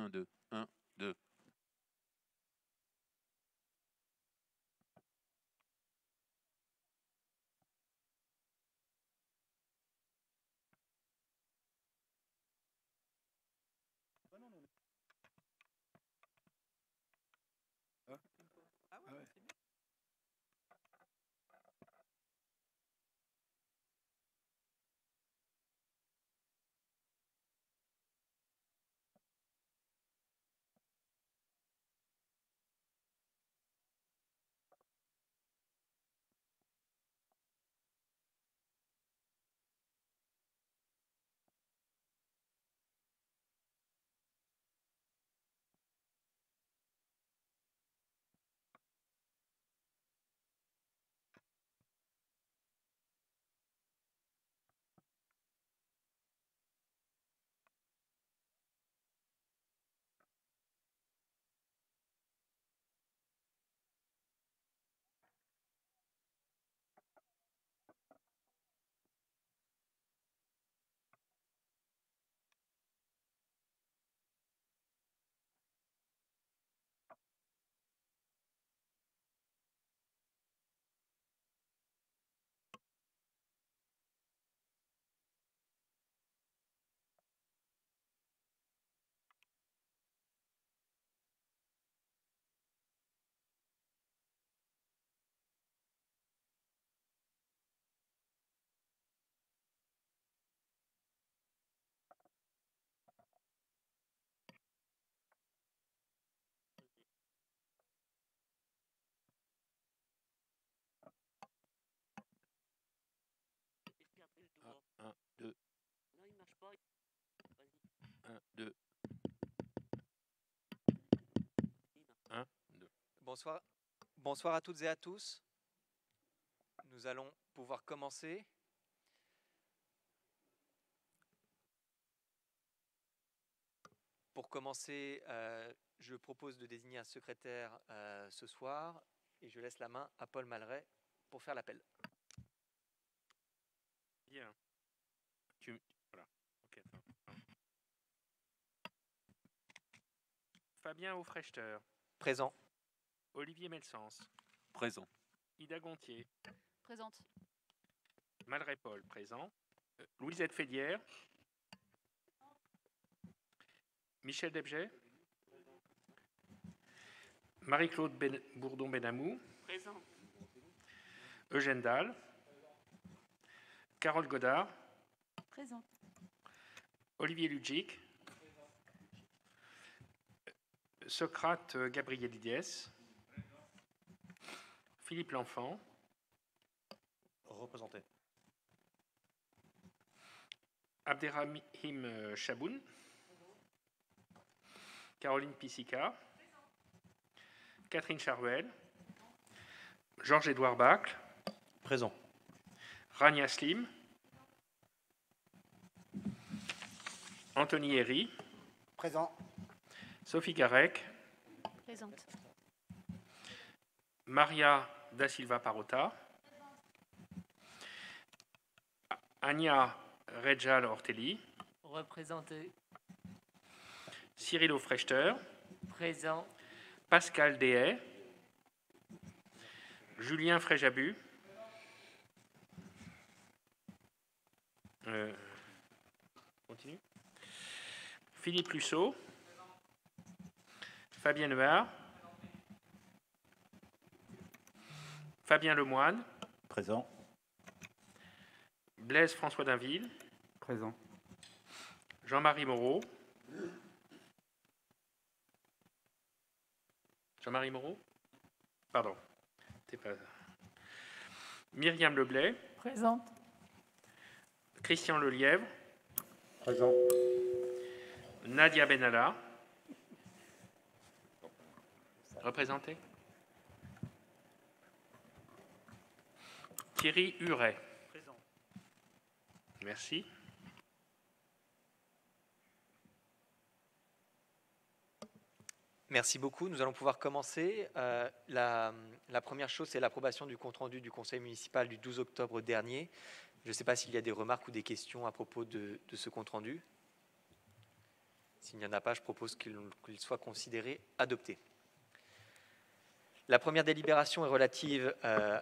1, 2, 1, 2. Un, 2. Non, il marche pas. Vas-y. 1, 2. 1, 2. Bonsoir à toutes et à tous. Nous allons pouvoir commencer. Pour commencer, je propose de désigner un secrétaire ce soir et je laisse la main à Paul Malray pour faire l'appel. Bien. Voilà. Ok, attends. Fabien Aufrechter. Présent. Olivier Melsens. Présent. Ida Gontier. Présente. Malray Paul, présent. Louisette Fédière. Michel Debget. Marie-Claude Bourdon-Benamou. Présent. Eugène Dalle. Carole Godard. Présente. Olivier Ludzik. Socrate Gabrielides. Philippe L'Enfant. Représenté. Abderrahim Chaboun. Caroline Pissica. Catherine Charuel. Georges-Édouard Bacle. Présent. Rania Slim. Anthony Herry. Présent. Sophie Garec. Présente. Maria da Silva Parota. Ania Rejal Ortelli. Représenté. Cyril Aufrechter. Présent. Pascal Dehay. Julien Fréjabu. Continue. Philippe Lussot. Fabien Neuard. Fabien Lemoine. Présent. Blaise François Dainville. Présent. Jean-Marie Moreau. Jean-Marie Moreau. Pardon. T'es pas... Myriam Leblay. Présente. Christian Lelièvre. Présent. Nadia Benalla. Représenté. Thierry Huret. Présent. Merci. Merci beaucoup. Nous allons pouvoir commencer. La première chose, c'est l'approbation du compte-rendu du Conseil municipal du 12 octobre dernier. Je ne sais pas s'il y a des remarques ou des questions à propos de ce compte-rendu. S'il n'y en a pas, je propose qu'il soit considéré adopté. La première délibération est relative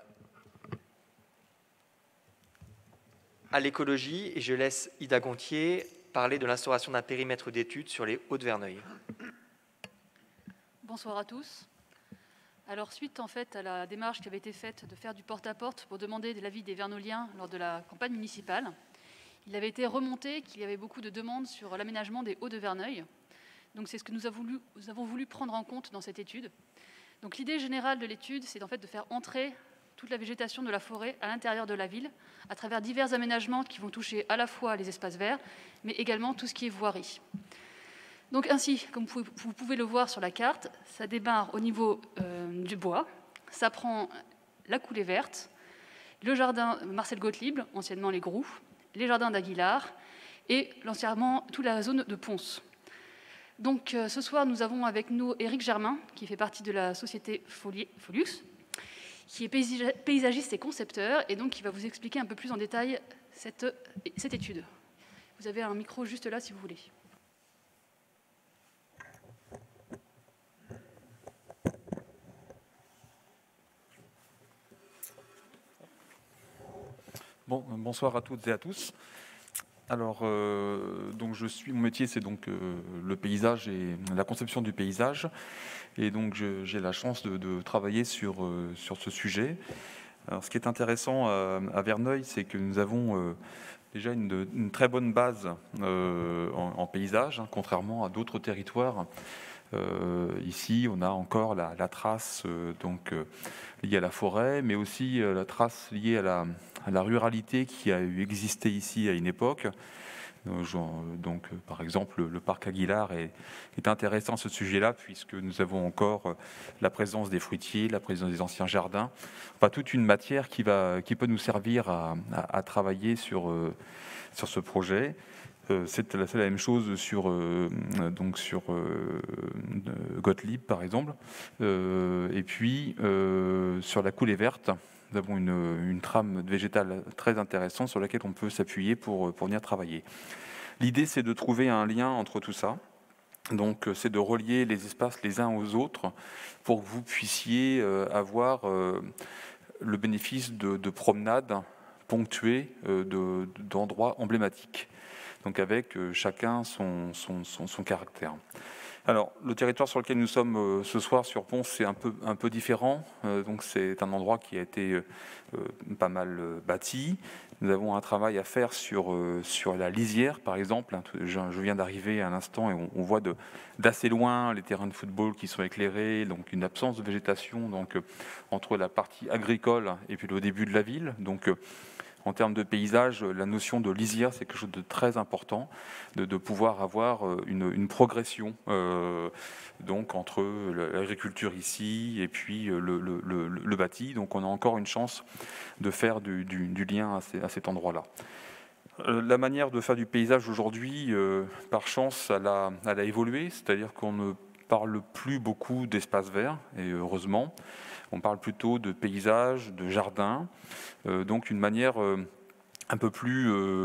à l'écologie et je laisse Ida Gontier parler de l'instauration d'un périmètre d'études sur les Hauts-de-Verneuil. Bonsoir à tous. Alors, suite en fait à la démarche qui avait été faite de faire du porte-à-porte pour demander l'avis des Vernoliens lors de la campagne municipale, il avait été remonté qu'il y avait beaucoup de demandes sur l'aménagement des Hauts-de-Verneuil. Donc, c'est ce que nous avons voulu prendre en compte dans cette étude. Donc, l'idée générale de l'étude, c'est en fait de faire entrer toute la végétation de la forêt à l'intérieur de la ville, à travers divers aménagements qui vont toucher à la fois les espaces verts, mais également tout ce qui est voirie. Donc ainsi, comme vous pouvez le voir sur la carte, ça démarre au niveau du bois, ça prend la coulée verte, le jardin Marcel Gottlieb, anciennement les Groux, les jardins d'Aguilar et entièrement toute la zone de Ponce. Donc ce soir, nous avons avec nous Éric Germain, qui fait partie de la société Folux, qui est paysagiste et concepteur, et donc qui va vous expliquer un peu plus en détail cette étude. Vous avez un micro juste là si vous voulez. Bon, bonsoir à toutes et à tous. Alors, donc mon métier, c'est donc le paysage et la conception du paysage. Et donc, j'ai la chance de travailler sur ce sujet. Alors, ce qui est intéressant à Verneuil, c'est que nous avons déjà une très bonne base en paysage, hein, contrairement à d'autres territoires. Ici, on a encore la trace liée à la forêt, mais aussi la trace liée à la ruralité qui a existé ici à une époque. Donc, par exemple, le parc Aguilar est intéressant à ce sujet-là, puisque nous avons encore la présence des fruitiers, la présence des anciens jardins, enfin toute une matière qui peut nous servir à travailler sur ce projet. C'est la même chose sur Gottlieb, par exemple. Et puis, sur la coulée verte, nous avons une trame végétale très intéressante sur laquelle on peut s'appuyer pour venir travailler. L'idée, c'est de trouver un lien entre tout ça. Donc, c'est de relier les espaces les uns aux autres pour que vous puissiez avoir le bénéfice de promenades ponctuées d'endroits emblématiques. Donc avec chacun son caractère. Alors, le territoire sur lequel nous sommes ce soir sur Ponce, c'est un peu différent. Donc c'est un endroit qui a été pas mal bâti. Nous avons un travail à faire sur la lisière, par exemple. Je viens d'arriver à l'instant et on voit d'assez loin les terrains de football qui sont éclairés, donc une absence de végétation entre la partie agricole et puis le début de la ville. Donc, en termes de paysage, la notion de lisière, c'est quelque chose de très important, de pouvoir avoir une progression donc entre l'agriculture ici et puis le bâti. Donc on a encore une chance de faire du lien à cet endroit-là. La manière de faire du paysage aujourd'hui, par chance, elle a évolué, c'est-à-dire qu'on ne parle plus beaucoup d'espaces verts, et heureusement. On parle plutôt de paysage, de jardin, donc une manière un peu plus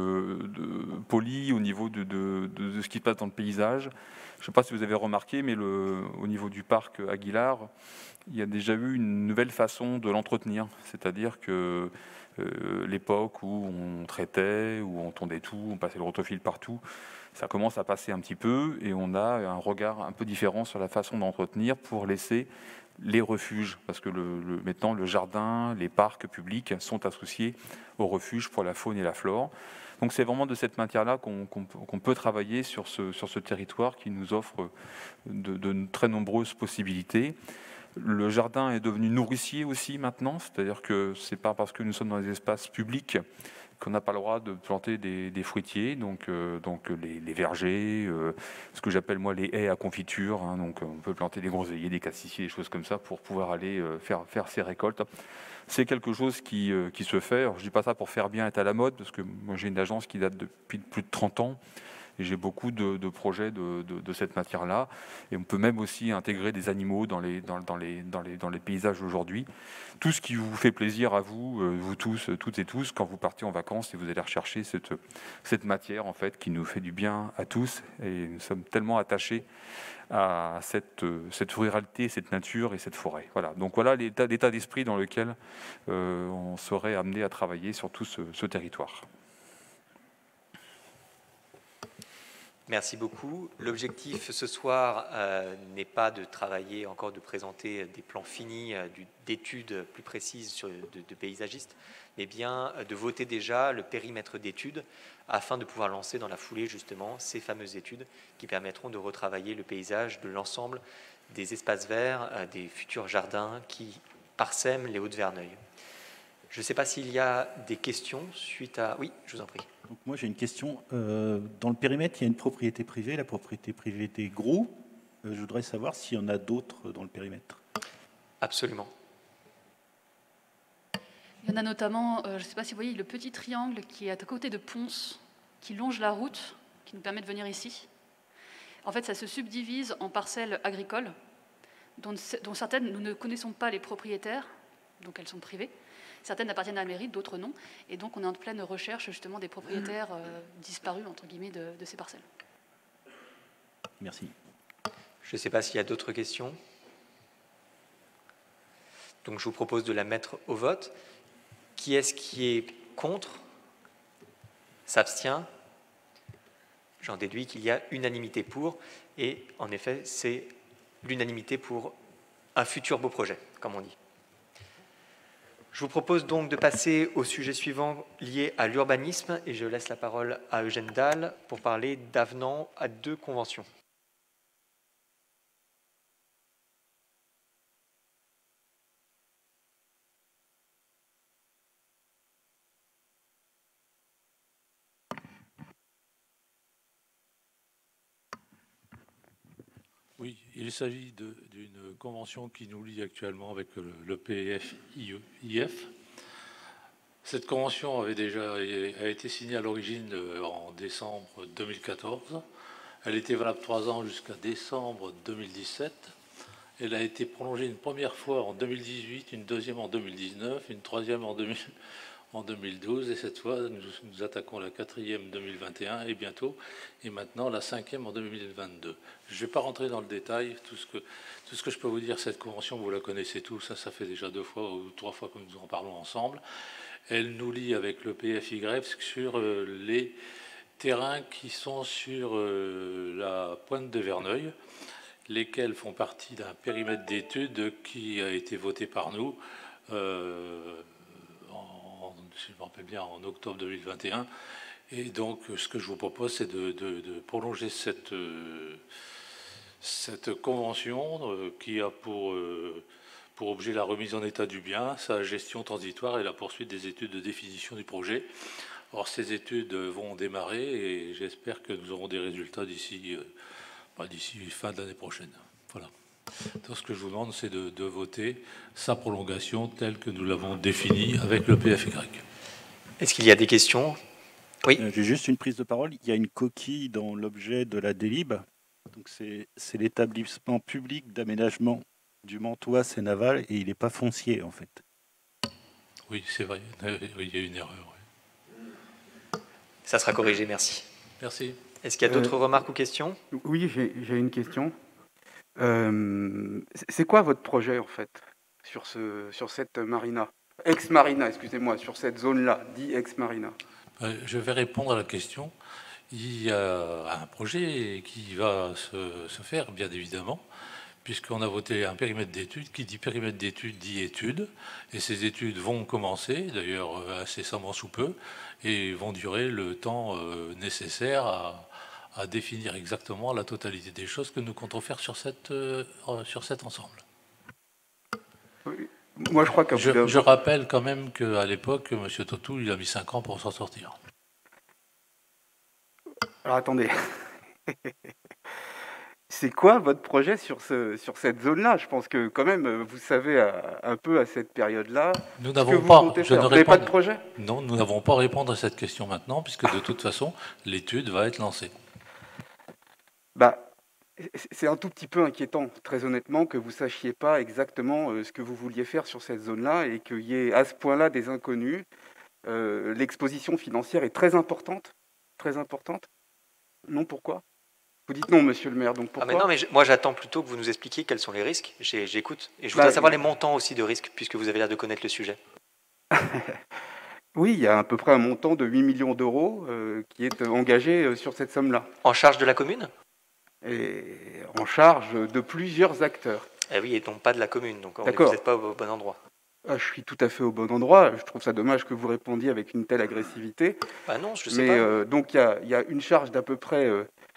polie au niveau de ce qui se passe dans le paysage. Je ne sais pas si vous avez remarqué, mais au niveau du parc Aguilar, il y a déjà eu une nouvelle façon de l'entretenir, c'est-à-dire que l'époque où on traitait, où on tondait tout, on passait le rotofil partout, ça commence à passer un petit peu et on a un regard un peu différent sur la façon d'entretenir pour laisser les refuges, parce que maintenant le jardin, les parcs publics sont associés aux refuges pour la faune et la flore. Donc c'est vraiment de cette matière-là qu'on peut travailler sur ce territoire qui nous offre de très nombreuses possibilités. Le jardin est devenu nourricier aussi maintenant, c'est-à-dire que c'est pas parce que nous sommes dans des espaces publics qu'on n'a pas le droit de planter des fruitiers, donc les vergers, ce que j'appelle moi les haies à confiture, hein, donc on peut planter des groseilliers, des cassissiers, des choses comme ça pour pouvoir aller faire ses récoltes. C'est quelque chose qui se fait. Alors, je ne dis pas ça pour faire bien être à la mode, parce que moi j'ai une agence qui date depuis plus de 30 ans, Et j'ai beaucoup de projets de cette matière-là. Et on peut même aussi intégrer des animaux dans les paysages aujourd'hui. Tout ce qui vous fait plaisir à vous, vous tous, toutes et tous, quand vous partez en vacances et vous allez rechercher cette matière en fait qui nous fait du bien à tous. Et nous sommes tellement attachés à cette ruralité, cette nature et cette forêt. Voilà. Donc voilà l'état d'esprit dans lequel on serait amené à travailler sur tout ce territoire. Merci beaucoup. L'objectif ce soir n'est pas de travailler encore, de présenter des plans finis d'études plus précises de paysagistes, mais bien de voter déjà le périmètre d'études afin de pouvoir lancer dans la foulée justement ces fameuses études qui permettront de retravailler le paysage de l'ensemble des espaces verts, des futurs jardins qui parsèment les Hauts-de-Verneuil. Je ne sais pas s'il y a des questions suite à... Oui, je vous en prie. Donc moi j'ai une question. Dans le périmètre, il y a une propriété privée, la propriété privée des Groux. Je voudrais savoir s'il y en a d'autres dans le périmètre. Absolument. Il y en a notamment, je ne sais pas si vous voyez, le petit triangle qui est à côté de Ponce, qui longe la route, qui nous permet de venir ici. En fait, ça se subdivise en parcelles agricoles, dont certaines, nous ne connaissons pas les propriétaires, donc elles sont privées. Certaines appartiennent à la mairie, d'autres non. Et donc, on est en pleine recherche, justement, des propriétaires disparus, entre guillemets, de ces parcelles. Merci. Je ne sais pas s'il y a d'autres questions. Donc, je vous propose de la mettre au vote. Qui est-ce qui est contre? S'abstient? J'en déduis qu'il y a unanimité pour. Et en effet, c'est l'unanimité pour un futur beau projet, comme on dit. Je vous propose donc de passer au sujet suivant lié à l'urbanisme et je laisse la parole à Eugène Dalle pour parler d'avenant à 2 conventions. Oui, il s'agit d'une convention qui nous lie actuellement avec le PFIF. Cette convention a été signée à l'origine en décembre 2014. Elle était valable 3 ans jusqu'à décembre 2017. Elle a été prolongée une première fois en 2018, une deuxième en 2019, une troisième en 2012, et cette fois, nous attaquons la 4e 2021 et bientôt, et maintenant la 5e en 2022. Je ne vais pas rentrer dans le détail, tout ce que je peux vous dire, cette convention, vous la connaissez tous, ça fait déjà 2 fois ou 3 fois que nous en parlons ensemble. Elle nous lie avec le PFY sur les terrains qui sont sur la pointe de Verneuil, lesquels font partie d'un périmètre d'études qui a été voté par nous, si je me rappelle bien, en octobre 2021. Et donc, ce que je vous propose, c'est de prolonger cette convention qui a pour objet la remise en état du bien, sa gestion transitoire et la poursuite des études de définition du projet. Or, ces études vont démarrer et j'espère que nous aurons des résultats d'ici fin de l'année prochaine. Voilà. Donc, ce que je vous demande, c'est de voter sa prolongation telle que nous l'avons définie avec le PFY. Est-ce qu'il y a des questions? Oui. J'ai juste une prise de parole. Il y a une coquille dans l'objet de la délib. Donc c'est l'établissement public d'aménagement du Mantois Sénaval et il n'est pas foncier en fait. Oui, c'est vrai. Il y a une erreur. Oui. Ça sera corrigé, merci. Merci. Est-ce qu'il y a d'autres remarques ou questions? Oui, j'ai une question. C'est quoi votre projet en fait sur cette marina? Ex-marina, excusez-moi, sur cette zone-là, dit ex-marina. Je vais répondre à la question. Il y a un projet qui va se faire, bien évidemment, puisqu'on a voté un périmètre d'études. Qui dit périmètre d'études dit études. Et ces études vont commencer, d'ailleurs incessamment sous peu, et vont durer le temps nécessaire à définir exactement la totalité des choses que nous comptons faire sur cet ensemble. Oui. Moi, je crois que je rappelle quand même qu'à l'époque, M. Totou, il a mis 5 ans pour s'en sortir. Alors, attendez. C'est quoi votre projet sur cette zone-là? Je pense que quand même, vous savez un peu à cette période-là. Nous n'avons pas. Vous n'avez pas de projet? Non, nous n'avons pas à répondre à cette question maintenant, puisque de toute façon, l'étude va être lancée. Bah, c'est un tout petit peu inquiétant, très honnêtement, que vous ne sachiez pas exactement ce que vous vouliez faire sur cette zone-là et qu'il y ait à ce point-là des inconnus. L'exposition financière est très importante. Très importante. Non, pourquoi? Vous dites non, monsieur le maire, donc Ah pourquoi? mais non, mais moi j'attends plutôt que vous nous expliquiez quels sont les risques. J'écoute. Et je voudrais savoir les montants aussi de risques, puisque vous avez l'air de connaître le sujet. Oui, il y a à peu près un montant de 8 millions d'euros qui est engagé sur cette somme-là. En charge de la commune? Et en charge de plusieurs acteurs. Eh oui, et donc pas de la commune, donc vous D'accord. n'êtes pas au bon endroit. Ah, je suis tout à fait au bon endroit. Je trouve ça dommage que vous répondiez avec une telle agressivité. Bah non, je sais Mais pas. donc il y a une charge d'à peu près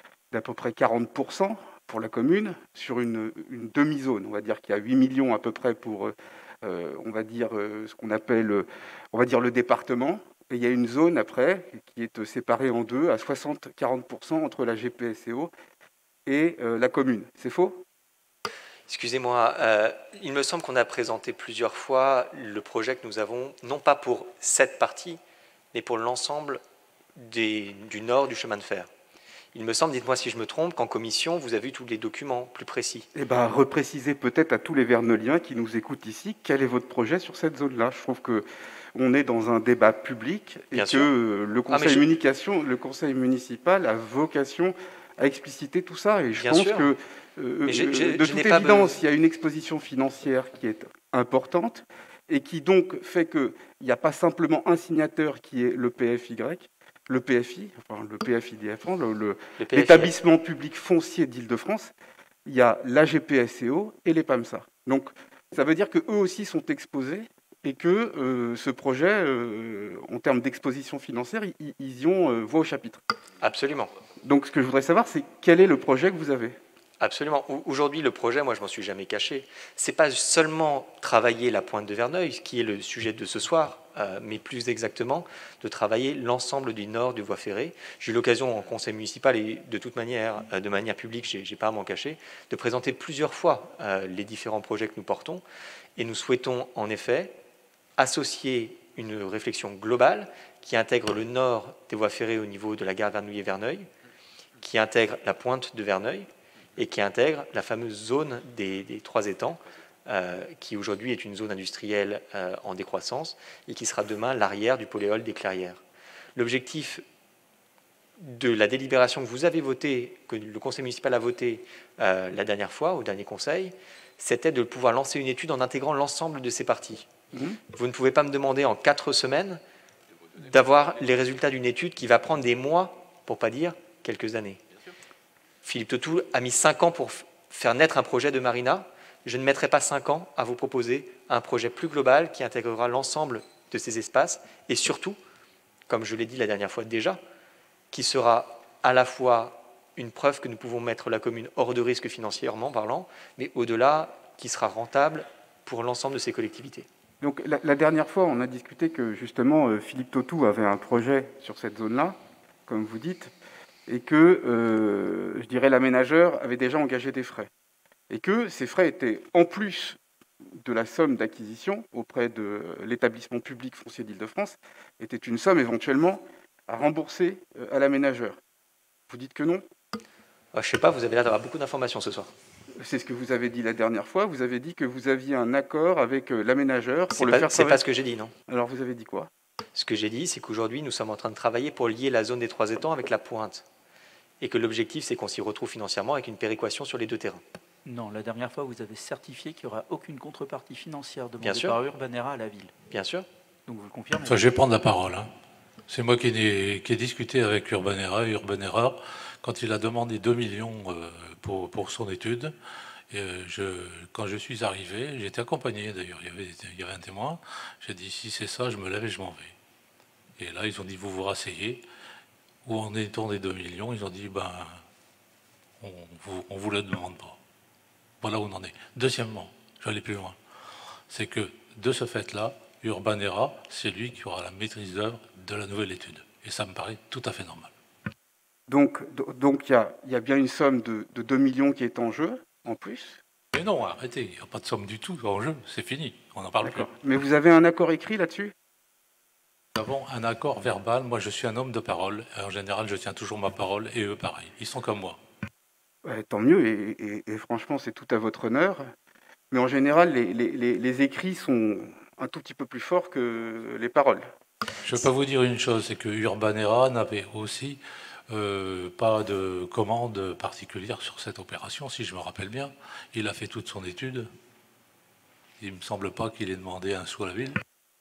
40% pour la commune sur une demi-zone. On va dire qu'il y a 8 millions à peu près pour, on va dire, ce qu'on appelle, on va dire le département. Et il y a une zone après qui est séparée en deux à 60-40% entre la GPSO et la commune. C'est faux? Excusez-moi, il me semble qu'on a présenté plusieurs fois le projet que nous avons, non pas pour cette partie, mais pour l'ensemble du nord du chemin de fer. Il me semble, dites-moi si je me trompe, qu'en commission, vous avez eu tous les documents plus précis. Eh bien, reprécisez peut-être à tous les Vernoliens qui nous écoutent ici, quel est votre projet sur cette zone-là. Je trouve qu'on est dans un débat public et Bien que sûr. le conseil municipal a vocation à expliciter tout ça. Et je Bien pense sûr. que, Mais de toute évidence, il y a une exposition financière qui est importante et qui donc fait qu'il n'y a pas simplement un signateur qui est le PFI, le PFI, enfin le PFIDF, l'établissement public foncier d'Île-de-France, il y a la GPSCO et les PAMSA. Donc ça veut dire qu'eux aussi sont exposés et que ce projet, en termes d'exposition financière, ils y ont voix au chapitre. Absolument. Donc ce que je voudrais savoir, c'est quel est le projet que vous avez? Absolument. Aujourd'hui, le projet, moi je m'en suis jamais caché, c'est pas seulement travailler la pointe de Verneuil, qui est le sujet de ce soir, mais plus exactement de travailler l'ensemble du nord du voie ferrée. J'ai eu l'occasion en conseil municipal et de toute manière, de manière publique, j'ai pas à m'en cacher, de présenter plusieurs fois les différents projets que nous portons. Et nous souhaitons en effet associer une réflexion globale qui intègre le nord des voies ferrées au niveau de la gare Vernouillet-Verneuil, qui intègre la pointe de Verneuil, et qui intègre la fameuse zone des trois étangs, qui aujourd'hui est une zone industrielle en décroissance et qui sera demain l'arrière du poléol des Clairières. L'objectif de la délibération que vous avez votée, que le conseil municipal a votée la dernière fois, au dernier conseil, c'était de pouvoir lancer une étude en intégrant l'ensemble de ces parties. Vous ne pouvez pas me demander en 4 semaines d'avoir les résultats d'une étude qui va prendre des mois, pour ne pas dire quelques années. Philippe Tautou a mis 5 ans pour faire naître un projet de marina. Je ne mettrai pas 5 ans à vous proposer un projet plus global qui intégrera l'ensemble de ces espaces et surtout, comme je l'ai dit la dernière fois déjà, qui sera à la fois une preuve que nous pouvons mettre la commune hors de risque financièrement parlant, mais au-delà, qui sera rentable pour l'ensemble de ces collectivités. Donc la dernière fois, on a discuté que justement Philippe Tautou avait un projet sur cette zone-là, comme vous dites, et que, je dirais, l'aménageur avait déjà engagé des frais. Et que ces frais étaient, en plus de la somme d'acquisition auprès de l'établissement public foncier d'Île-de-France, était une somme éventuellement à rembourser à l'aménageur. Vous dites que non? Je ne sais pas, vous avez l'air d'avoir beaucoup d'informations ce soir. C'est ce que vous avez dit la dernière fois. Vous avez dit que vous aviez un accord avec l'aménageur pour le faire travailler. C'est pas ce que j'ai dit, non. Alors vous avez dit quoi? Ce que j'ai dit, c'est qu'aujourd'hui, nous sommes en train de travailler pour lier la zone des trois étangs avec la pointe. Et que l'objectif, c'est qu'on s'y retrouve financièrement avec une péréquation sur les deux terrains. Non, la dernière fois, vous avez certifié qu'il n'y aura aucune contrepartie financière Bien demandée sûr. par Urbanera à la ville. Bien sûr. Donc vous le confirmez? Enfin, je vais prendre la parole. C'est moi qui ai discuté avec Urbanera. Urbanera, quand il a demandé 2 millions pour son étude, quand je suis arrivé, j'étais accompagné d'ailleurs, il y avait un témoin, j'ai dit si c'est ça, je me lève et je m'en vais. Et là, ils ont dit vous vous rasseyez. Où en est-on des 2 millions? Ils ont dit on vous le demande pas. Voilà où on en est. Deuxièmement, je vais aller plus loin, c'est que de ce fait-là, Urbanera, c'est lui qui aura la maîtrise d'œuvre de la nouvelle étude. Et ça me paraît tout à fait normal. Donc il y a bien une somme de 2 millions qui est en jeu, en plus. Mais non, arrêtez, il n'y a pas de somme du tout en jeu, c'est fini, on n'en parle plus. Mais vous avez un accord écrit là-dessus? Nous avons un accord verbal, moi je suis un homme de parole, et en général je tiens toujours ma parole, et eux pareil, ils sont comme moi. Ouais, tant mieux, et franchement, c'est tout à votre honneur. Mais en général, les écrits sont un tout petit peu plus forts que les paroles. Je peux vous dire une chose, c'est que Urbanera n'avait aussi pas de commande particulière sur cette opération, si je me rappelle bien. Il a fait toute son étude. Il ne me semble pas qu'il ait demandé un sou à la ville.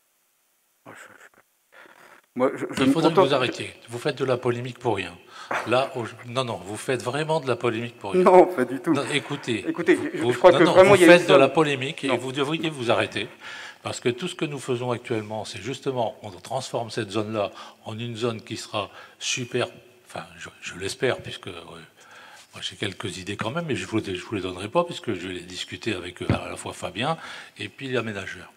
Moi, Il faudrait que vous arrêtiez. Vous faites de la polémique pour rien. Là, non, vous faites vraiment de la polémique pour rien. Non, pas du tout. Non, écoutez, je crois que vraiment, vous il y a une faites de la somme. polémique et Non. vous devriez vous arrêter. Parce que tout ce que nous faisons actuellement, c'est justement, on transforme cette zone-là en une zone qui sera super, enfin, je l'espère, puisque moi j'ai quelques idées quand même, mais je vous les donnerai pas, puisque je vais les discuter avec à la fois Fabien et puis l'aménageur.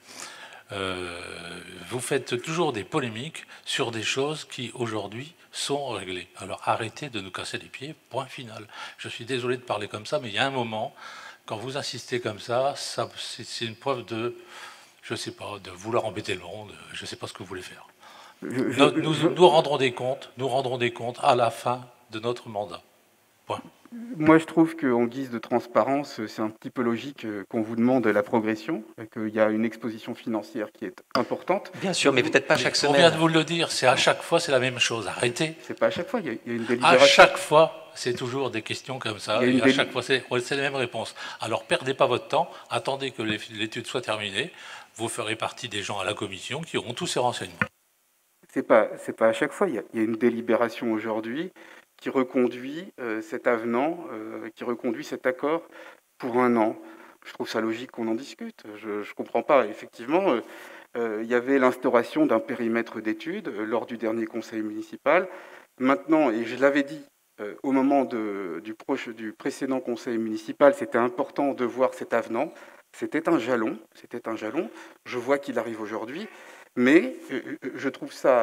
Vous faites toujours des polémiques sur des choses qui aujourd'hui sont réglées. Alors arrêtez de nous casser les pieds, point final. Je suis désolé de parler comme ça, mais il y a un moment, quand vous insistez comme ça c'est une preuve de, je sais pas, de vouloir embêter le monde, je ne sais pas ce que vous voulez faire. Nous rendrons des comptes à la fin de notre mandat. Point. Moi, je trouve qu'en guise de transparence, c'est un petit peu logique qu'on vous demande la progression, qu'il y a une exposition financière qui est importante. Bien sûr, mais peut-être pas chaque semaine. On vient de vous le dire, c'est à chaque fois, c'est la même chose. Arrêtez. C'est pas à chaque fois, il y a une délibération. À chaque fois, c'est toujours des questions comme ça. Il y a Et à chaque fois, c'est les mêmes réponses. Alors, perdez pas votre temps, attendez que l'étude soit terminée. Vous ferez partie des gens à la commission qui auront tous ces renseignements. C'est pas à chaque fois, il y a une délibération aujourd'hui qui reconduit cet avenant, qui reconduit cet accord pour 1 an. Je trouve ça logique qu'on en discute. Je ne comprends pas. Effectivement, il y avait l'instauration d'un périmètre d'études lors du dernier conseil municipal. Maintenant, et je l'avais dit au moment du précédent conseil municipal, c'était important de voir cet avenant. C'était un jalon. Je vois qu'il arrive aujourd'hui. Mais je trouve ça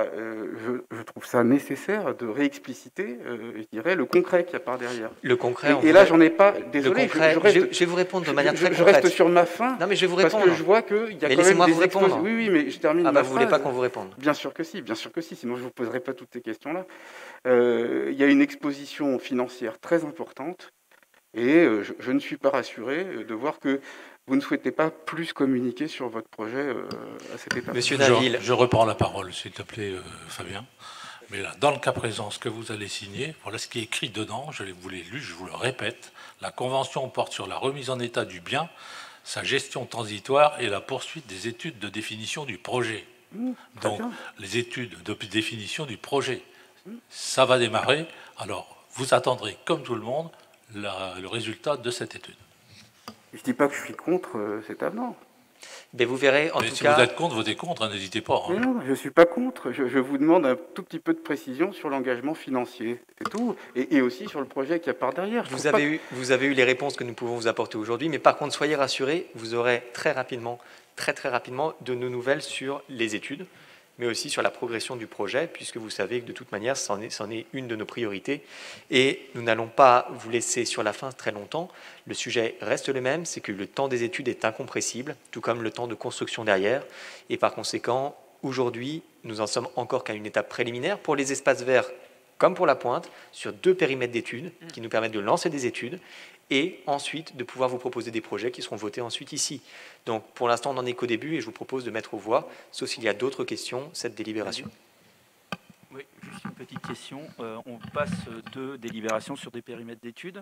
nécessaire de réexpliciter, je dirais, le concret qu'il y a par derrière. Le concret. Et là, j'en ai pas. Désolé. Le concret, je vais vous répondre de manière très concrète. Je reste sur ma fin. Non, mais je vais vous répondre. Parce que je vois qu'il y a quand même des expositions. Oui, mais je termine. Ah bah vous voulez pas qu'on vous réponde? Bien sûr que si. Sinon, je vous poserai pas toutes ces questions-là. Il y a une exposition financière très importante, et je ne suis pas rassuré de voir que vous ne souhaitez pas plus communiquer sur votre projet à cette étape. Monsieur Daville. Je reprends la parole, s'il te plaît, Fabien. Mais là, dans le cas présent, ce que vous allez signer, voilà ce qui est écrit dedans, je vous l'ai lu, je vous le répète, la convention porte sur la remise en état du bien, sa gestion transitoire et la poursuite des études de définition du projet. Donc, les études de définition du projet, ça va démarrer. Alors, vous attendrez, comme tout le monde, le résultat de cette étude. Je ne dis pas que je suis contre cet avenant. Mais vous verrez, en mais tout si cas... vous êtes contre, votez contre, hein, n'hésitez pas. Hein. Non, je ne suis pas contre. Je vous demande un tout petit peu de précision sur l'engagement financier. C'est tout. Et aussi sur le projet qu'il y a par derrière. Vous avez eu les réponses que nous pouvons vous apporter aujourd'hui. Mais par contre, soyez rassurés, vous aurez très rapidement, très rapidement, de nos nouvelles sur les études, mais aussi sur la progression du projet, puisque vous savez que de toute manière, c'en est une de nos priorités. Et nous n'allons pas vous laisser sur la fin très longtemps. Le sujet reste le même, c'est que le temps des études est incompressible, tout comme le temps de construction derrière. Et par conséquent, aujourd'hui, nous en sommes encore qu'à une étape préliminaire pour les espaces verts, comme pour la pointe, sur 2 périmètres d'études qui nous permettent de lancer des études et ensuite de pouvoir vous proposer des projets qui seront votés ensuite ici. Donc pour l'instant, on n'en est qu'au début et je vous propose de mettre aux voix, sauf s'il y a d'autres questions, cette délibération. Oui, juste une petite question. On passe de délibération sur des périmètres d'études.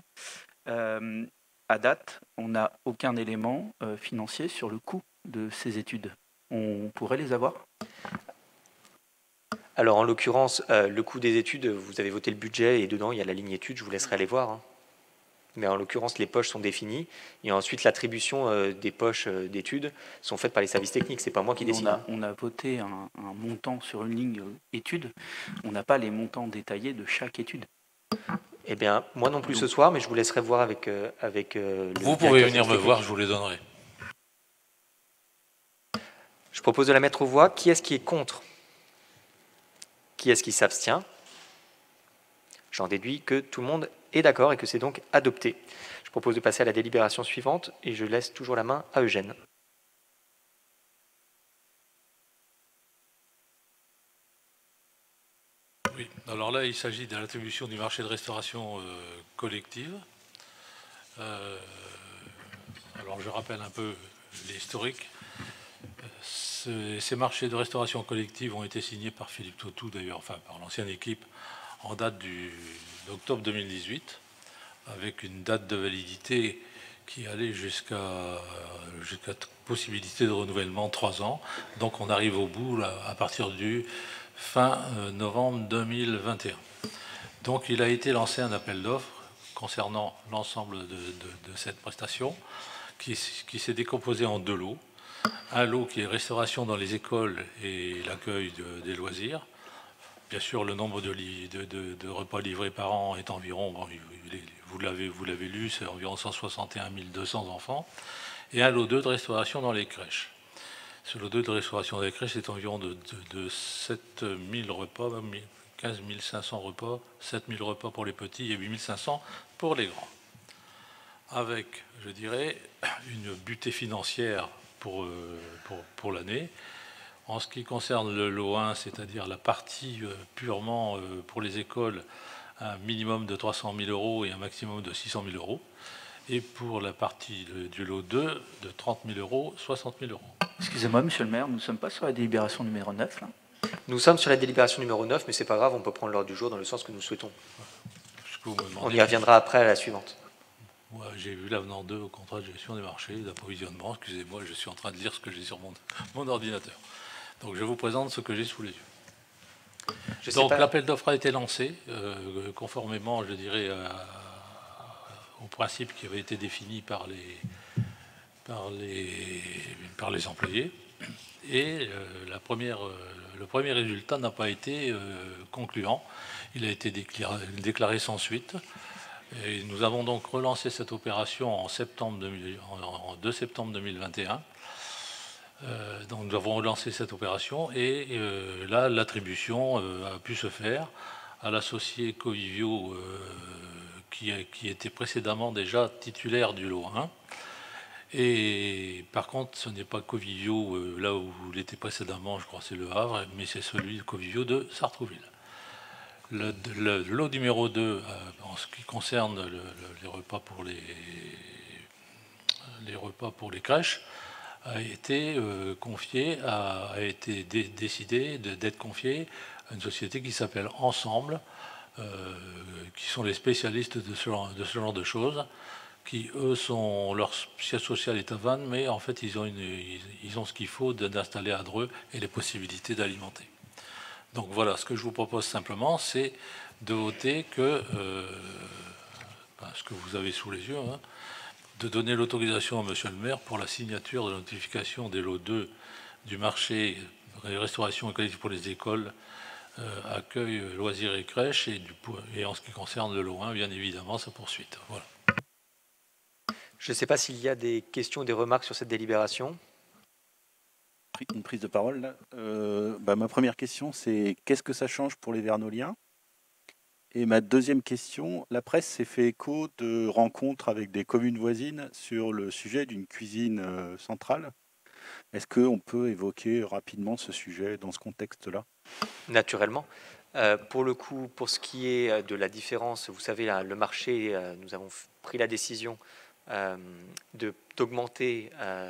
À date, on n'a aucun élément financier sur le coût de ces études. On pourrait les avoir ? Alors en l'occurrence, le coût des études, vous avez voté le budget et dedans il y a la ligne études, je vous laisserai aller voir. Hein. Mais en l'occurrence, les poches sont définies et ensuite l'attribution des poches d'études sont faites par les services techniques. C'est pas moi qui décide. On a voté un montant sur une ligne études. On n'a pas les montants détaillés de chaque étude. Eh bien, moi non plus ce soir, mais je vous laisserai voir avec le... Vous pouvez venir me voir, je vous les donnerai. Je propose de la mettre aux voix. Qui est-ce qui est contre ? Qui est-ce qui s'abstient ? J'en déduis que tout le monde est d'accord et que c'est donc adopté. Je propose de passer à la délibération suivante et je laisse toujours la main à Eugène. Oui, alors là, il s'agit de l'attribution du marché de restauration collective. Alors je rappelle un peu l'historique. Ces marchés de restauration collective ont été signés par Philippe Tautou, d'ailleurs, enfin par l'ancienne équipe, en date d'octobre 2018, avec une date de validité qui allait jusqu'à possibilité de renouvellement 3 ans. Donc on arrive au bout là, à partir du fin novembre 2021. Donc il a été lancé un appel d'offres concernant l'ensemble de cette prestation qui s'est décomposé en 2 lots. Un lot qui est restauration dans les écoles et l'accueil des loisirs. Bien sûr, le nombre de repas livrés par an est environ, bon, vous l'avez lu, c'est environ 161 200 enfants. Et un lot 2 de restauration dans les crèches. Ce lot 2 de restauration dans les crèches est environ de 7 000 repas, 15 500 repas, 7 000 repas pour les petits et 8 500 pour les grands. Avec, je dirais, une butée financière pour l'année. En ce qui concerne le lot 1, c'est-à-dire la partie purement pour les écoles, un minimum de 300 000 € et un maximum de 600 000 €. Et pour la partie du lot 2, de 30 000 €, 60 000 €. Excusez-moi, monsieur le maire, nous ne sommes pas sur la délibération numéro 9, là. Nous sommes sur la délibération numéro 9, mais c'est pas grave, on peut prendre l'ordre du jour dans le sens que nous souhaitons. On y reviendra après à la suivante. Moi, j'ai vu l'avenant 2 au contrat de gestion des marchés, d'approvisionnement. Excusez-moi, je suis en train de lire ce que j'ai sur mon ordinateur. Donc, je vous présente ce que j'ai sous les yeux. Donc, l'appel d'offres a été lancé, conformément, je dirais, au principe qui avait été défini par les employés. Et le premier résultat n'a pas été concluant. Il a été déclaré sans suite. Et nous avons donc relancé cette opération en 2 septembre 2021. Donc nous avons relancé cette opération et là l'attribution a pu se faire à l'associé Covivio qui était précédemment déjà titulaire du lot 1. Et par contre, ce n'est pas Covivio là où il était précédemment, je crois que c'est Le Havre, mais c'est celui de Covivio de Sartrouville. Le lot numéro 2, en ce qui concerne les repas pour les crèches, a été décidé d'être confié à une société qui s'appelle Ensemble, qui sont les spécialistes de ce genre de choses, qui, eux, leur siège social est à Vannes, mais en fait, ils ont ce qu'il faut d'installer à Dreux et les possibilités d'alimenter. Donc voilà, ce que je vous propose simplement, c'est de voter que, ce que vous avez sous les yeux, hein, de donner l'autorisation à monsieur le maire pour la signature de la notification des lots 2 du marché restauration et collectif pour les écoles, accueil, loisirs et crèches, et en ce qui concerne le lot 1, bien évidemment, sa poursuite. Voilà. Je ne sais pas s'il y a des questions ou des remarques sur cette délibération. Une prise de parole. Là. Ma première question, c'est qu'est-ce que ça change pour les Vernoliens? Et ma deuxième question, la presse s'est fait écho de rencontres avec des communes voisines sur le sujet d'une cuisine centrale. Est-ce qu'on peut évoquer rapidement ce sujet dans ce contexte-là? Naturellement. Pour le coup, pour ce qui est de la différence, vous savez, là, le marché, nous avons pris la décision d'augmenter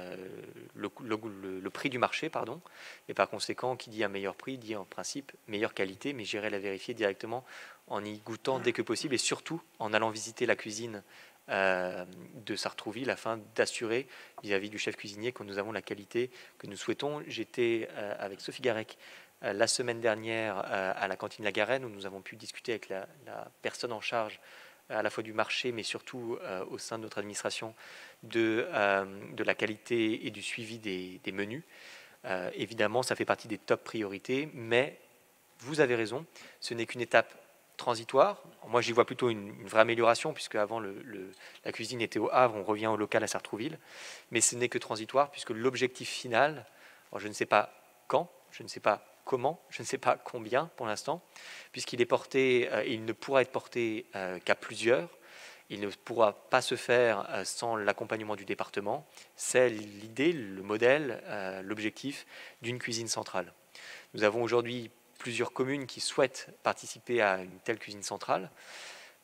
le prix du marché, pardon, et par conséquent, qui dit un meilleur prix, dit en principe meilleure qualité, mais j'irai la vérifier directement en y goûtant dès que possible, et surtout en allant visiter la cuisine de Sartrouville afin d'assurer vis-à-vis du chef cuisinier que nous avons la qualité que nous souhaitons. J'étais avec Sophie Garec la semaine dernière à la cantine La Garenne, où nous avons pu discuter avec la personne en charge à la fois du marché, mais surtout au sein de notre administration, de la qualité et du suivi des menus. Évidemment, ça fait partie des top priorités, mais vous avez raison, ce n'est qu'une étape transitoire. Moi, j'y vois plutôt une vraie amélioration, puisque avant la cuisine était au Havre, on revient au local à Sartrouville, mais ce n'est que transitoire, puisque l'objectif final, alors je ne sais pas quand, je ne sais pas comment, je ne sais pas combien pour l'instant, puisqu'il est porté, il ne pourra être porté qu'à plusieurs. Il ne pourra pas se faire sans l'accompagnement du département. C'est l'idée, le modèle, l'objectif d'une cuisine centrale. Nous avons aujourd'hui plusieurs communes qui souhaitent participer à une telle cuisine centrale.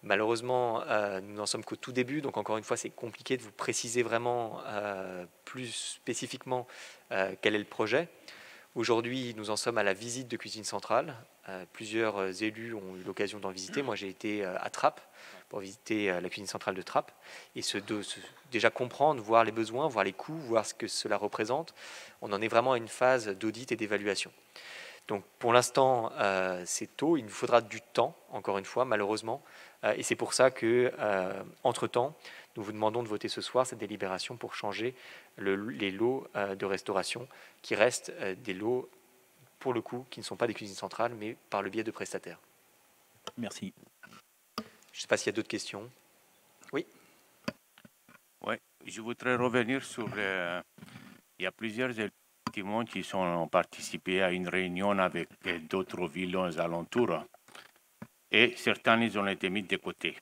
Malheureusement, nous n'en sommes qu'au tout début, donc encore une fois, c'est compliqué de vous préciser vraiment plus spécifiquement quel est le projet. Aujourd'hui, nous en sommes à la visite de Cuisine Centrale. Plusieurs élus ont eu l'occasion d'en visiter. Moi, j'ai été à Trappes pour visiter la Cuisine Centrale de Trappes et déjà comprendre, voir les besoins, voir les coûts, voir ce que cela représente. On en est vraiment à une phase d'audit et d'évaluation. Donc pour l'instant, c'est tôt, il nous faudra du temps, encore une fois, malheureusement. Et c'est pour ça que, entre-temps, nous vous demandons de voter ce soir cette délibération pour changer les lots de restauration qui restent des lots, pour le coup, qui ne sont pas des cuisines centrales, mais par le biais de prestataires. Merci. Je ne sais pas s'il y a d'autres questions. Oui. Oui, je voudrais revenir sur... il y a plusieurs effectivement qui ont participé à une réunion avec d'autres villes aux alentours. Et certains, ils ont été mis de côté.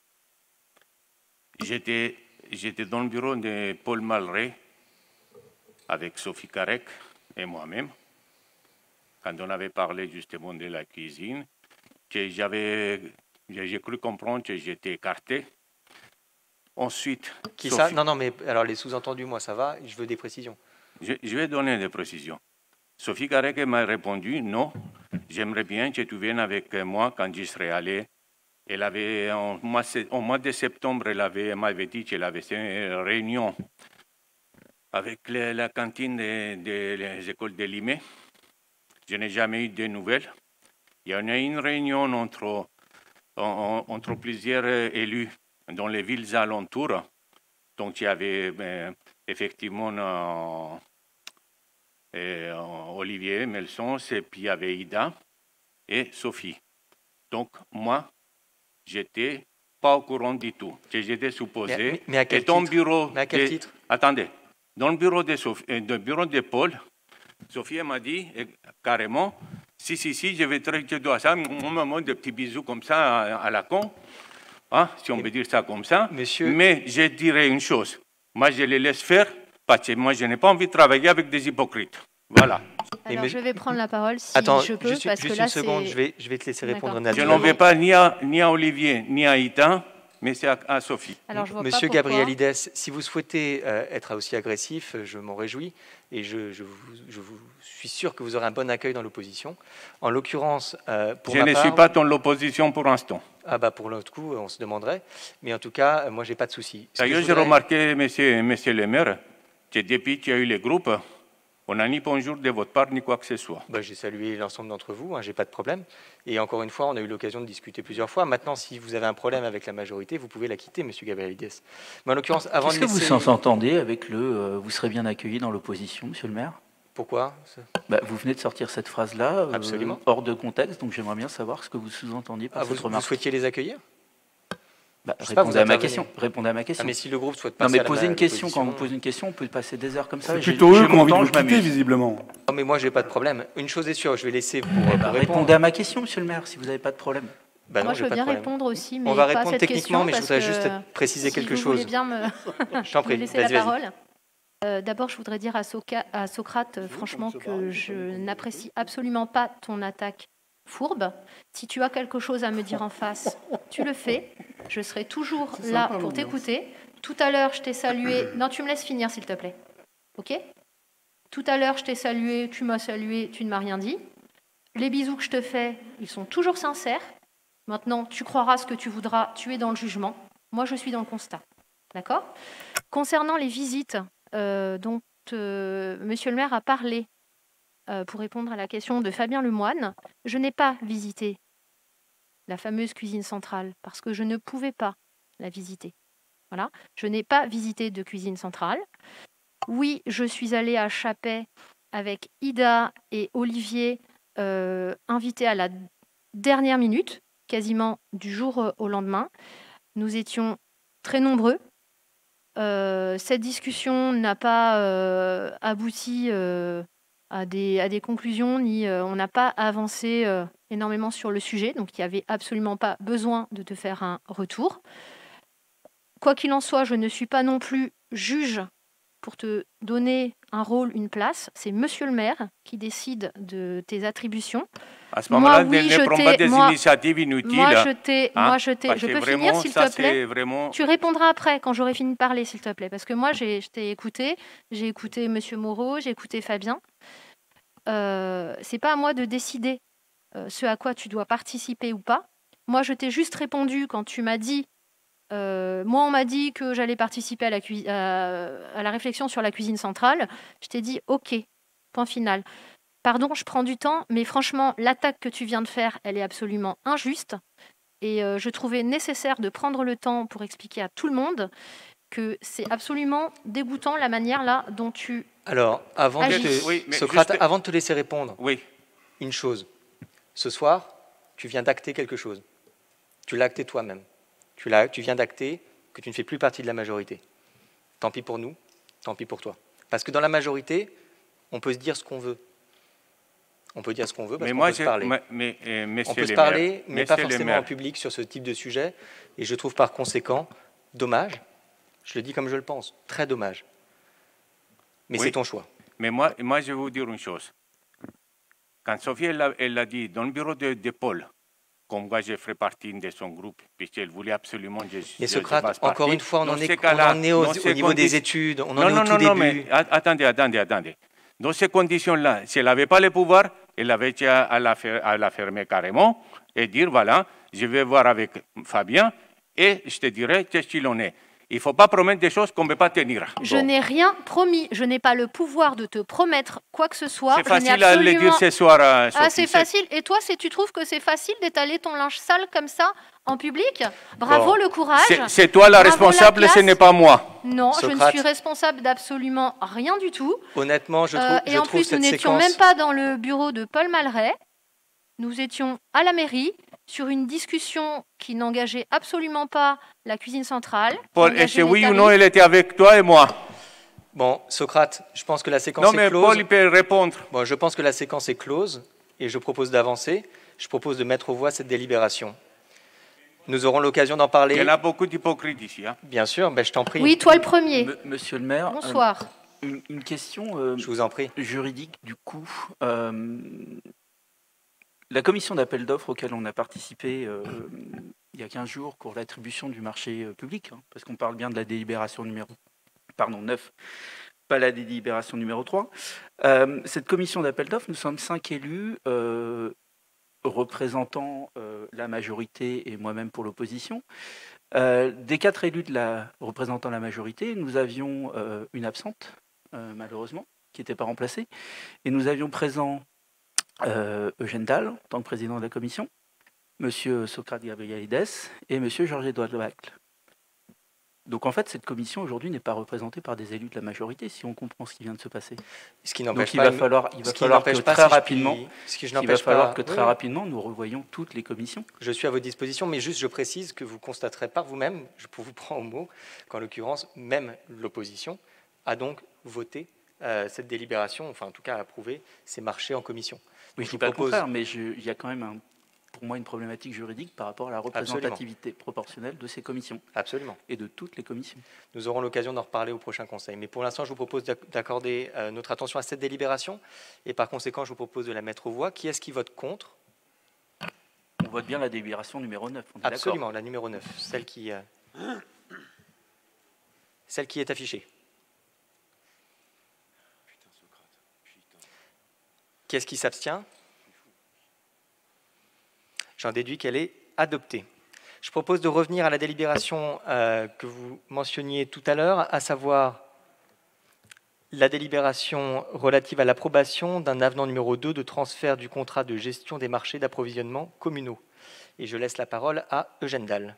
J'étais dans le bureau de Paul Malray avec Sophie Carec et moi-même, quand on avait parlé justement de la cuisine, que j'ai cru comprendre que j'étais écarté. Ensuite... Qui ça? Non, mais alors les sous-entendus, moi, ça va, je veux des précisions. Je vais donner des précisions. Sophie Carec m'a répondu, non, j'aimerais bien que tu viennes avec moi quand je serai allé. Elle avait, au mois de septembre, elle m'avait dit qu'elle avait fait une réunion avec la cantine des écoles de Limay. Je n'ai jamais eu de nouvelles. Il y en a eu une réunion entre plusieurs élus dans les villes alentours. Donc il y avait effectivement Olivier Melson, et puis il y avait Ida et Sophie. Donc moi, j'étais pas au courant du tout. J'étais supposé. Mais à quel titre? Mais à quel titre? Attendez. Dans le bureau de Paul, Sophie m'a dit carrément, si, je vais traiter de ça, des petits bisous comme ça à la con, hein, si on peut dire ça comme ça. Monsieur... Mais je dirais une chose, moi je les laisse faire, parce que moi je n'ai pas envie de travailler avec des hypocrites. Voilà. Alors, je vais prendre la parole si Attends, je peux, juste parce que une là, seconde, je vais te laisser répondre, Nadia. Je n'en vais pas ni à Olivier, ni à Ida, mais c'est à Sophie. Alors, je vois Monsieur pas pourquoi. Gabrielides, si vous souhaitez être aussi agressif, je m'en réjouis et je suis sûr que vous aurez un bon accueil dans l'opposition. En l'occurrence, pour je ma ne part, suis pas dans l'opposition pour l'instant. Ah bah pour l'autre coup, on se demanderait. Mais en tout cas, moi, j'ai pas de souci. D'ailleurs, j'ai remarqué, monsieur le maire, que depuis qu'il y a eu les groupes, on n'a ni bonjour de votre part, ni quoi que ce soit. Bah, j'ai salué l'ensemble d'entre vous, hein, j'ai pas de problème. Et encore une fois, on a eu l'occasion de discuter plusieurs fois. Maintenant, si vous avez un problème avec la majorité, vous pouvez la quitter, monsieur Gabrielides. Mais en l'occurrence, avant Est-ce de que vous laisser... s'entendez avec vous serez bien accueilli dans l'opposition, monsieur le maire? Pourquoi? Vous venez de sortir cette phrase-là, Absolument. hors de contexte, donc j'aimerais bien savoir ce que vous sous-entendiez par cette remarque. Vous souhaitiez les accueillir? Répondez à ma question. Ah, mais si le groupe souhaite Non, passer mais poser une question, quand vous position... posez une question, on peut passer des heures comme ça. C'est plutôt eux qui ont envie de vous quitter, visiblement. Non, mais moi, j'ai pas de problème. Une chose est sûre, je vais laisser pour répondre. Répondez à ma question, monsieur le maire, si vous n'avez pas de problème. Bah non, Moi, je veux pas de bien problème. répondre aussi, mais on va pas répondre cette techniquement, question, mais je parce voudrais que juste préciser si quelque vous chose. voulez bien Je t'en prie, me laisser la vas-y. parole. D'abord, je voudrais dire à Socrate, franchement, que je n'apprécie absolument pas ton attaque fourbe. Si tu as quelque chose à me dire en face, tu le fais. Je serai toujours là pour t'écouter. Tout à l'heure, je t'ai salué. Non, tu me laisses finir, s'il te plaît. OK? Tout à l'heure, je t'ai salué, tu m'as salué, tu ne m'as rien dit. Les bisous que je te fais, ils sont toujours sincères. Maintenant, tu croiras ce que tu voudras, tu es dans le jugement. Moi, je suis dans le constat. D'accord? Concernant les visites dont Monsieur le maire a parlé, pour répondre à la question de Fabien Lemoine, je n'ai pas visité la fameuse cuisine centrale parce que je ne pouvais pas la visiter. Voilà. Je n'ai pas visité de cuisine centrale. Oui, je suis allée à Chappey avec Ida et Olivier, invités à la dernière minute, quasiment du jour au lendemain. Nous étions très nombreux. Cette discussion n'a pas abouti à des conclusions, ni on n'a pas avancé énormément sur le sujet, donc il n'y avait absolument pas besoin de te faire un retour. Quoi qu'il en soit, je ne suis pas non plus juge pour te donner un rôle, une place. C'est monsieur le maire qui décide de tes attributions. À ce moment-là, oui, ne prends pas des initiatives inutiles. Je peux finir, s'il te plaît. Vraiment... Tu répondras après, quand j'aurai fini de parler, s'il te plaît. Parce que moi, je t'ai écouté. J'ai écouté monsieur Moreau, j'ai écouté Fabien. C'est pas à moi de décider ce à quoi tu dois participer ou pas. Moi, je t'ai juste répondu quand tu m'as dit moi, on m'a dit que j'allais participer à la réflexion sur la cuisine centrale. Je t'ai dit OK, point final. Pardon, je prends du temps, mais franchement, l'attaque que tu viens de faire, elle est absolument injuste. Et je trouvais nécessaire de prendre le temps pour expliquer à tout le monde que c'est absolument dégoûtant la manière là dont tu Alors, avant Socrate, avant de te laisser répondre, une chose. Ce soir, tu viens d'acter quelque chose. Tu l'as acté toi-même. Tu viens d'acter que tu ne fais plus partie de la majorité. Tant pis pour nous, tant pis pour toi. Parce que dans la majorité, on peut se dire ce qu'on veut. On peut dire ce qu'on veut parce qu'on peut se parler. On peut se parler, mais pas forcément en public sur ce type de sujet. Et je trouve par conséquent dommage, je le dis comme je le pense, très dommage. Mais c'est ton choix. Mais moi, je vais vous dire une chose. Quand Sophie elle l'a dit dans le bureau de Paul, comme moi je ferai partie de son groupe, puisqu'elle voulait absolument que Mais Socrate, encore une fois, on en est au niveau des études, on en est au tout début. Mais attendez. Dans ces conditions-là, si elle n'avait pas le pouvoir, elle avait déjà à la fermer carrément et dire, voilà, je vais voir avec Fabien et je te dirai qu'est-ce qu'il en est. Il ne faut pas promettre des choses qu'on ne peut pas tenir. Je n'ai rien promis. Je n'ai pas le pouvoir de te promettre quoi que ce soit. C'est facile à le dire ce soir. C'est facile. Et toi, tu trouves que c'est facile d'étaler ton linge sale comme ça en public? Bravo le courage. C'est toi la responsable, ce n'est pas moi. Non, Socrate. Je ne suis responsable d'absolument rien du tout. Honnêtement, je trouve et en plus, nous n'étions même pas dans le bureau de Paul Malray. Nous étions à la mairie sur une discussion qui n'engageait absolument pas la cuisine centrale. Paul, est-ce que oui ou non, elle était avec toi et moi? Bon, Socrate, je pense que la séquence est close. Non, mais Paul, il peut répondre. Bon, je pense que la séquence est close et je propose d'avancer. Je propose de mettre aux voix cette délibération. Nous aurons l'occasion d'en parler. Il y en a beaucoup d'hypocrites ici. Hein. Bien sûr, je t'en prie. Oui, toi le premier. Monsieur le maire. Bonsoir. Une question je vous en prie. Juridique, du coup. La commission d'appel d'offres auquel on a participé il y a 15 jours pour l'attribution du marché public, parce qu'on parle bien de la délibération numéro 9, pas la délibération numéro 3. Cette commission d'appel d'offres, nous sommes 5 élus représentant la majorité et moi-même pour l'opposition. Des 4 élus représentant la majorité, nous avions une absente, malheureusement, qui n'était pas remplacée, et nous avions présent Eugène Dalle, en tant que président de la commission, M. Socrate Gabrielides et M. Georges-Édouard Lebacle. Donc en fait, cette commission aujourd'hui n'est pas représentée par des élus de la majorité, si on comprend ce qui vient de se passer. Ce qui n'empêche pas, il va falloir que très rapidement, nous revoyions toutes les commissions. Je suis à votre disposition, mais juste je précise que vous constaterez par vous-même, je vous prends au mot, qu'en l'occurrence, même l'opposition a donc voté cette délibération, enfin en tout cas approuvé ces marchés en commission. Oui, je ne dis pas le contraire, mais il y a quand même pour moi une problématique juridique par rapport à la représentativité proportionnelle de ces commissions. Absolument. Et de toutes les commissions. Nous aurons l'occasion d'en reparler au prochain Conseil. Mais pour l'instant, je vous propose d'accorder notre attention à cette délibération. Et par conséquent, je vous propose de la mettre aux voix. Qui est-ce qui vote contre? On vote bien la délibération numéro 9. On est absolument, la numéro 9, celle qui est affichée. Qui est-ce qui s'abstient? J'en déduis qu'elle est adoptée. Je propose de revenir à la délibération que vous mentionniez tout à l'heure, à savoir la délibération relative à l'approbation d'un avenant numéro 2 de transfert du contrat de gestion des marchés d'approvisionnement communaux. Et je laisse la parole à Eugène Dalle.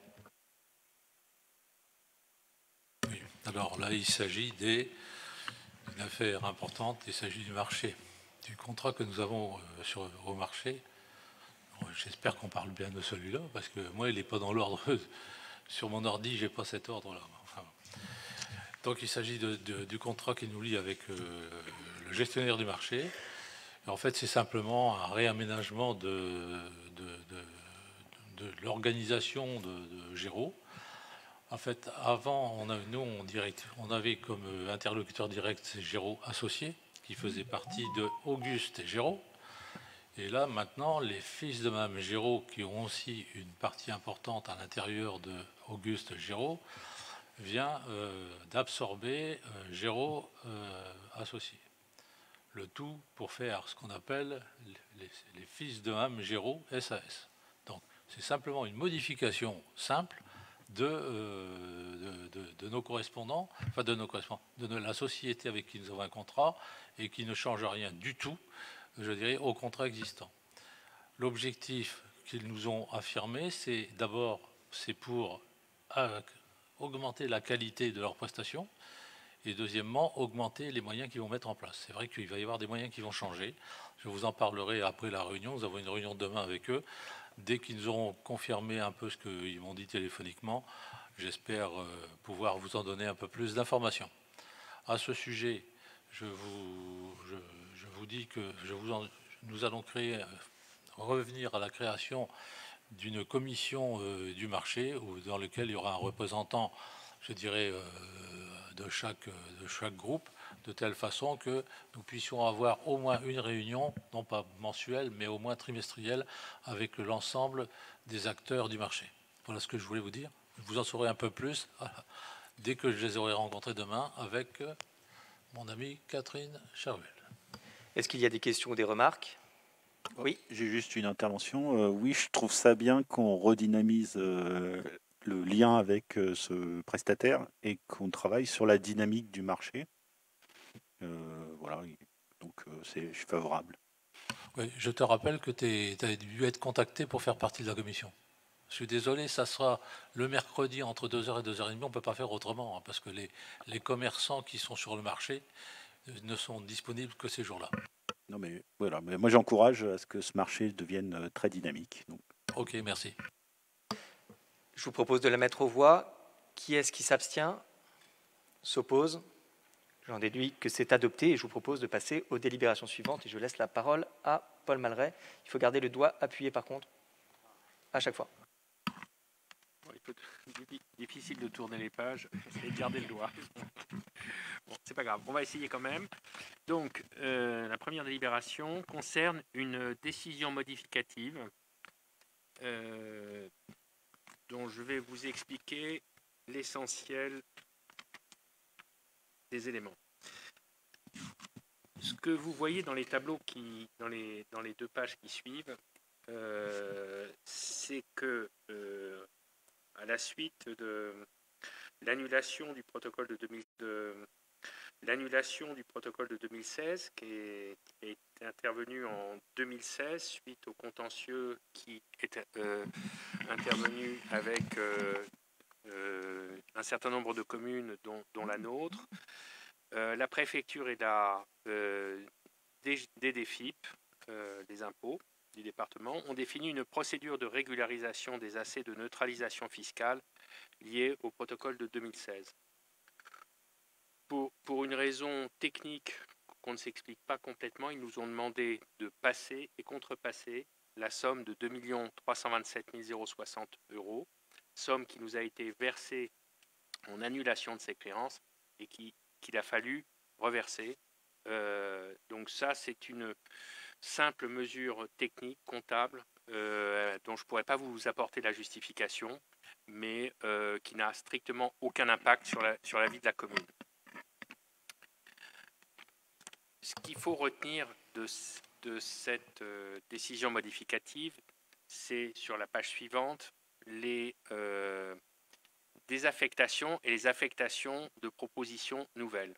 Oui. Alors là, il s'agit d'une affaire importante, il s'agit du marché, du contrat que nous avons au marché. J'espère qu'on parle bien de celui-là, parce que moi, il n'est pas dans l'ordre. Sur mon ordi, je n'ai pas cet ordre-là. Enfin, donc, il s'agit du contrat qui nous lie avec le gestionnaire du marché. Et en fait, c'est simplement un réaménagement de l'organisation de Géraud, En fait, avant, on avait comme interlocuteur direct Géraud Associés, qui faisait partie de Auguste et Géraud. Et là, maintenant, les fils de Mme Géraud, qui ont aussi une partie importante à l'intérieur de Auguste Géraud, vient d'absorber Géraud Associés. Le tout pour faire ce qu'on appelle les fils de Mme Géraud SAS. Donc, c'est simplement une modification simple de nos correspondants, enfin de la société avec qui nous avons un contrat et qui ne change rien du tout, je dirais, au contrat existant. L'objectif qu'ils nous ont affirmé, c'est d'abord, c'est pour augmenter la qualité de leurs prestations et deuxièmement, augmenter les moyens qu'ils vont mettre en place. C'est vrai qu'il va y avoir des moyens qui vont changer. Je vous en parlerai après la réunion. Nous avons une réunion demain avec eux. Dès qu'ils nous auront confirmé un peu ce qu'ils m'ont dit téléphoniquement, j'espère pouvoir vous en donner un peu plus d'informations. À ce sujet, je vous dis que nous allons revenir à la création d'une commission du marché dans laquelle il y aura un représentant, je dirais, de chaque groupe, de telle façon que nous puissions avoir au moins une réunion, non pas mensuelle, mais au moins trimestrielle, avec l'ensemble des acteurs du marché. Voilà ce que je voulais vous dire. Vous en saurez un peu plus dès que je les aurai rencontrés demain avec mon amie Catherine Charvel. Est-ce qu'il y a des questions ou des remarques? Oui. J'ai juste une intervention. Oui, je trouve ça bien qu'on redynamise le lien avec ce prestataire et qu'on travaille sur la dynamique du marché. Voilà, donc je suis favorable. Oui, je te rappelle que tu as dû être contacté pour faire partie de la commission. Je suis désolé, ça sera le mercredi entre 2h et 2h30. On ne peut pas faire autrement, hein, parce que les commerçants qui sont sur le marché ne sont disponibles que ces jours-là. Non, mais voilà, mais moi j'encourage à ce que ce marché devienne très dynamique. Donc. Ok, merci. Je vous propose de la mettre aux voix. Qui est-ce qui s'abstient? S'oppose? J'en déduis que c'est adopté et je vous propose de passer aux délibérations suivantes et je laisse la parole à Paul Malray. Il faut garder le doigt appuyé par contre à chaque fois. Difficile de tourner les pages et de garder le doigt. Bon, c'est pas grave, on va essayer quand même. Donc, la première délibération concerne une décision modificative dont je vais vous expliquer l'essentiel des éléments. Ce que vous voyez dans les tableaux dans les deux pages qui suivent, c'est que à la suite de l'annulation du protocole de 2016 qui est intervenu en 2016 suite au contentieux qui est intervenu avec un certain nombre de communes dont la nôtre, la préfecture et des DFIP, des impôts du département, ont défini une procédure de régularisation des assets de neutralisation fiscale liés au protocole de 2016. Pour une raison technique qu'on ne s'explique pas complètement, ils nous ont demandé de passer et contrepasser la somme de 2 327 060 €, somme qui nous a été versée en annulation de ces créances et qu'il a fallu reverser. Donc ça, c'est une simple mesure technique, comptable, dont je ne pourrais pas vous apporter la justification, mais qui n'a strictement aucun impact sur la vie de la commune. Ce qu'il faut retenir de cette décision modificative, c'est sur la page suivante, les désaffectations et les affectations de propositions nouvelles.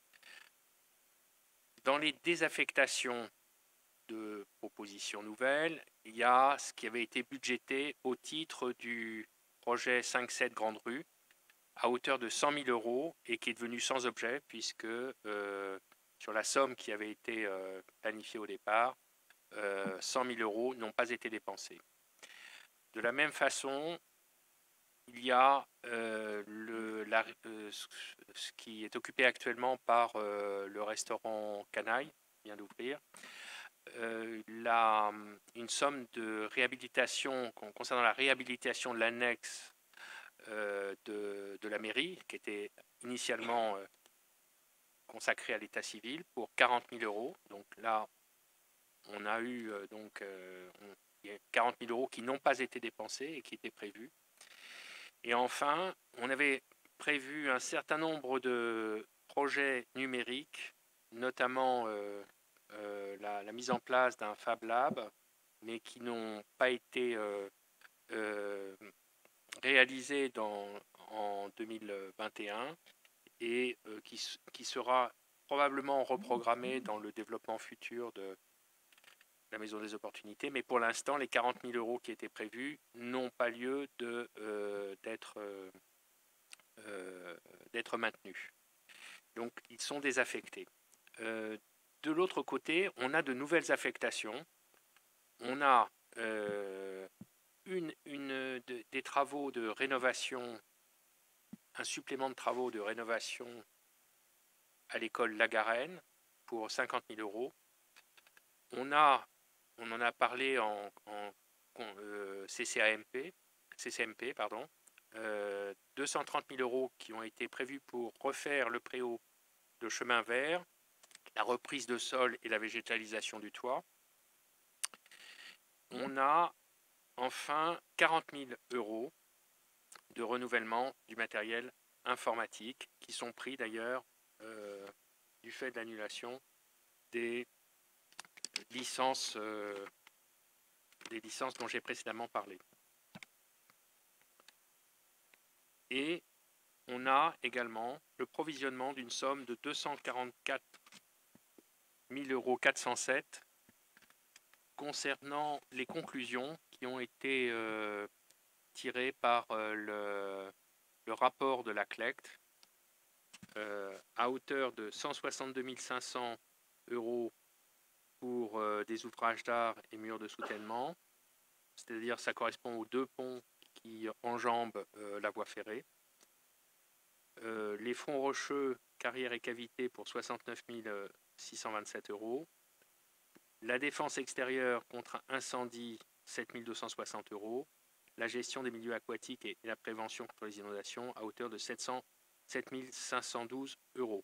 Dans les désaffectations de propositions nouvelles, il y a ce qui avait été budgété au titre du projet 5-7 Grande Rue à hauteur de 100 000 € et qui est devenu sans objet puisque sur la somme qui avait été planifiée au départ, 100 000 € n'ont pas été dépensés. De la même façon, il y a ce qui est occupé actuellement par le restaurant Canaille, qui vient d'ouvrir, une somme de réhabilitation concernant la réhabilitation de l'annexe de la mairie, qui était initialement consacré à l'état civil, pour 40 000 euros. Donc là, on a eu il y a 40 000 euros qui n'ont pas été dépensés et qui étaient prévus. Et enfin, on avait prévu un certain nombre de projets numériques, notamment la mise en place d'un Fab Lab, mais qui n'ont pas été réalisés en 2021 et qui sera probablement reprogrammé dans le développement futur de la Maison des Opportunités. Mais pour l'instant, les 40 000 euros qui étaient prévus n'ont pas lieu d'être maintenus. Donc, ils sont désaffectés. De l'autre côté, on a de nouvelles affectations. On a des travaux de rénovation, un supplément de travaux de rénovation à l'école Lagarenne pour 50 000 euros. On en a parlé en CCMP, 230 000 euros qui ont été prévus pour refaire le préau de chemin vert, la reprise de sol et la végétalisation du toit. On a enfin 40 000 euros de renouvellement du matériel informatique qui sont pris d'ailleurs du fait de l'annulation des licences dont j'ai précédemment parlé. Et on a également le provisionnement d'une somme de 244 407 € concernant les conclusions qui ont été tirées par le rapport de la CLECT à hauteur de 162 500 € pour des ouvrages d'art et murs de soutènement, c'est-à-dire ça correspond aux 2 ponts qui enjambent la voie ferrée. Les fronts rocheux, carrières et cavités pour 69 627 €. La défense extérieure contre incendie, 7 260 €. La gestion des milieux aquatiques et la prévention contre les inondations à hauteur de 7 512 €.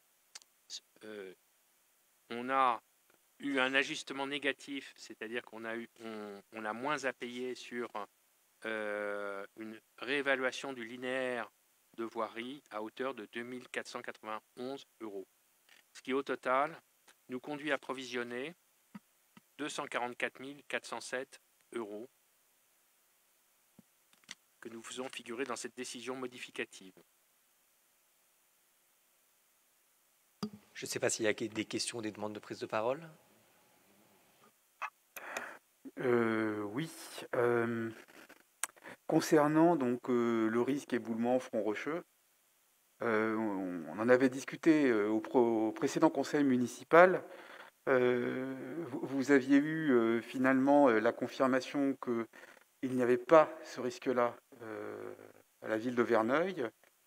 On a eu un ajustement négatif, c'est-à-dire qu'on a moins à payer sur une réévaluation du linéaire de voirie à hauteur de 2 491 €. Ce qui, au total, nous conduit à provisionner 244 407 € que nous faisons figurer dans cette décision modificative. Je ne sais pas s'il y a des questions, des demandes de prise de parole. Oui. Concernant donc le risque éboulement front rocheux, on en avait discuté au précédent conseil municipal. Vous aviez eu finalement la confirmation qu'il n'y avait pas ce risque-là à la ville de Verneuil.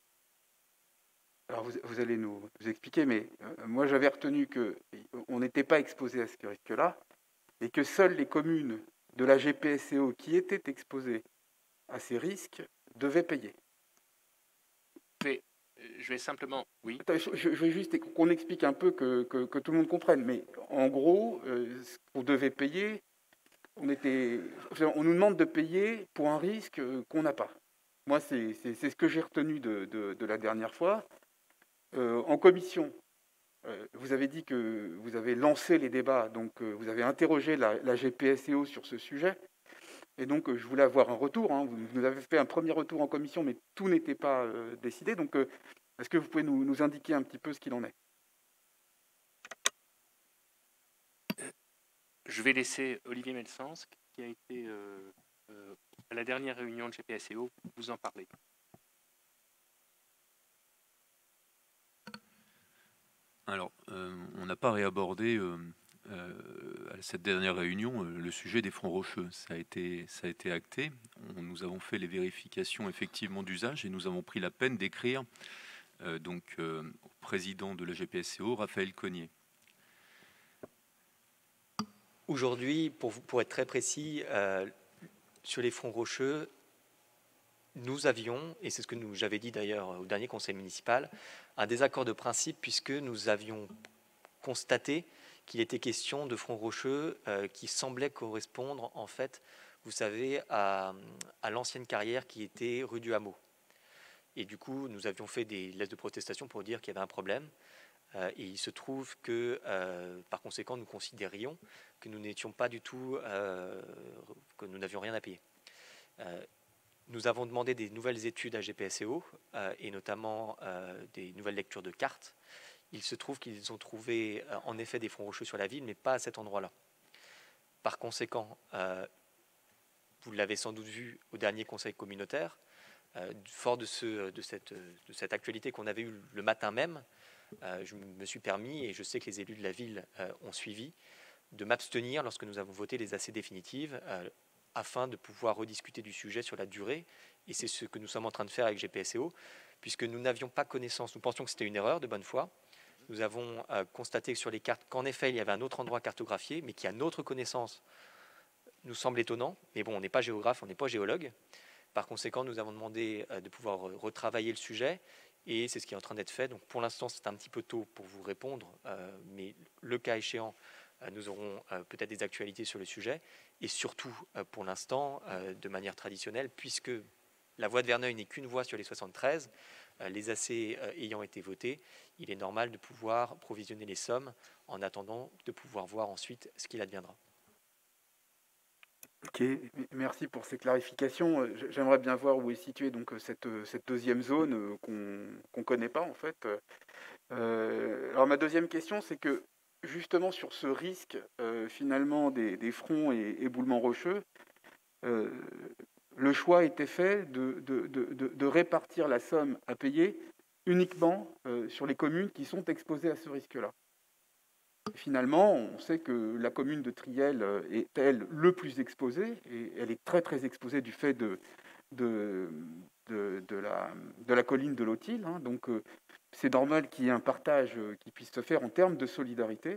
Alors vous allez nous expliquer, mais moi j'avais retenu qu'on n'était pas exposé à ce risque-là et que seules les communes de la GPSCO qui étaient exposées à ces risques devaient payer. Je vais simplement... Oui. Je veux juste qu'on explique un peu que tout le monde comprenne, mais en gros, ce qu'on devait payer, on nous demande de payer pour un risque qu'on n'a pas. Moi, c'est ce que j'ai retenu de la dernière fois. En commission, vous avez dit que vous avez lancé les débats, donc vous avez interrogé la GPSCO sur ce sujet. Et donc, je voulais avoir un retour. Vous nous avez fait un premier retour en commission, mais tout n'était pas décidé. Donc, est-ce que vous pouvez nous indiquer un petit peu ce qu'il en est ? Je vais laisser Olivier Melsens, qui a été à la dernière réunion de GPSCO, vous en parler. Alors, on n'a pas réabordé à cette dernière réunion le sujet des fronts rocheux. Ça a été acté. Nous avons fait les vérifications effectivement d'usage et nous avons pris la peine d'écrire au président de la GPSCO, Raphaël Cognier. Aujourd'hui, pour être très précis, sur les fronts rocheux, nous avions, et c'est ce que j'avais dit d'ailleurs au dernier conseil municipal, un désaccord de principe puisque nous avions constaté qu'il était question de fronts rocheux qui semblaient correspondre en fait, vous savez, à l'ancienne carrière qui était rue du Hameau. Et du coup, nous avions fait des lettres de protestation pour dire qu'il y avait un problème. Et il se trouve que, par conséquent, nous considérions que nous n'étions pas du tout, que nous n'avions rien à payer. Nous avons demandé des nouvelles études à GPSEO et notamment des nouvelles lectures de cartes. Il se trouve qu'ils ont trouvé en effet des fronts rocheux sur la ville, mais pas à cet endroit-là. Par conséquent, vous l'avez sans doute vu au dernier conseil communautaire, fort de cette actualité qu'on avait eue le matin même, je me suis permis, et je sais que les élus de la ville ont suivi, de m'abstenir lorsque nous avons voté les AC définitives, afin de pouvoir rediscuter du sujet sur la durée. Et c'est ce que nous sommes en train de faire avec GPSEO, puisque nous n'avions pas connaissance, nous pensions que c'était une erreur de bonne foi. Nous avons constaté sur les cartes qu'en effet, il y avait un autre endroit cartographié, mais qui, à notre connaissance, nous semble étonnant. Mais bon, on n'est pas géographe, on n'est pas géologue. Par conséquent, nous avons demandé de pouvoir retravailler le sujet, et c'est ce qui est en train d'être fait. Donc pour l'instant, c'est un petit peu tôt pour vous répondre, mais le cas échéant, nous aurons peut-être des actualités sur le sujet, et surtout, pour l'instant, de manière traditionnelle, puisque la voie de Verneuil n'est qu'une voie sur les 73, les AC ayant été votés, il est normal de pouvoir provisionner les sommes en attendant de pouvoir voir ensuite ce qu'il adviendra. Ok, merci pour ces clarifications. J'aimerais bien voir où est située donc cette deuxième zone qu'on connaît pas en fait. Alors ma deuxième question, c'est que justement sur ce risque finalement des fronts et éboulements rocheux, le choix a été fait de répartir la somme à payer uniquement sur les communes qui sont exposées à ce risque-là. Finalement, on sait que la commune de Triel est, elle, le plus exposée, et elle est très très exposée du fait de la colline de l'Autil. Hein. Donc c'est normal qu'il y ait un partage qui puisse se faire en termes de solidarité.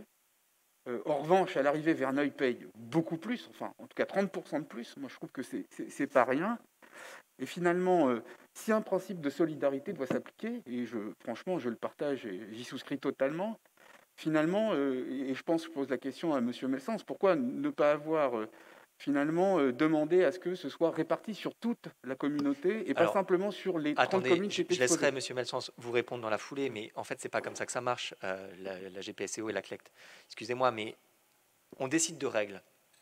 En revanche, à l'arrivée, Verneuil paye beaucoup plus, enfin en tout cas 30% de plus. Moi je trouve que c'est pas rien. Et finalement, si un principe de solidarité doit s'appliquer, et franchement je le partage et j'y souscris totalement, finalement, et je pense que je pose la question à M. Melsens, pourquoi ne pas avoir finalement demandé à ce que ce soit réparti sur toute la communauté et pas simplement sur les 30 communes qui étaient exposées? Je laisserai M. Melsens vous répondre dans la foulée, mais en fait, ce n'est pas comme ça que ça marche, la GPSEO et la CLECT. Excusez-moi, mais on décide de règles.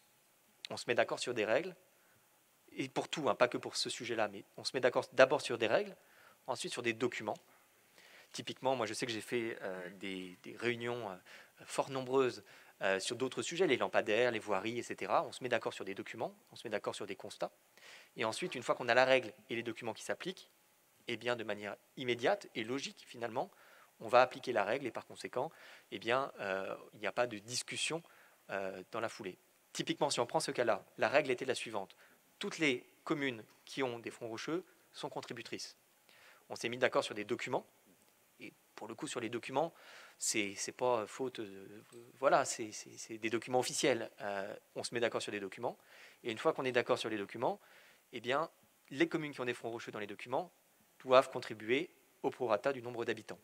On se met d'accord sur des règles, et pour tout, hein, pas que pour ce sujet-là, mais on se met d'accord d'abord sur des règles, ensuite sur des documents. Typiquement, moi je sais que j'ai fait des réunions fort nombreuses sur d'autres sujets, les lampadaires, les voiries, etc. On se met d'accord sur des documents, on se met d'accord sur des constats. Et ensuite, une fois qu'on a la règle et les documents qui s'appliquent, eh bien, de manière immédiate et logique, finalement, on va appliquer la règle et par conséquent, eh bien, il n'y a pas de discussion dans la foulée. Typiquement, si on prend ce cas-là, la règle était la suivante. Toutes les communes qui ont des fronts rocheux sont contributrices. On s'est mis d'accord sur des documents. Pour le coup, sur les documents, c'est pas faute. Voilà, c'est des documents officiels. On se met d'accord sur des documents. Et une fois qu'on est d'accord sur les documents, eh bien, les communes qui ont des fronts rocheux dans les documents doivent contribuer au prorata du nombre d'habitants.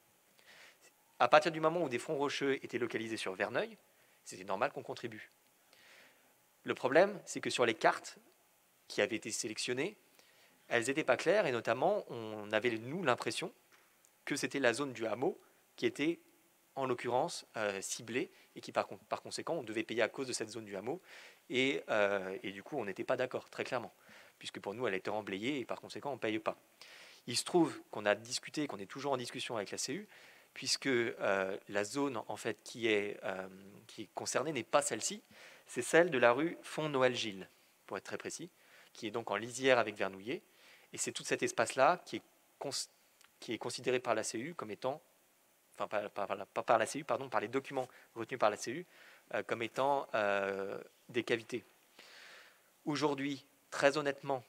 À partir du moment où des fronts rocheux étaient localisés sur Verneuil, c'était normal qu'on contribue. Le problème, c'est que sur les cartes qui avaient été sélectionnées, elles n'étaient pas claires et notamment, on avait, nous, l'impression que c'était la zone du hameau qui était, en l'occurrence, ciblée et qui, par conséquent, on devait payer à cause de cette zone du hameau. Et du coup, on n'était pas d'accord, très clairement, puisque pour nous, elle était emblayée et par conséquent, on ne paye pas. Il se trouve qu'on a discuté, qu'on est toujours en discussion avec la CU, puisque la zone en fait, qui est concernée n'est pas celle-ci, c'est celle de la rue Font-Noël-Gilles, pour être très précis, qui est donc en lisière avec Vernouillet. Et c'est tout cet espace-là qui est considéré par la CU comme étant, enfin pas par la CU, pardon, par les documents retenus par la CU, comme étant des cavités. Aujourd'hui, très honnêtement,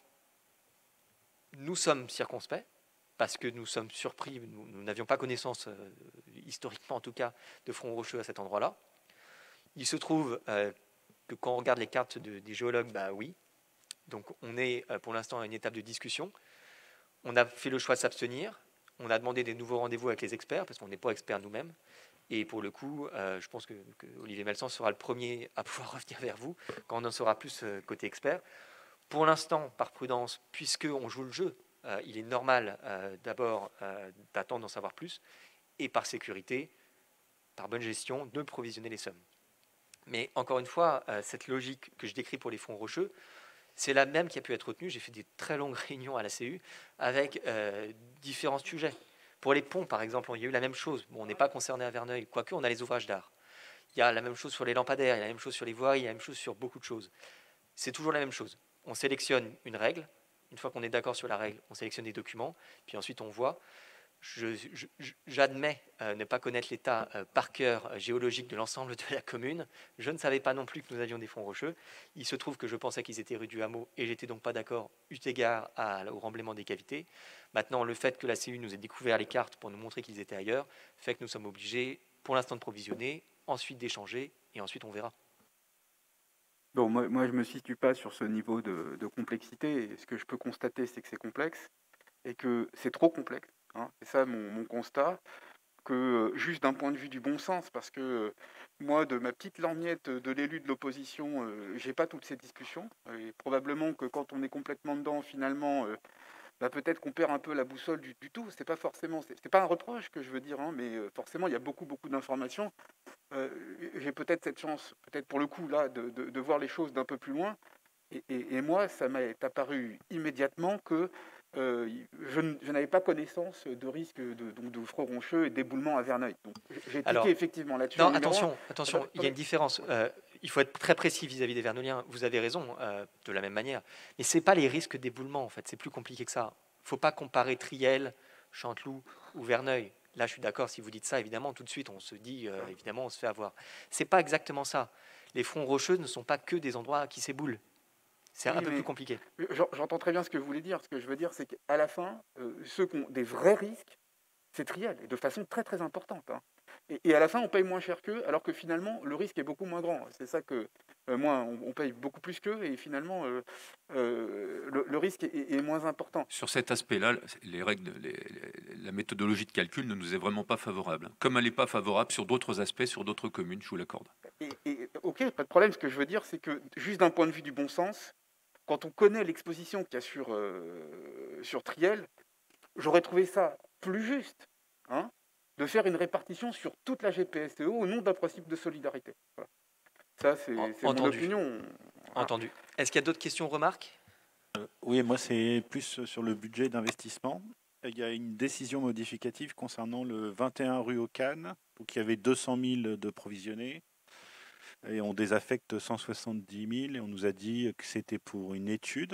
nous sommes circonspects, parce que nous sommes surpris, nous n'avions pas connaissance, historiquement en tout cas, de fronts rocheux à cet endroit-là. Il se trouve que quand on regarde les cartes des géologues, bah oui, donc on est pour l'instant à une étape de discussion. On a fait le choix de s'abstenir. On a demandé des nouveaux rendez-vous avec les experts, parce qu'on n'est pas experts nous-mêmes. Et pour le coup, je pense que Olivier Melsan sera le premier à pouvoir revenir vers vous quand on en saura plus côté expert. Pour l'instant, par prudence, puisqu'on joue le jeu, il est normal d'abord d'attendre d'en savoir plus, et par sécurité, par bonne gestion, de provisionner les sommes. Mais encore une fois, cette logique que je décris pour les fonds rocheux, c'est la même qui a pu être retenue. J'ai fait des très longues réunions à la CU avec différents sujets. Pour les ponts, par exemple, il y a eu la même chose. Bon, on n'est pas concerné à Verneuil, quoique on a les ouvrages d'art. Il y a la même chose sur les lampadaires, il y a la même chose sur les voiries, il y a la même chose sur beaucoup de choses. C'est toujours la même chose. On sélectionne une règle. Une fois qu'on est d'accord sur la règle, on sélectionne des documents. Puis ensuite, on voit. J'admets ne pas connaître l'état par cœur géologique de l'ensemble de la commune. Je ne savais pas non plus que nous avions des fonds rocheux. Il se trouve que je pensais qu'ils étaient rue du Hameau et j'étais donc pas d'accord eu égard au remblaiement des cavités. Maintenant, le fait que la CU nous ait découvert les cartes pour nous montrer qu'ils étaient ailleurs fait que nous sommes obligés pour l'instant de provisionner, ensuite d'échanger et ensuite on verra. Bon, moi je ne me situe pas sur ce niveau de complexité. Et ce que je peux constater, c'est que c'est complexe et que c'est trop complexe. C'est ça mon constat, que juste d'un point de vue du bon sens, parce que moi, de ma petite lorgnette de l'élu de l'opposition, j'ai pas toutes ces discussions. Et probablement que quand on est complètement dedans, finalement, peut-être qu'on perd un peu la boussole du tout. C'est pas forcément, c'est pas un reproche que je veux dire, mais forcément, il y a beaucoup d'informations. J'ai peut-être cette chance, peut-être pour le coup là, de voir les choses d'un peu plus loin. Et moi, ça m'est apparu immédiatement que je n'avais pas connaissance de risque de front roncheux et d'éboulement à Verneuil. Donc, j'ai cliqué effectivement là-dessus. Non, attention, il y a une différence. Il faut être très précis vis-à-vis des Verneuiliens. Vous avez raison, de la même manière. Mais ce n'est pas les risques d'éboulement, en fait. C'est plus compliqué que ça. Il ne faut pas comparer Triel, Chanteloup ou Verneuil. Là, je suis d'accord, si vous dites ça, évidemment, tout de suite, on se dit, évidemment, on se fait avoir. Ce n'est pas exactement ça. Les fronts rocheux ne sont pas que des endroits qui s'éboulent. C'est un peu plus compliqué. J'entends très bien ce que vous voulez dire. Ce que je veux dire, c'est qu'à la fin, ceux qui ont des vrais risques, c'est Triel, et de façon très très importante. Et à la fin, on paye moins cher qu'eux, alors que finalement, le risque est beaucoup moins grand. C'est ça que, moi, on paye beaucoup plus qu'eux, et finalement, le risque est moins important. Sur cet aspect-là, les règles, la méthodologie de calcul ne nous est vraiment pas favorable. Comme elle n'est pas favorable sur d'autres aspects, sur d'autres communes, je vous l'accorde. Ok, pas de problème. Ce que je veux dire, c'est que, juste d'un point de vue du bon sens, quand on connaît l'exposition qu'il y a sur Triel, j'aurais trouvé ça plus juste de faire une répartition sur toute la GPSTO au nom d'un principe de solidarité. Voilà. Ça, c'est mon opinion. Entendu. Est-ce qu'il y a d'autres questions, remarques? Oui, moi, c'est plus sur le budget d'investissement. Il y a une décision modificative concernant le 21 rue aux Cannes. Donc, il y avait 200 000 de provisionnés. Et on désaffecte 170 000 et on nous a dit que c'était pour une étude.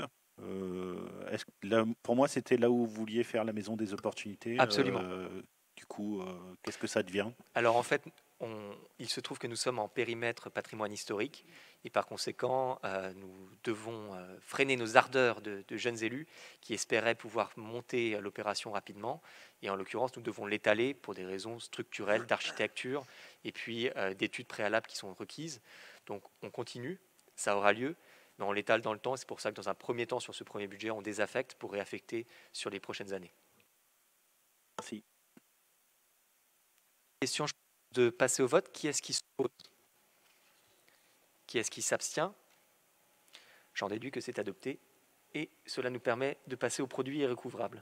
Pour moi, c'était là où vous vouliez faire la maison des opportunités. Absolument. Du coup, qu'est-ce que ça devient? Alors en fait, il se trouve que nous sommes en périmètre patrimoine historique et par conséquent, nous devons freiner nos ardeurs de jeunes élus qui espéraient pouvoir monter l'opération rapidement. Et en l'occurrence, nous devons l'étaler pour des raisons structurelles, d'architecture et puis d'études préalables qui sont requises. Donc on continue, ça aura lieu, mais on l'étale dans le temps. C'est pour ça que dans un premier temps, sur ce premier budget, on désaffecte pour réaffecter sur les prochaines années. Merci. Question de passer au vote. Qui est-ce qui s'oppose? Qui est-ce qui s'abstient? J'en déduis que c'est adopté. Et cela nous permet de passer aux produits irrécouvrables.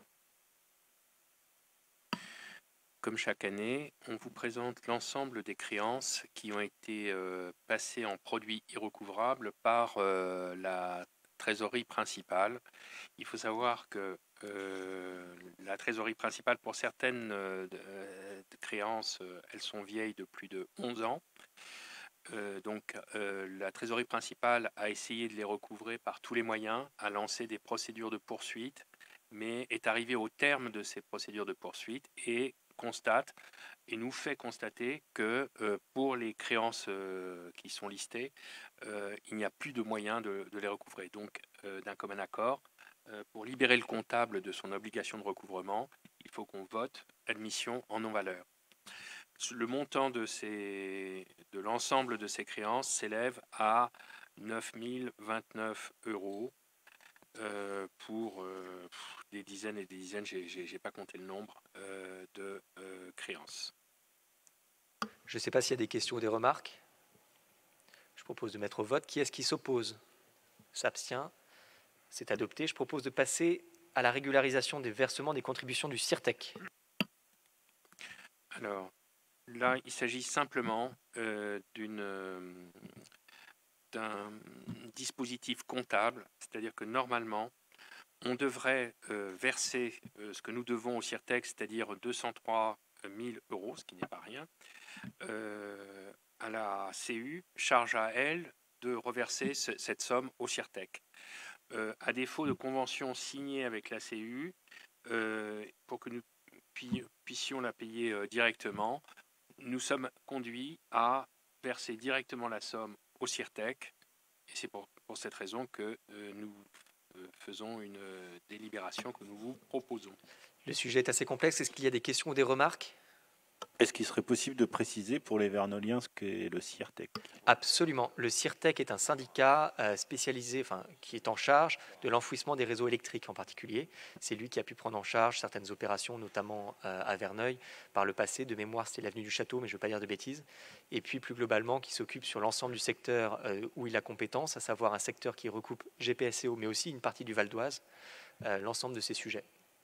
Comme chaque année, on vous présente l'ensemble des créances qui ont été passées en produits irrécouvrables par la trésorerie principale. Il faut savoir que la trésorerie principale, pour certaines créances, elles sont vieilles de plus de 11 ans. Donc la trésorerie principale a essayé de les recouvrer par tous les moyens, a lancé des procédures de poursuite, mais est arrivée au terme de ces procédures de poursuite et constate et nous fait constater que pour les créances qui sont listées, il n'y a plus de moyens de les recouvrer. Donc d'un commun accord, pour libérer le comptable de son obligation de recouvrement, il faut qu'on vote admission en non-valeur. Le montant de l'ensemble de ces créances s'élève à 9 029 € pour des dizaines et des dizaines, je n'ai pas compté le nombre, de créances. Je ne sais pas s'il y a des questions ou des remarques. Je propose de mettre au vote. Qui est-ce qui s'oppose? S'abstient? C'est adopté. Je propose de passer à la régularisation des versements des contributions du CIRTEC. Alors, là, il s'agit simplement d'un dispositif comptable, c'est-à-dire que normalement, on devrait verser ce que nous devons au CIRTEC, c'est-à-dire 203 000 euros, ce qui n'est pas rien, à la CU, charge à elle de reverser cette somme au CIRTEC. À défaut de convention signée avec la CU, pour que nous puissions la payer directement, nous sommes conduits à verser directement la somme au CIRTEC, et c'est pour cette raison que nous faisons une délibération que nous vous proposons. Le sujet est assez complexe. Est-ce qu'il y a des questions ou des remarques? Est-ce qu'il serait possible de préciser pour les Vernoliens ce qu'est le CIRTEC? Absolument. Le CIRTEC est un syndicat spécialisé, qui est en charge de l'enfouissement des réseaux électriques en particulier. C'est lui qui a pu prendre en charge certaines opérations, notamment à Verneuil, par le passé. De mémoire, c'était l'avenue du Château, mais je ne veux pas dire de bêtises. Et puis, plus globalement, qui s'occupe sur l'ensemble du secteur où il a compétence, à savoir un secteur qui recoupe GPSO, mais aussi une partie du Val d'Oise, l'ensemble de ces sujets.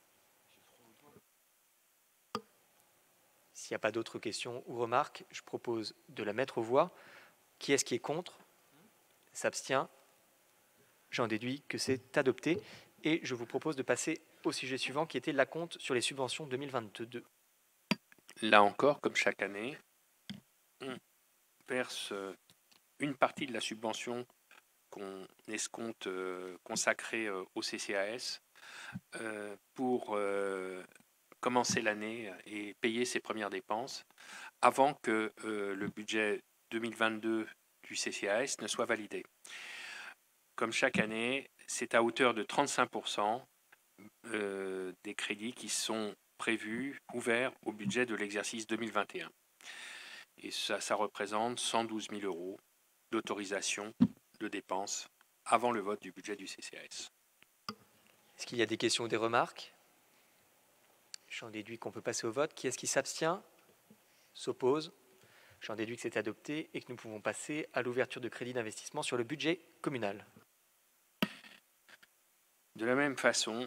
S'il n'y a pas d'autres questions ou remarques, je propose de la mettre aux voix. Qui est-ce qui est contre? S'abstient? J'en déduis que c'est adopté. Et je vous propose de passer au sujet suivant, qui était l'acompte sur les subventions 2022. Là encore, comme chaque année, on verse une partie de la subvention qu'on escompte consacrée au CCAS pour commencer l'année et payer ses premières dépenses avant que le budget 2022 du CCAS ne soit validé. Comme chaque année, c'est à hauteur de 35% des crédits qui sont prévus, ouverts au budget de l'exercice 2021. Et ça représente 112 000 euros d'autorisation de dépenses avant le vote du budget du CCAS. Est-ce qu'il y a des questions ou des remarques? J'en déduis qu'on peut passer au vote. Qui est-ce qui s'abstient? S'oppose? J'en déduis que c'est adopté et que nous pouvons passer à l'ouverture de crédits d'investissement sur le budget communal. De la même façon,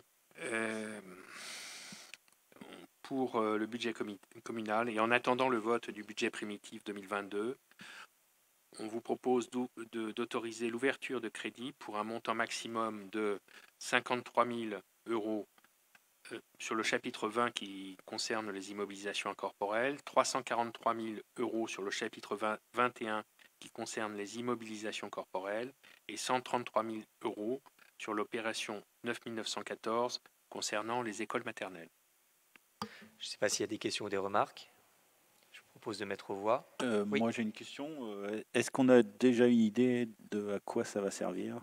pour le budget communal et en attendant le vote du budget primitif 2022, on vous propose d'autoriser l'ouverture de crédits pour un montant maximum de 53 000 euros sur le chapitre 20 qui concerne les immobilisations incorporelles, 343 000 euros sur le chapitre 21 qui concerne les immobilisations corporelles et 133 000 euros sur l'opération 9914 concernant les écoles maternelles. Je ne sais pas s'il y a des questions ou des remarques. Je vous propose de mettre aux voix. Oui. Moi j'ai une question. Est-ce qu'on a déjà une idée de à quoi ça va servir?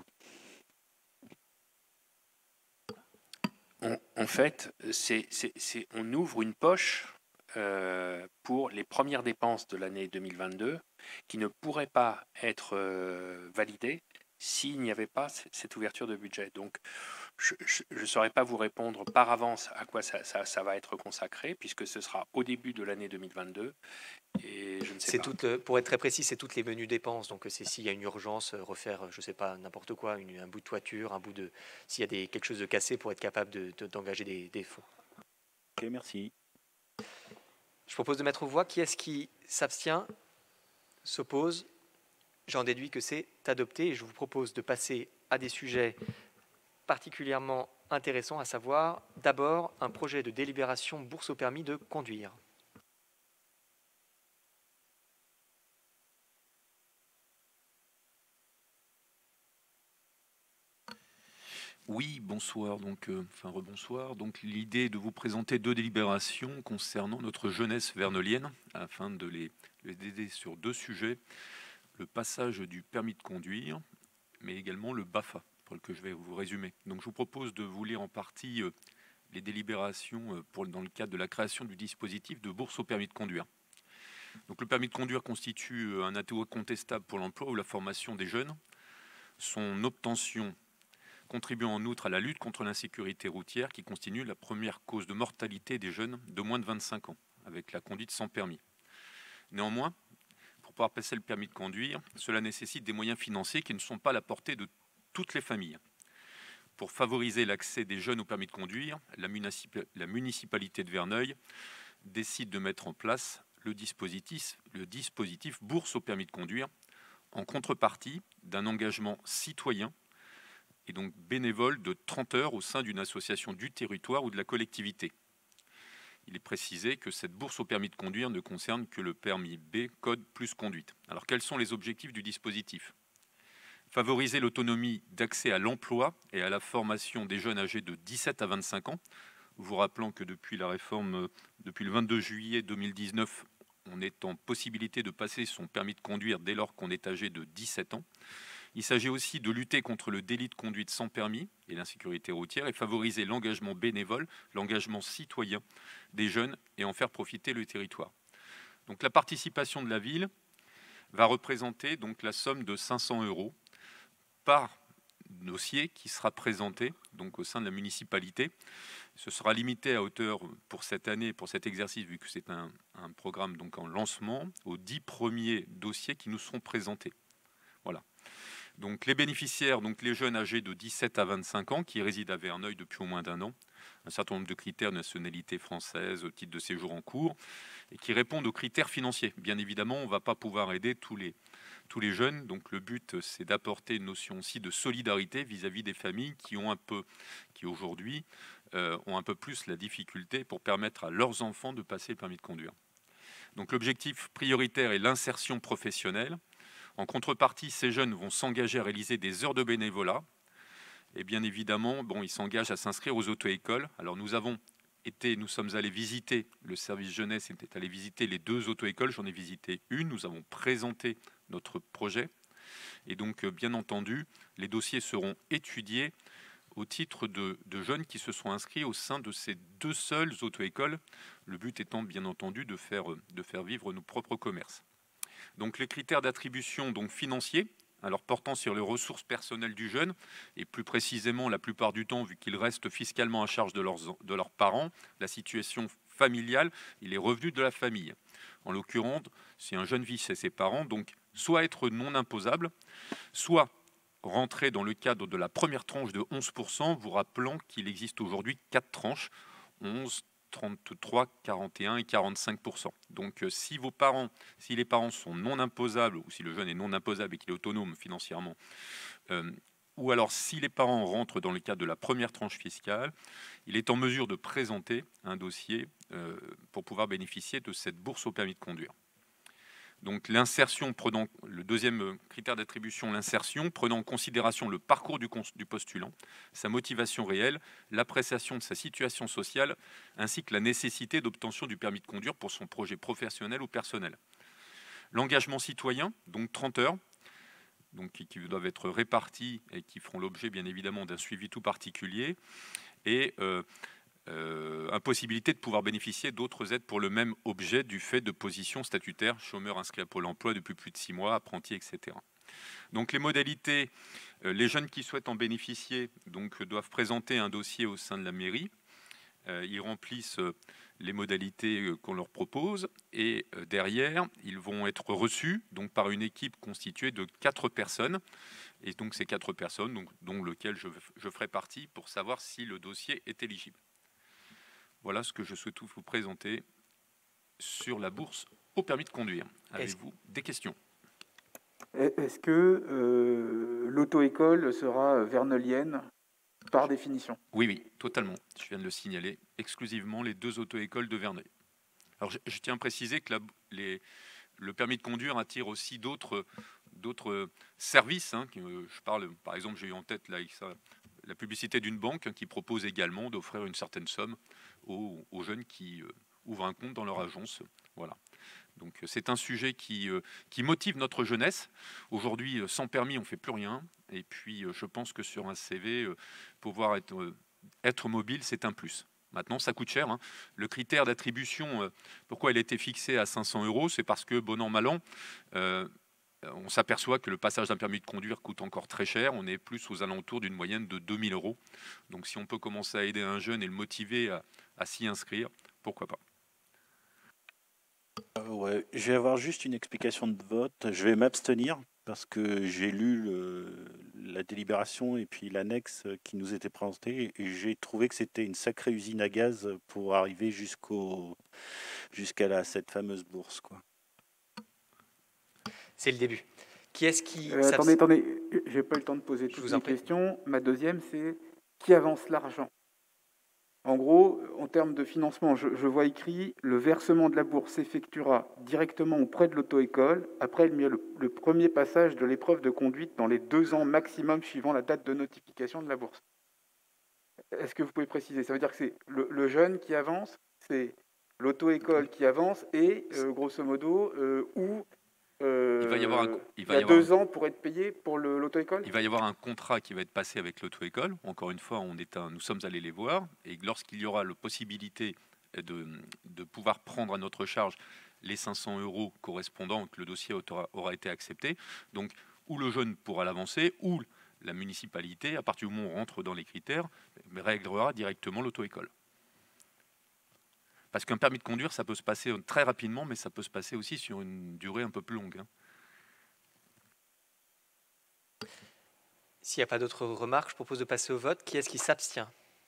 En fait, on ouvre une poche pour les premières dépenses de l'année 2022 qui ne pourraient pas être validées s'il n'y avait pas cette ouverture de budget. Donc, je ne saurais pas vous répondre par avance à quoi ça va être consacré, puisque ce sera au début de l'année 2022. Et je ne sais pas. Pour être très précis, c'est toutes les menus dépenses. Donc, c'est s'il y a une urgence, refaire, je ne sais pas, n'importe quoi, un bout de toiture, s'il y a quelque chose de cassé pour être capable d'engager des fonds. Ok, merci. Je propose de mettre aux voix. Qui est-ce qui s'abstient? S'oppose? J'en déduis que c'est adopté et je vous propose de passer à des sujets particulièrement intéressants, à savoir d'abord un projet de délibération bourse au permis de conduire. Oui, bonsoir, rebonsoir. Donc l'idée est de vous présenter deux délibérations concernant notre jeunesse verneulienne afin de les aider sur deux sujets. Le passage du permis de conduire, mais également le BAFA, pour lequel je vais vous résumer. Donc je vous propose de vous lire en partie les délibérations dans le cadre de la création du dispositif de bourse au permis de conduire. Donc le permis de conduire constitue un atout contestable pour l'emploi ou la formation des jeunes. Son obtention contribuant en outre à la lutte contre l'insécurité routière qui constitue la première cause de mortalité des jeunes de moins de 25 ans, avec la conduite sans permis. Néanmoins, pour pouvoir passer le permis de conduire, cela nécessite des moyens financiers qui ne sont pas à la portée de toutes les familles. Pour favoriser l'accès des jeunes au permis de conduire, la municipalité de Verneuil décide de mettre en place le dispositif bourse au permis de conduire en contrepartie d'un engagement citoyen et donc bénévole de 30 heures au sein d'une association du territoire ou de la collectivité. Il est précisé que cette bourse au permis de conduire ne concerne que le permis B, code plus conduite. Alors quels sont les objectifs du dispositif ? Favoriser l'autonomie d'accès à l'emploi et à la formation des jeunes âgés de 17 à 25 ans, vous rappelant que depuis la réforme, depuis le 22 juillet 2019, on est en possibilité de passer son permis de conduire dès lors qu'on est âgé de 17 ans. Il s'agit aussi de lutter contre le délit de conduite sans permis et l'insécurité routière et favoriser l'engagement bénévole, l'engagement citoyen des jeunes et en faire profiter le territoire. Donc la participation de la ville va représenter donc la somme de 500 € par dossier qui sera présenté donc au sein de la municipalité. Ce sera limité à hauteur pour cette année, pour cet exercice, vu que c'est un programme donc en lancement, aux 10 premiers dossiers qui nous seront présentés. Voilà. Donc les bénéficiaires, donc les jeunes âgés de 17 à 25 ans qui résident à Verneuil depuis au moins d'1 an, un certain nombre de critères de nationalité française, titre de séjour en cours, et qui répondent aux critères financiers. Bien évidemment, on ne va pas pouvoir aider tous les jeunes, donc le but c'est d'apporter une notion aussi de solidarité vis-à-vis des familles qui aujourd'hui ont un peu plus la difficulté pour permettre à leurs enfants de passer le permis de conduire. Donc l'objectif prioritaire est l'insertion professionnelle. En contrepartie, ces jeunes vont s'engager à réaliser des heures de bénévolat. Et bien évidemment, ils s'engagent à s'inscrire aux auto-écoles. Alors nous sommes allés visiter, le service jeunesse était allé visiter les 2 auto-écoles. J'en ai visité une, nous avons présenté notre projet. Et donc, bien entendu, les dossiers seront étudiés au titre de jeunes qui se sont inscrits au sein de ces 2 seules auto-écoles. Le but étant, bien entendu, de faire vivre nos propres commerces. Donc les critères d'attribution financiers, alors portant sur les ressources personnelles du jeune, et plus précisément la plupart du temps, vu qu'ils restent fiscalement à charge de leurs parents, la situation familiale et les revenus de la famille. En l'occurrence, si un jeune vit chez ses parents, donc soit être non imposable, soit rentrer dans le cadre de la première tranche de 11%, vous rappelant qu'il existe aujourd'hui 4 tranches, 11, 33, 41 et 45%. Donc si les parents sont non imposables, ou si le jeune est non imposable et qu'il est autonome financièrement, ou alors si les parents rentrent dans le cadre de la première tranche fiscale, il est en mesure de présenter un dossier pour pouvoir bénéficier de cette bourse au permis de conduire. Donc l'insertion, le deuxième critère d'attribution, l'insertion, prenant en considération le parcours du postulant, sa motivation réelle, l'appréciation de sa situation sociale, ainsi que la nécessité d'obtention du permis de conduire pour son projet professionnel ou personnel. L'engagement citoyen, donc 30 heures, donc qui doivent être répartis et qui feront l'objet bien évidemment d'un suivi tout particulier, et impossibilité de pouvoir bénéficier d'autres aides pour le même objet du fait de position statutaire, chômeur inscrit à Pôle emploi depuis plus de 6 mois, apprenti, etc. Donc les modalités, les jeunes qui souhaitent en bénéficier doivent présenter un dossier au sein de la mairie. Ils remplissent les modalités qu'on leur propose et derrière, ils vont être reçus par une équipe constituée de 4 personnes. Et donc ces 4 personnes, dont lequel je ferai partie pour savoir si le dossier est éligible. Voilà ce que je souhaite vous présenter sur la bourse au permis de conduire. Avez-vous des questions? Est-ce que l'auto-école sera verneuilienne par définition? Oui, totalement. Je viens de le signaler, exclusivement les 2 auto-écoles de Verneuil. Alors je tiens à préciser que le permis de conduire attire aussi d'autres services. Je parle, par exemple, j'ai eu en tête la publicité d'une banque qui propose également d'offrir une certaine somme aux jeunes qui ouvrent un compte dans leur agence. Voilà. Donc c'est un sujet qui motive notre jeunesse. Aujourd'hui, sans permis, on ne fait plus rien. Et puis, je pense que sur un CV, pouvoir être mobile, c'est un plus. Maintenant, ça coûte cher. Le critère d'attribution, pourquoi il a été fixé à 500 €, c'est parce que, bon an, mal an, on s'aperçoit que le passage d'un permis de conduire coûte encore très cher. On est plus aux alentours d'une moyenne de 2 000 €. Donc si on peut commencer à aider un jeune et le motiver à s'y inscrire, pourquoi pas. Ouais, je vais avoir juste une explication de vote. Je vais m'abstenir parce que j'ai lu la délibération et puis l'annexe qui nous était présentée et j'ai trouvé que c'était une sacrée usine à gaz pour arriver jusqu'à cette fameuse bourse, quoi. C'est le début. Qui est-ce qui... Attendez, j'ai pas eu le temps de poser toutes les questions. Ma deuxième, c'est qui avance l'argent? En gros, en termes de financement, je vois écrit « Le versement de la bourse s'effectuera directement auprès de l'auto-école après le premier passage de l'épreuve de conduite dans les 2 ans maximum suivant la date de notification de la bourse ». Est-ce que vous pouvez préciser? Ça veut dire que c'est le jeune qui avance, c'est l'auto-école qui avance et, grosso modo, Il va y avoir il y a 2 ans pour être payé pour l'auto-école? Il va y avoir un contrat qui va être passé avec l'auto-école. Encore une fois, nous sommes allés les voir. Et lorsqu'il y aura la possibilité de pouvoir prendre à notre charge les 500 € correspondant, que le dossier aura été accepté, donc où le jeune pourra l'avancer, ou la municipalité, à partir du moment où on rentre dans les critères, réglera directement l'auto-école. Parce qu'un permis de conduire, ça peut se passer très rapidement, mais ça peut se passer aussi sur une durée un peu plus longue. S'il n'y a pas d'autres remarques, je propose de passer au vote. Qui est-ce qui s'abstient?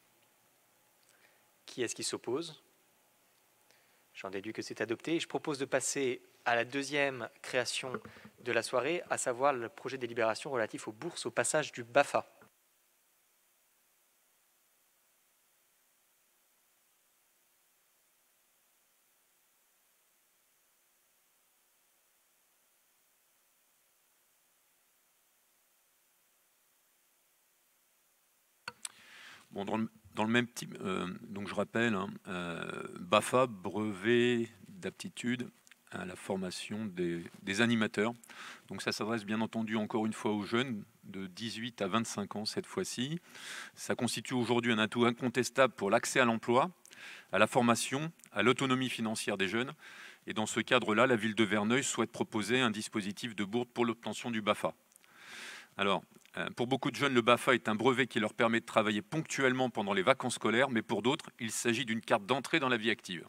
Qui est-ce qui s'oppose? J'en déduis que c'est adopté. Je propose de passer à la deuxième création de la soirée, à savoir le projet de délibération relatif aux bourses au passage du BAFA. Bon, dans le même type, donc je rappelle, BAFA, brevet d'aptitude à la formation des animateurs. Donc ça s'adresse bien entendu encore une fois aux jeunes de 18 à 25 ans cette fois-ci. Ça constitue aujourd'hui un atout incontestable pour l'accès à l'emploi, à la formation, à l'autonomie financière des jeunes. Et dans ce cadre-là, la ville de Verneuil souhaite proposer un dispositif de bourse pour l'obtention du BAFA. Alors, pour beaucoup de jeunes, le BAFA est un brevet qui leur permet de travailler ponctuellement pendant les vacances scolaires, mais pour d'autres, il s'agit d'une carte d'entrée dans la vie active.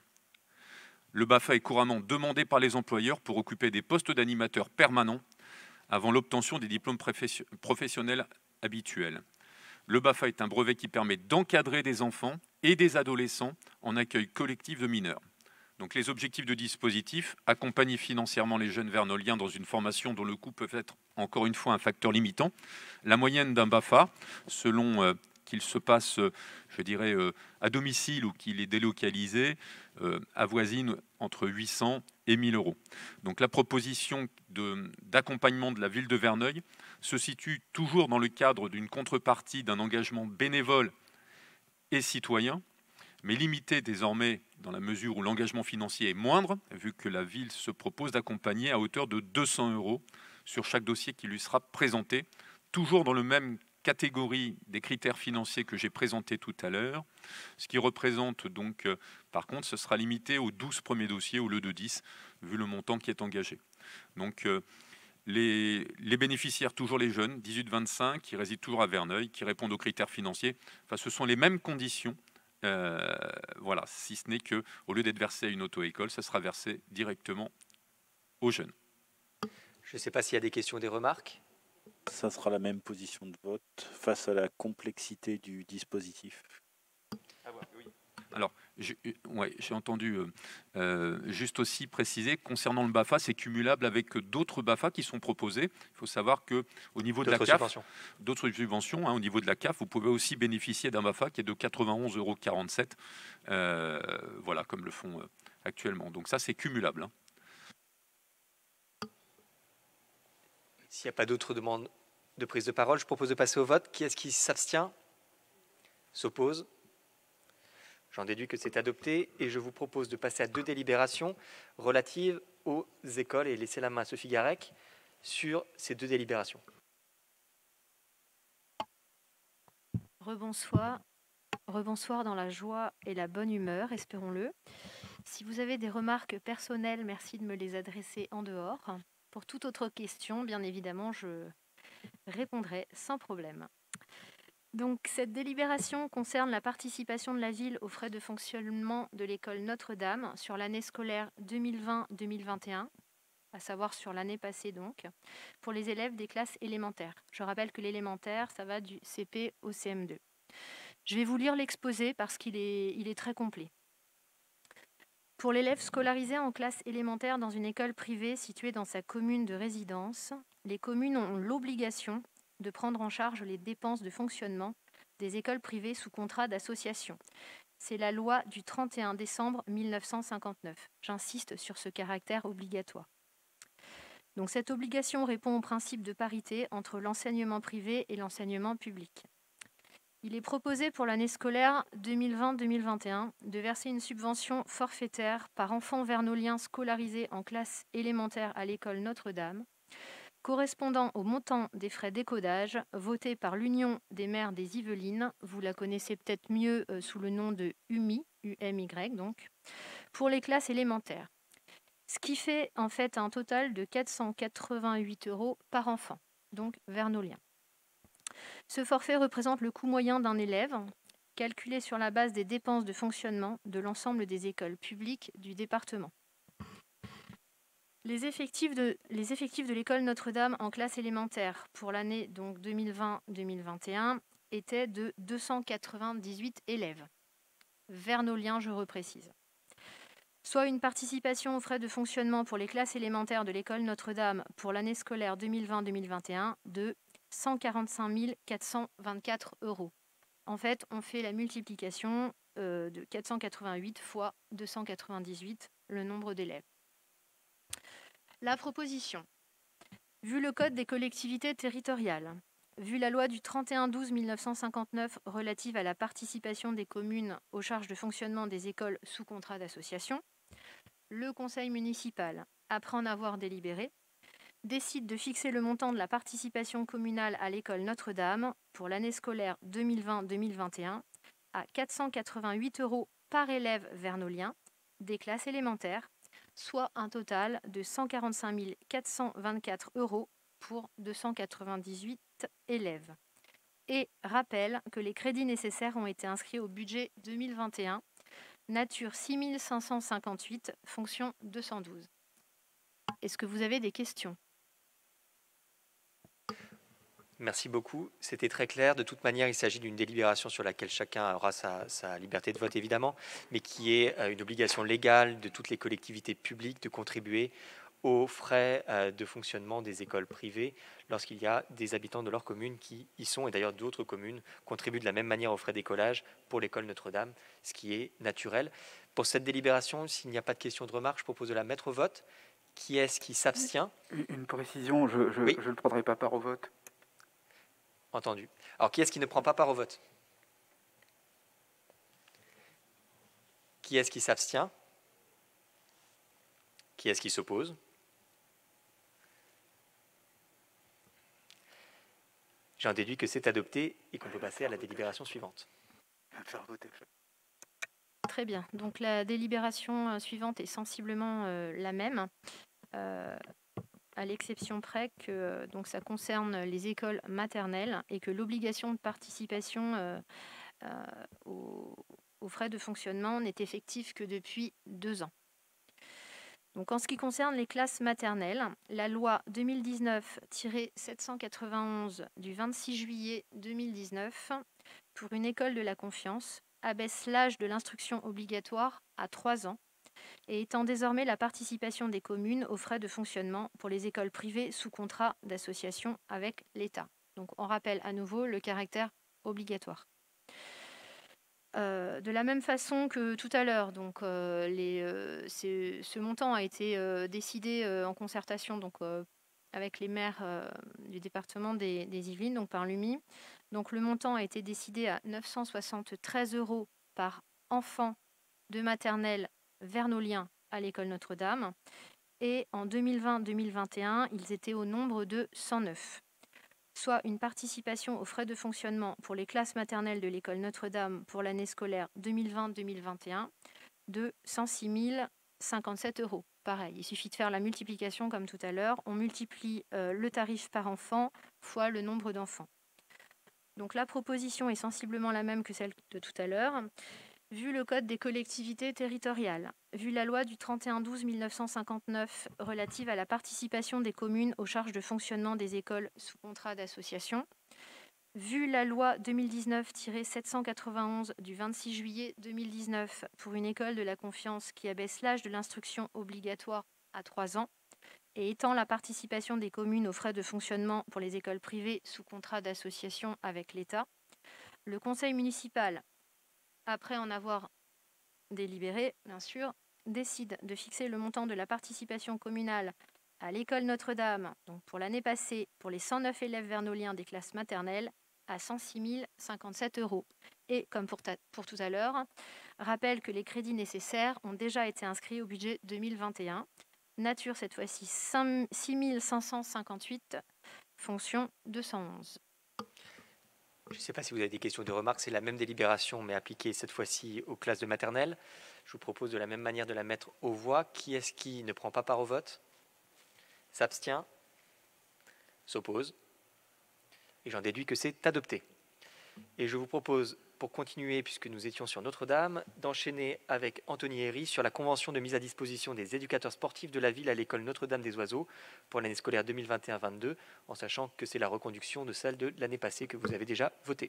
Le BAFA est couramment demandé par les employeurs pour occuper des postes d'animateurs permanents avant l'obtention des diplômes professionnels habituels. Le BAFA est un brevet qui permet d'encadrer des enfants et des adolescents en accueil collectif de mineurs. Donc les objectifs de dispositif, accompagner financièrement les jeunes vernoliens dans une formation dont le coût peut être encore une fois un facteur limitant. La moyenne d'un BAFA, selon qu'il se passe, je dirais, à domicile ou qu'il est délocalisé, avoisine entre 800 et 1 000 €. Donc la proposition d'accompagnement de la ville de Verneuil se situe toujours dans le cadre d'une contrepartie d'un engagement bénévole et citoyen, mais limité désormais dans la mesure où l'engagement financier est moindre, vu que la ville se propose d'accompagner à hauteur de 200 € sur chaque dossier qui lui sera présenté, toujours dans le même catégorie des critères financiers que j'ai présentés tout à l'heure, ce qui représente donc, par contre, ce sera limité aux 12 premiers dossiers au lieu de 10, vu le montant qui est engagé. Donc, les bénéficiaires, toujours les jeunes, 18-25, qui résident toujours à Verneuil, qui répondent aux critères financiers, enfin, ce sont les mêmes conditions. Voilà, si ce n'est que au lieu d'être versé à une auto-école, ça sera versé directement aux jeunes. Je ne sais pas s'il y a des questions ou des remarques. Ça sera la même position de vote face à la complexité du dispositif. Alors, j'ai entendu juste aussi préciser, concernant le BAFA, c'est cumulable avec d'autres BAFA qui sont proposés. Il faut savoir qu'au niveau de la CAF, d'autres subventions, au niveau de la CAF, vous pouvez aussi bénéficier d'un BAFA qui est de 91,47 €, voilà, comme le font actuellement. Donc ça, c'est cumulable. S'il n'y a pas d'autres demandes de prise de parole, je propose de passer au vote. Qui est-ce qui s'abstient? S'oppose? J'en déduis que c'est adopté et je vous propose de passer à 2 délibérations relatives aux écoles et laisser la main à Sophie Garec sur ces 2 délibérations. Rebonsoir. Rebonsoir dans la joie et la bonne humeur, espérons-le. Si vous avez des remarques personnelles, merci de me les adresser en dehors Pour toute autre question, bien évidemment, je répondrai sans problème. Donc, cette délibération concerne la participation de la ville aux frais de fonctionnement de l'école Notre-Dame sur l'année scolaire 2020-2021, à savoir sur l'année passée donc, pour les élèves des classes élémentaires. Je rappelle que l'élémentaire, ça va du CP au CM2. Je vais vous lire l'exposé parce qu'il est très complet. Pour l'élève scolarisé en classe élémentaire dans une école privée située dans sa commune de résidence, les communes ont l'obligation de prendre en charge les dépenses de fonctionnement des écoles privées sous contrat d'association. C'est la loi du 31 décembre 1959. J'insiste sur ce caractère obligatoire. Donc, cette obligation répond au principe de parité entre l'enseignement privé et l'enseignement public. Il est proposé pour l'année scolaire 2020-2021 de verser une subvention forfaitaire par enfant vernolien scolarisé en classe élémentaire à l'école Notre-Dame, correspondant au montant des frais d'écodage votés par l'Union des maires des Yvelines, vous la connaissez peut-être mieux sous le nom de UMY, UMY donc, pour les classes élémentaires. Ce qui fait en fait un total de 488 € par enfant, donc vernolien. Ce forfait représente le coût moyen d'un élève, calculé sur la base des dépenses de fonctionnement de l'ensemble des écoles publiques du département. Les effectifs de l'école Notre-Dame en classe élémentaire pour l'année 2020-2021 étaient de 298 élèves. Vernoliens, je reprécise. Soit une participation aux frais de fonctionnement pour les classes élémentaires de l'école Notre-Dame pour l'année scolaire 2020-2021 de 145 424 €. En fait, on fait la multiplication de 488 fois 298, le nombre d'élèves. La proposition. Vu le Code des collectivités territoriales, vu la loi du 31/12/1959 relative à la participation des communes aux charges de fonctionnement des écoles sous contrat d'association, le conseil municipal, après en avoir délibéré, décide de fixer le montant de la participation communale à l'école Notre-Dame pour l'année scolaire 2020-2021 à 488 € par élève vernolien des classes élémentaires, soit un total de 145 424 € pour 298 élèves. Et rappelle que les crédits nécessaires ont été inscrits au budget 2021, nature 6 558, fonction 212. Est-ce que vous avez des questions ? Merci beaucoup. C'était très clair. De toute manière, il s'agit d'une délibération sur laquelle chacun aura sa liberté de vote, évidemment, mais qui est une obligation légale de toutes les collectivités publiques de contribuer aux frais de fonctionnement des écoles privées lorsqu'il y a des habitants de leur commune qui y sont. Et d'ailleurs, d'autres communes contribuent de la même manière aux frais d'écolage pour l'école Notre-Dame, ce qui est naturel. Pour cette délibération, s'il n'y a pas de questions de remarques, je propose de la mettre au vote. Qui est-ce qui s'abstient ? Une précision, je ne le prendrai pas part au vote. Entendu. Alors, qui est-ce qui ne prend pas part au vote? Qui est-ce qui s'abstient? Qui est-ce qui s'oppose? J'en déduis que c'est adopté et qu'on peut passer à la délibération suivante. Très bien. Donc la délibération suivante est sensiblement la même, à l'exception près que donc ça concerne les écoles maternelles et que l'obligation de participation aux frais de fonctionnement n'est effective que depuis 2 ans. Donc, en ce qui concerne les classes maternelles, la loi 2019-791 du 26 juillet 2019 pour une école de la confiance abaisse l'âge de l'instruction obligatoire à 3 ans et étend désormais la participation des communes aux frais de fonctionnement pour les écoles privées sous contrat d'association avec l'État. Donc, on rappelle à nouveau le caractère obligatoire. De la même façon que tout à l'heure, donc ce montant a été décidé en concertation donc, avec les maires du département des Yvelines, donc par l'UMY. Donc le montant a été décidé à 973 € par enfant de maternelle vernolien à l'école Notre-Dame. Et en 2020-2021, ils étaient au nombre de 109. Soit une participation aux frais de fonctionnement pour les classes maternelles de l'école Notre-Dame pour l'année scolaire 2020-2021 de 106 057 €. pareil, il suffit de faire la multiplication comme tout à l'heure. On multiplie le tarif par enfant fois le nombre d'enfants. Donc la proposition est sensiblement la même que celle de tout à l'heure. Vu le Code des collectivités territoriales, vu la loi du 31/12/1959 relative à la participation des communes aux charges de fonctionnement des écoles sous contrat d'association, vu la loi 2019-791 du 26 juillet 2019 pour une école de la confiance qui abaisse l'âge de l'instruction obligatoire à 3 ans et étend la participation des communes aux frais de fonctionnement pour les écoles privées sous contrat d'association avec l'État, le conseil municipal, après en avoir délibéré, bien sûr, décide de fixer le montant de la participation communale à l'école Notre-Dame, donc pour l'année passée, pour les 109 élèves vernoliens des classes maternelles, à 106 057 €. Et, comme pour tout à l'heure, rappelle que les crédits nécessaires ont déjà été inscrits au budget 2021. Nature, cette fois-ci, 6 558, fonction 211. Je ne sais pas si vous avez des questions ou des remarques. C'est la même délibération, mais appliquée cette fois-ci aux classes de maternelle. Je vous propose de la même manière de la mettre aux voix. Qui est-ce qui ne prend pas part au vote? S'abstient? S'oppose? Et j'en déduis que c'est adopté. Et je vous propose, pour continuer, puisque nous étions sur Notre-Dame, d'enchaîner avec Anthony Herry sur la convention de mise à disposition des éducateurs sportifs de la ville à l'école Notre-Dame des Oiseaux pour l'année scolaire 2021-22, en sachant que c'est la reconduction de celle de l'année passée que vous avez déjà votée.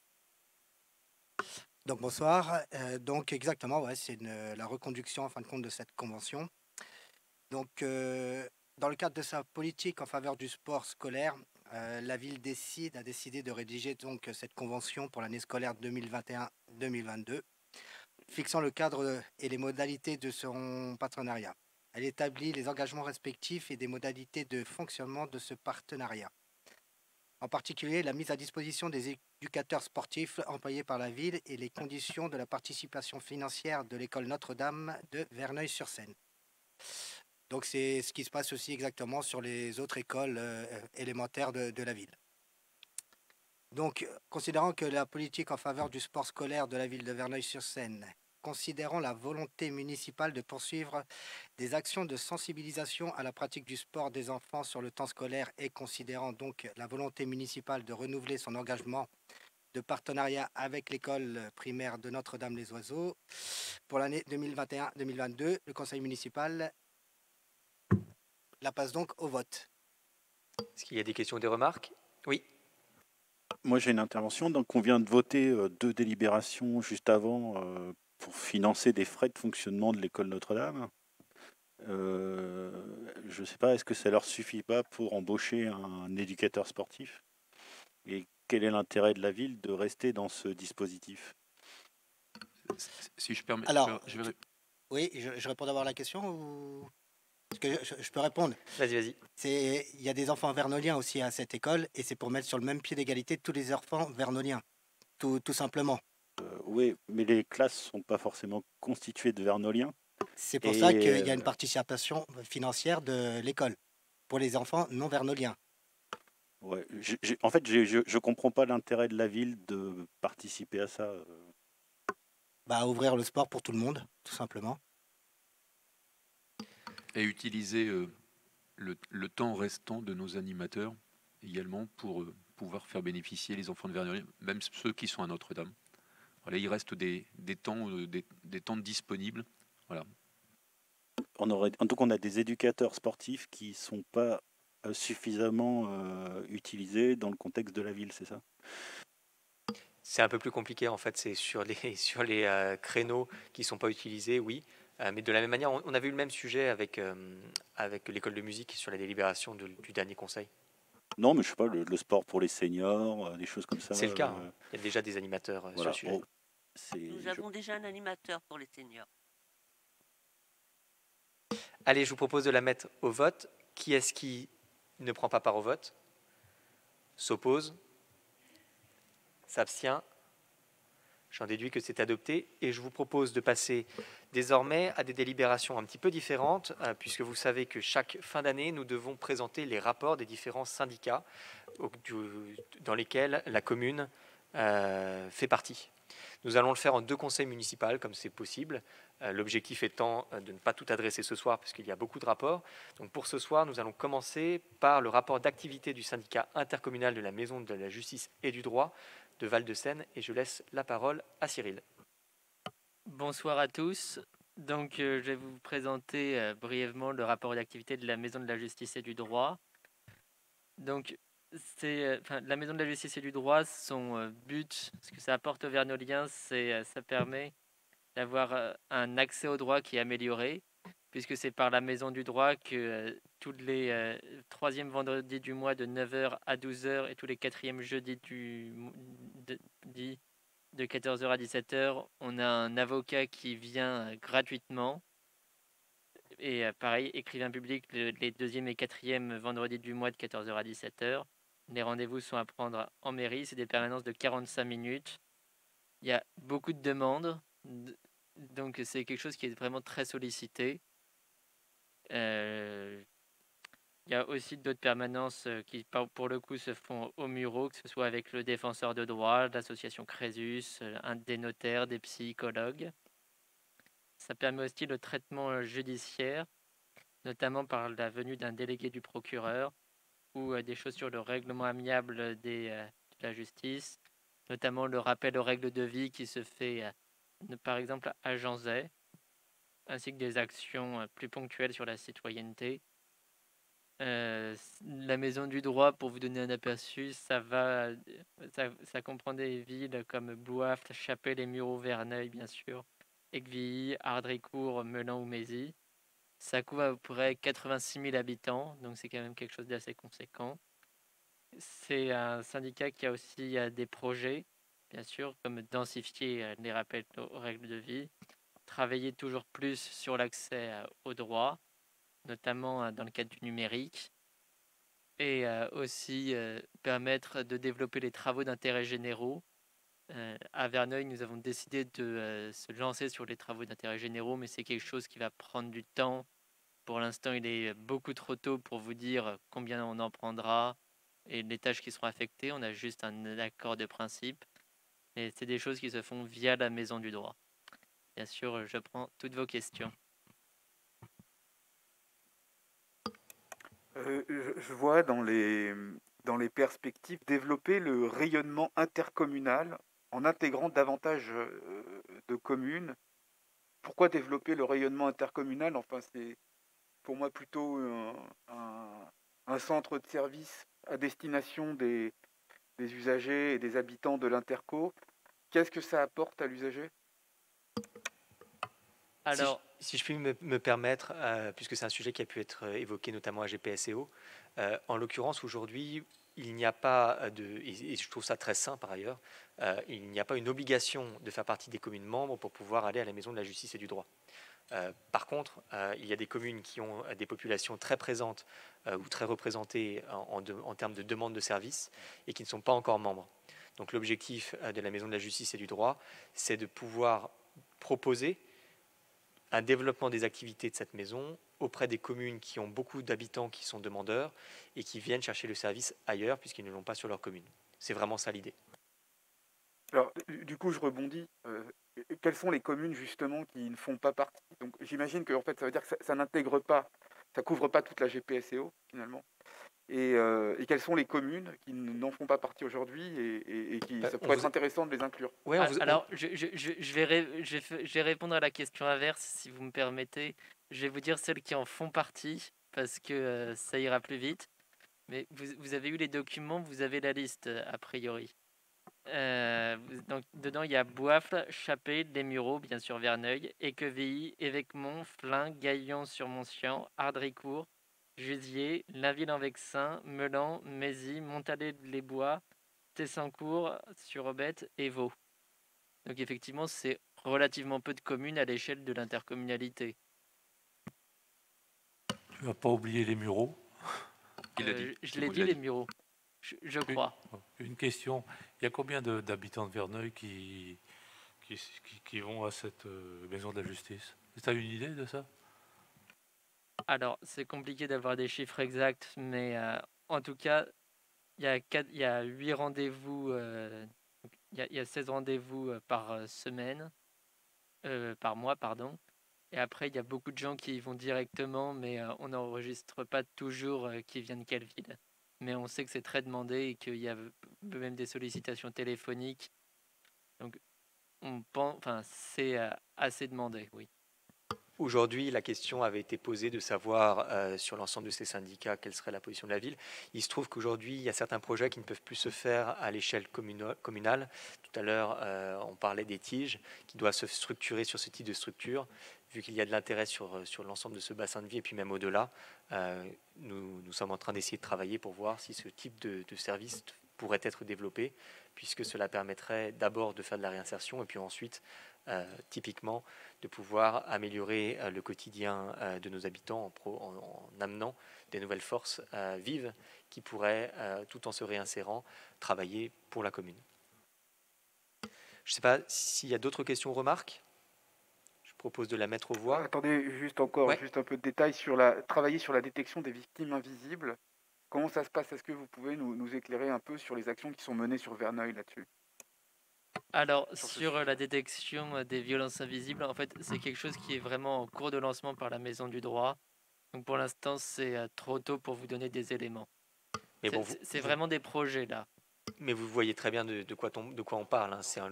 Donc bonsoir. Donc exactement, ouais, c'est la reconduction en fin de compte de cette convention. Donc dans le cadre de sa politique en faveur du sport scolaire, la ville a décidé de rédiger donc cette convention pour l'année scolaire 2021-2022, fixant le cadre et les modalités de son partenariat. Elle établit les engagements respectifs et des modalités de fonctionnement de ce partenariat. En particulier, la mise à disposition des éducateurs sportifs employés par la ville et les conditions de la participation financière de l'école Notre-Dame de Verneuil-sur-Seine. Donc c'est ce qui se passe aussi exactement sur les autres écoles élémentaires de la ville. Donc, considérant que la politique en faveur du sport scolaire de la ville de Verneuil-sur-Seine, considérant la volonté municipale de poursuivre des actions de sensibilisation à la pratique du sport des enfants sur le temps scolaire et considérant donc la volonté municipale de renouveler son engagement de partenariat avec l'école primaire de Notre-Dame-les-Oiseaux pour l'année 2021-2022, le conseil municipal la passe donc au vote. Est-ce qu'il y a des questions ou des remarques? Oui. Moi, j'ai une intervention. Donc, on vient de voter 2 délibérations juste avant pour financer des frais de fonctionnement de l'école Notre-Dame. Je ne sais pas, est-ce que ça leur suffit pas pour embaucher un éducateur sportif? Et quel est l'intérêt de la ville de rester dans ce dispositif? Si je permets. Alors, oui, je réponds d'abord à la question ou... Parce que je peux répondre. Vas-y. Il y a des enfants vernoliens aussi à cette école et c'est pour mettre sur le même pied d'égalité tous les enfants vernoliens, tout simplement. Oui, mais les classes ne sont pas forcément constituées de vernoliens. C'est pour ça qu'il y a une participation financière de l'école pour les enfants non vernoliens. Ouais, en fait, je comprends pas l'intérêt de la ville de participer à ça. Bah, ouvrir le sport pour tout le monde, tout simplement. Et utiliser le temps restant de nos animateurs également pour pouvoir faire bénéficier les enfants de Verneuil, même ceux qui sont à Notre-Dame. Voilà, il reste des temps disponibles. Voilà. Donc on a des éducateurs sportifs qui ne sont pas suffisamment utilisés dans le contexte de la ville, c'est ça? C'est un peu plus compliqué en fait, c'est sur les créneaux qui ne sont pas utilisés, oui. Mais de la même manière, on avait eu le même sujet avec l'école de musique sur la délibération du dernier conseil. Non, mais je sais pas, le sport pour les seniors, des choses comme ça. C'est le cas, il y a déjà des animateurs voilà. sur le sujet. Nous avons déjà un animateur pour les seniors. Allez, je vous propose de la mettre au vote. Qui est-ce qui ne prend pas part au vote? S'oppose? S'abstient? J'en déduis que c'est adopté et je vous propose de passer désormais à des délibérations un petit peu différentes puisque vous savez que chaque fin d'année, nous devons présenter les rapports des différents syndicats dans lesquels la commune fait partie. Nous allons le faire en 2 conseils municipaux, comme c'est possible. L'objectif étant de ne pas tout adresser ce soir, puisqu'il y a beaucoup de rapports. Donc pour ce soir, nous allons commencer par le rapport d'activité du syndicat intercommunal de la Maison de la Justice et du Droit de Val-de-Seine. Et je laisse la parole à Cyril. Bonsoir à tous. Donc, je vais vous présenter brièvement le rapport d'activité de la Maison de la Justice et du Droit. Donc, la Maison de la Justice et du Droit, son but, ce que ça apporte aux Vernoliens, ça permet d'avoir un accès au droit qui est amélioré, puisque c'est par la Maison du Droit que tous les 3e vendredis du mois de 9h à 12h et tous les 4e jeudis de 14h à 17h, on a un avocat qui vient gratuitement. Et pareil, écrivain public les 2e et 4e vendredis du mois de 14h à 17h. Les rendez-vous sont à prendre en mairie, c'est des permanences de 45 minutes. Il y a beaucoup de demandes, donc c'est quelque chose qui est vraiment très sollicité. Il y a aussi d'autres permanences qui, pour le coup, se font au Murau, que ce soit avec le défenseur de droit, l'association Crésus, des notaires, des psychologues. Ça permet aussi le traitement judiciaire, notamment par la venue d'un délégué du procureur ou des choses sur le règlement amiable de la justice, notamment le rappel aux règles de vie qui se fait par exemple à Janzay, ainsi que des actions plus ponctuelles sur la citoyenneté. La Maison du Droit, pour vous donner un aperçu, ça comprend des villes comme Bouafle, Chapelle et Murau, Verneuil, bien sûr, Aiguilly, Ardricourt, Melun ou Mézy. Ça couvre à peu près 86 000 habitants, donc c'est quand même quelque chose d'assez conséquent. C'est un syndicat qui a aussi des projets, bien sûr, comme densifier les rappels aux règles de vie, travailler toujours plus sur l'accès aux droits, notamment dans le cadre du numérique, et aussi permettre de développer les travaux d'intérêt généraux. À Verneuil, nous avons décidé de se lancer sur les travaux d'intérêt généraux, mais c'est quelque chose qui va prendre du temps. Pour l'instant, il est beaucoup trop tôt pour vous dire combien on en prendra et les tâches qui seront affectées. On a juste un accord de principe. Et c'est des choses qui se font via la Maison du Droit. Bien sûr, je prends toutes vos questions. Je vois dans les perspectives développer le rayonnement intercommunal en intégrant davantage de communes. Pourquoi développer le rayonnement intercommunal? Enfin, c'est pour moi plutôt un centre de service à destination des usagers et des habitants de l'interco. Qu'est-ce que ça apporte à l'usager? Alors, si je puis me permettre, puisque c'est un sujet qui a pu être évoqué notamment à GPSEO, en l'occurrence aujourd'hui, il n'y a pas et je trouve ça très sain par ailleurs, il n'y a pas une obligation de faire partie des communes membres pour pouvoir aller à la Maison de la Justice et du Droit. Par contre, il y a des communes qui ont des populations très présentes ou très représentées en termes de demande de services et qui ne sont pas encore membres. Donc l'objectif de la Maison de la Justice et du Droit, c'est de pouvoir proposer un développement des activités de cette maison auprès des communes qui ont beaucoup d'habitants qui sont demandeurs et qui viennent chercher le service ailleurs puisqu'ils ne l'ont pas sur leur commune. C'est vraiment ça l'idée. Alors, du coup, je rebondis. Quelles sont les communes justement qui ne font pas partie? Donc, j'imagine que en fait, ça veut dire que ça n'intègre pas, ça couvre pas toute la GPSEO finalement. Et quelles sont les communes qui n'en font pas partie aujourd'hui et qui ça pourrait être intéressant de les inclure? Alors, je vais répondre à la question inverse, si vous me permettez. Je vais vous dire celles qui en font partie, parce que ça ira plus vite. Mais vous avez eu les documents, vous avez la liste, a priori. Donc, dedans, il y a Bouafle, Chapelle, Les Mureaux, bien sûr Verneuil, Équevilly, Évêquemont, Flins, Gaillon-sur-Montcian, Ardricourt, Jusier, Lainville-en-Vexin, Melan, Mézy, Montalet-les-Bois, Tessancourt, sur Aubette et Vaux. Donc effectivement, c'est relativement peu de communes à l'échelle de l'intercommunalité. Tu vas pas oublier les Mureaux. Je l'ai dit, les Mureaux, je crois. Une question, il y a combien d'habitants de Verneuil qui vont à cette maison de la justice? Tu as une idée de ça? Alors, c'est compliqué d'avoir des chiffres exacts, mais en tout cas, il y a 8 rendez-vous il y a 16 rendez-vous par semaine, par mois, pardon. Et après, il y a beaucoup de gens qui y vont directement, mais on n'enregistre pas toujours qui viennent de quelle ville. Mais on sait que c'est très demandé et qu'il y a même des sollicitations téléphoniques. Donc, on pense, enfin, c'est assez demandé, oui. Aujourd'hui, la question avait été posée de savoir sur l'ensemble de ces syndicats quelle serait la position de la ville. Il se trouve qu'aujourd'hui, il y a certains projets qui ne peuvent plus se faire à l'échelle communale. Tout à l'heure, on parlait des tiges qui doivent se structurer sur ce type de structure. Vu qu'il y a de l'intérêt sur l'ensemble de ce bassin de vie et puis même au-delà, nous sommes en train d'essayer de travailler pour voir si ce type de service pourrait être développé, puisque cela permettrait d'abord de faire de la réinsertion et puis ensuite, typiquement, de pouvoir améliorer le quotidien de nos habitants en amenant des nouvelles forces vives qui pourraient, tout en se réinsérant, travailler pour la commune. Je ne sais pas s'il y a d'autres questions ou remarques. Je propose de la mettre aux voix. Attendez, juste un peu de détails sur travailler sur la détection des victimes invisibles. Comment ça se passe? Est-ce que vous pouvez nous éclairer un peu sur les actions qui sont menées sur Verneuil là-dessus? Alors, sur la détection des violences invisibles, en fait, c'est quelque chose qui est vraiment en cours de lancement par la Maison du Droit. Donc, pour l'instant, c'est trop tôt pour vous donner des éléments. Mais bon, c'est vraiment des projets, là. Mais vous voyez très bien de quoi on parle. Hein. C'est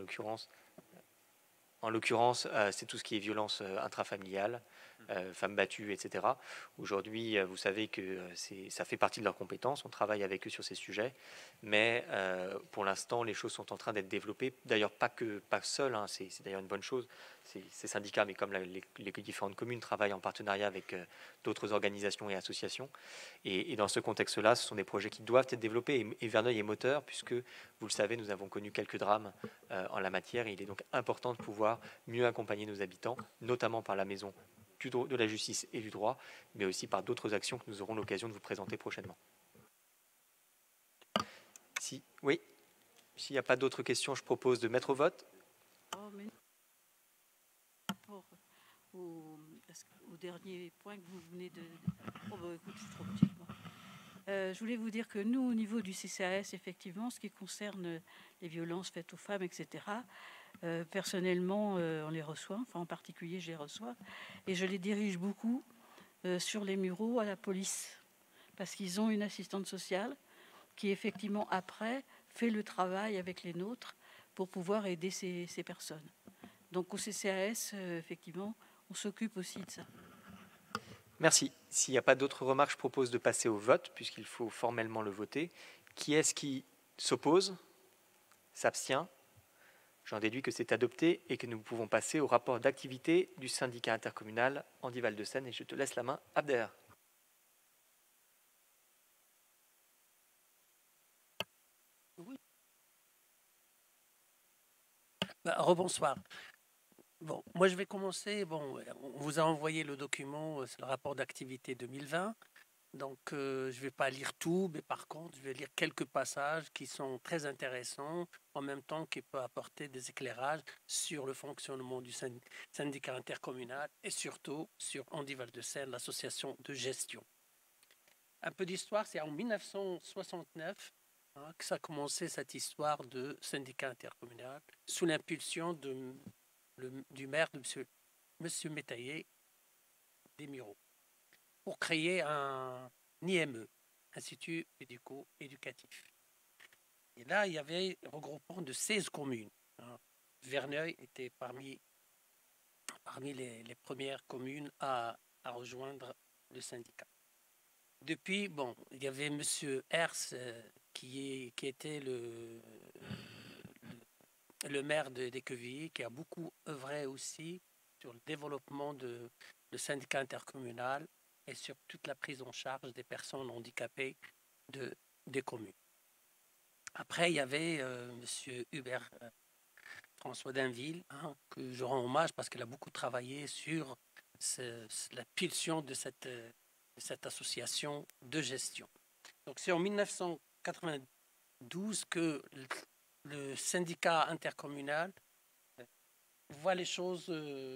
en l'occurrence, c'est tout ce qui est violence intrafamiliale, femmes battues, etc. Aujourd'hui, vous savez que ça fait partie de leurs compétences. On travaille avec eux sur ces sujets. Mais pour l'instant, les choses sont en train d'être développées. D'ailleurs, pas seul. Hein. C'est d'ailleurs une bonne chose. Ces syndicats, mais comme les différentes communes, travaillent en partenariat avec d'autres organisations et associations. Et dans ce contexte-là, ce sont des projets qui doivent être développés. Et Verneuil est moteur, puisque, vous le savez, nous avons connu quelques drames en la matière. Et il est donc important de pouvoir mieux accompagner nos habitants, notamment par la maison de la justice et du droit, mais aussi par d'autres actions que nous aurons l'occasion de vous présenter prochainement. Oui, s'il n'y a pas d'autres questions, je propose de mettre au vote. Au dernier point que vous venez de... Oh bah écoute, je suis trop petite, moi. Je voulais vous dire que nous, au niveau du CCAS, effectivement, ce qui concerne les violences faites aux femmes, etc., personnellement, on les reçoit, enfin en particulier, je les reçois, et je les dirige beaucoup sur les mureaux à la police, parce qu'ils ont une assistante sociale qui, effectivement, après, fait le travail avec les nôtres pour pouvoir aider ces personnes. Donc au CCAS, effectivement, on s'occupe aussi de ça. Merci. S'il n'y a pas d'autres remarques, je propose de passer au vote, puisqu'il faut formellement le voter. Qui est-ce qui s'oppose? S'abstient? J'en déduis que c'est adopté et que nous pouvons passer au rapport d'activité du syndicat intercommunal Andy-Val-de-Seine. Et je te laisse la main, Abder. Oui. Rebonsoir. Bon, moi je vais commencer. Bon, on vous a envoyé le document, c'est le rapport d'activité 2020. Donc je ne vais pas lire tout, mais par contre, je vais lire quelques passages qui sont très intéressants, en même temps qui peuvent apporter des éclairages sur le fonctionnement du syndicat intercommunal et surtout sur Andy-Val-de-Seine, l'association de gestion. Un peu d'histoire, c'est en 1969 que ça a commencé cette histoire de syndicat intercommunal sous l'impulsion du maire de M. Métayer des Mureaux, pour créer un IME, Institut médico-éducatif. Et là, il y avait un regroupement de 16 communes. Verneuil était parmi les premières communes à rejoindre le syndicat. Depuis, bon, il y avait M. Hers qui était le maire d'Équevilly, qui a beaucoup œuvré aussi sur le développement du syndicat intercommunal et sur toute la prise en charge des personnes handicapées des communes. Après, il y avait M. Hubert François Dainville, que je rends hommage parce qu'il a beaucoup travaillé sur la pulsion de cette association de gestion. Donc c'est en 1992 que le syndicat intercommunal voit les choses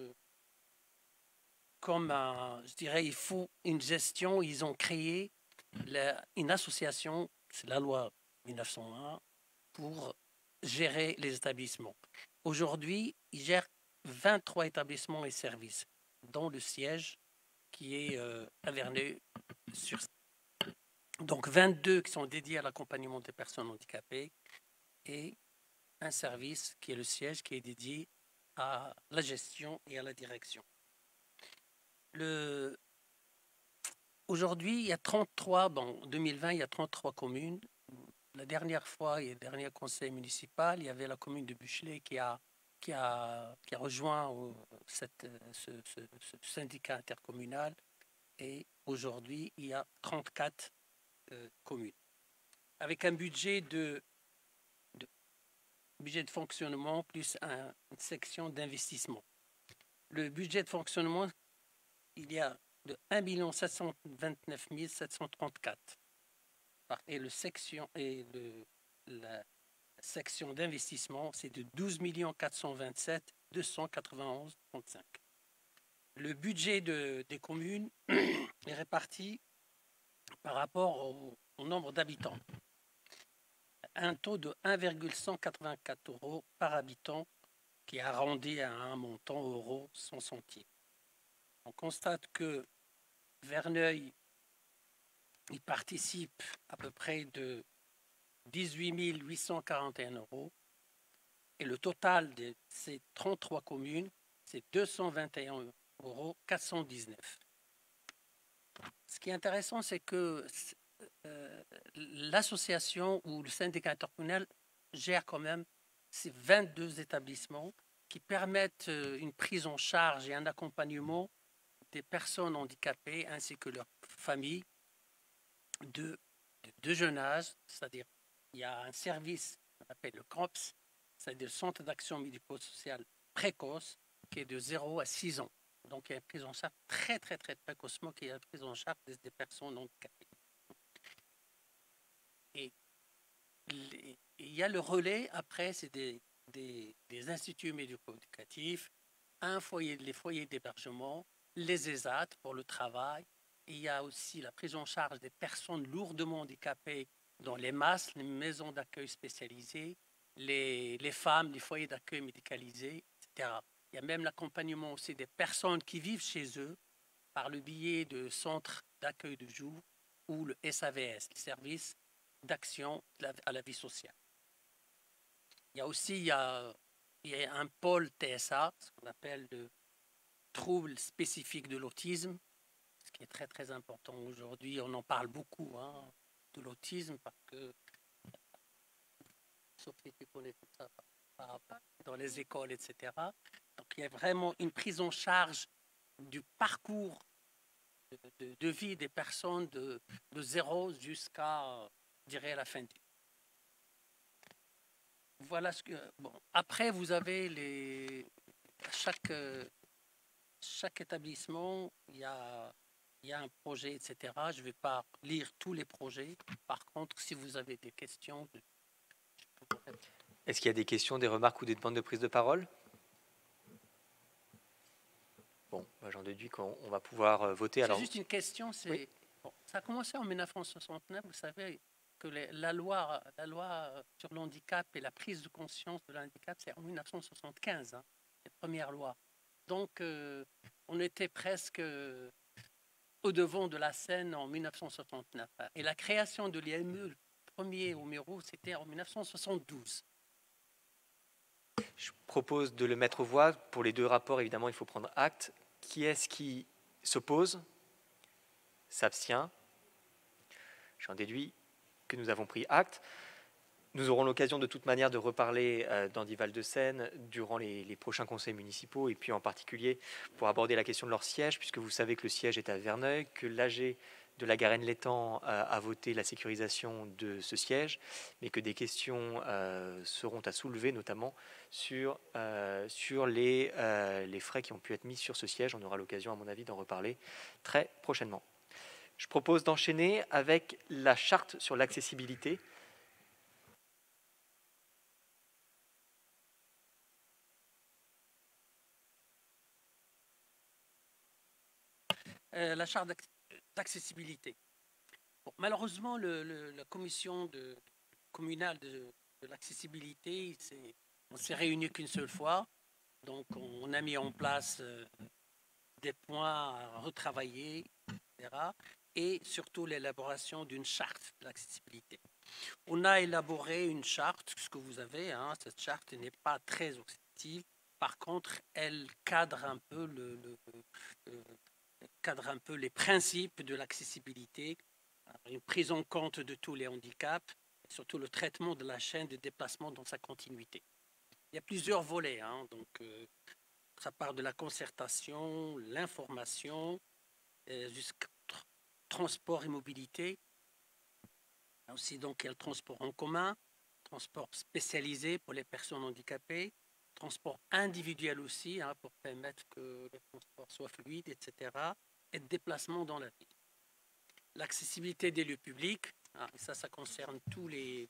comme, je dirais, il faut une gestion. Ils ont créé une association, c'est la loi 1901, pour gérer les établissements. Aujourd'hui, ils gèrent 23 établissements et services, dont le siège qui est à Verneuil-sur-Seine. Donc 22 qui sont dédiés à l'accompagnement des personnes handicapées et un service qui est le siège qui est dédié à la gestion et à la direction. Aujourd'hui, il y a 33, en 2020, il y a 33 communes. La dernière fois, il y a le dernier conseil municipal, il y avait la commune de Buchelet qui a rejoint ce syndicat intercommunal. Et aujourd'hui, il y a 34 communes. Avec un budget de fonctionnement plus une section d'investissement. Le budget de fonctionnement, il y a de 1 729 734. Et la section d'investissement, c'est de 12 427 291 35. Le budget des communes est réparti par rapport au nombre d'habitants. Un taux de 1,184 € par habitant qui est arrondi à un montant euro sans centimes. On constate que Verneuil il participe à peu près de 18 841 € et le total de ces 33 communes, c'est 221 419 €. Ce qui est intéressant, c'est que l'association ou le syndicat intercommunal gère quand même ces 22 établissements qui permettent une prise en charge et un accompagnement des personnes handicapées ainsi que leurs familles de jeune âge, c'est-à-dire il y a un service qu'on appelle le CROPS, c'est-à-dire le Centre d'action médico-sociale précoce, qui est de 0 à 6 ans. Donc il y a une prise en charge très précocement, qui est une prise en charge des personnes handicapées. Et il y a le relais, après, c'est des instituts médico-éducatifs, les foyers d'hébergement, les ESAT pour le travail. Et il y a aussi la prise en charge des personnes lourdement handicapées dans les MAS, les maisons d'accueil spécialisées, les femmes, les foyers d'accueil médicalisés, etc. Il y a même l'accompagnement aussi des personnes qui vivent chez eux par le biais de centres d'accueil de jour ou le SAVS, le service d'action à la vie sociale. Il y a aussi un pôle TSA, ce qu'on appelle le trouble spécifique de l'autisme, ce qui est très important aujourd'hui. On en parle beaucoup de l'autisme parce que, Sophie, tu connais tout ça dans les écoles, etc. Donc il y a vraiment une prise en charge du parcours de vie des personnes de 0 jusqu'à, je dirais, la fin de vie. Voilà ce que. Bon. Après, vous avez chaque établissement, il y a un projet, etc. Je ne vais pas lire tous les projets. Par contre, si vous avez des questions, je peux vous répondre. Est-ce qu'il y a des questions, des remarques ou des demandes de prise de parole? Bon, j'en déduis qu'on va pouvoir voter. C'est juste une question. Oui. Bon, ça a commencé en 1969. Vous savez que la loi sur l'handicap et la prise de conscience de l'handicap, c'est en 1975, les premières lois. Donc, on était presque au devant de la scène en 1969. Et la création de l'IME, le premier numéro, c'était en 1972. Je propose de le mettre aux voix. Pour les deux rapports, évidemment, il faut prendre acte. Qui est-ce qui s'oppose? S'abstient? J'en déduis que nous avons pris acte. Nous aurons l'occasion de toute manière de reparler d'Andy Val-de-Seine durant les prochains conseils municipaux et puis en particulier pour aborder la question de leur siège, puisque vous savez que le siège est à Verneuil, que l'AG de la Garenne-l'Étang a voté la sécurisation de ce siège, mais que des questions seront à soulever, notamment sur les frais qui ont pu être mis sur ce siège. On aura l'occasion, à mon avis, d'en reparler très prochainement. Je propose d'enchaîner avec la charte sur l'accessibilité. La charte d'accessibilité. Bon, malheureusement, la commission communale de l'accessibilité, on s'est réunis qu'une seule fois. Donc, on a mis en place des points à retravailler, etc. Et surtout l'élaboration d'une charte de l'accessibilité. On a élaboré une charte, ce que vous avez, hein, cette charte n'est pas très exhaustive. Par contre, elle cadre un peu, cadre un peu les principes de l'accessibilité, une prise en compte de tous les handicaps, et surtout le traitement de la chaîne de déplacement dans sa continuité. Il y a plusieurs volets, hein, donc ça part de la concertation, l'information, jusqu'au transport et mobilité. Il y a aussi donc le transport en commun, transport spécialisé pour les personnes handicapées, transport individuel aussi, hein, pour permettre que le transport soit fluide, etc. Et déplacement dans la ville. L'accessibilité des lieux publics, hein, et ça concerne tous les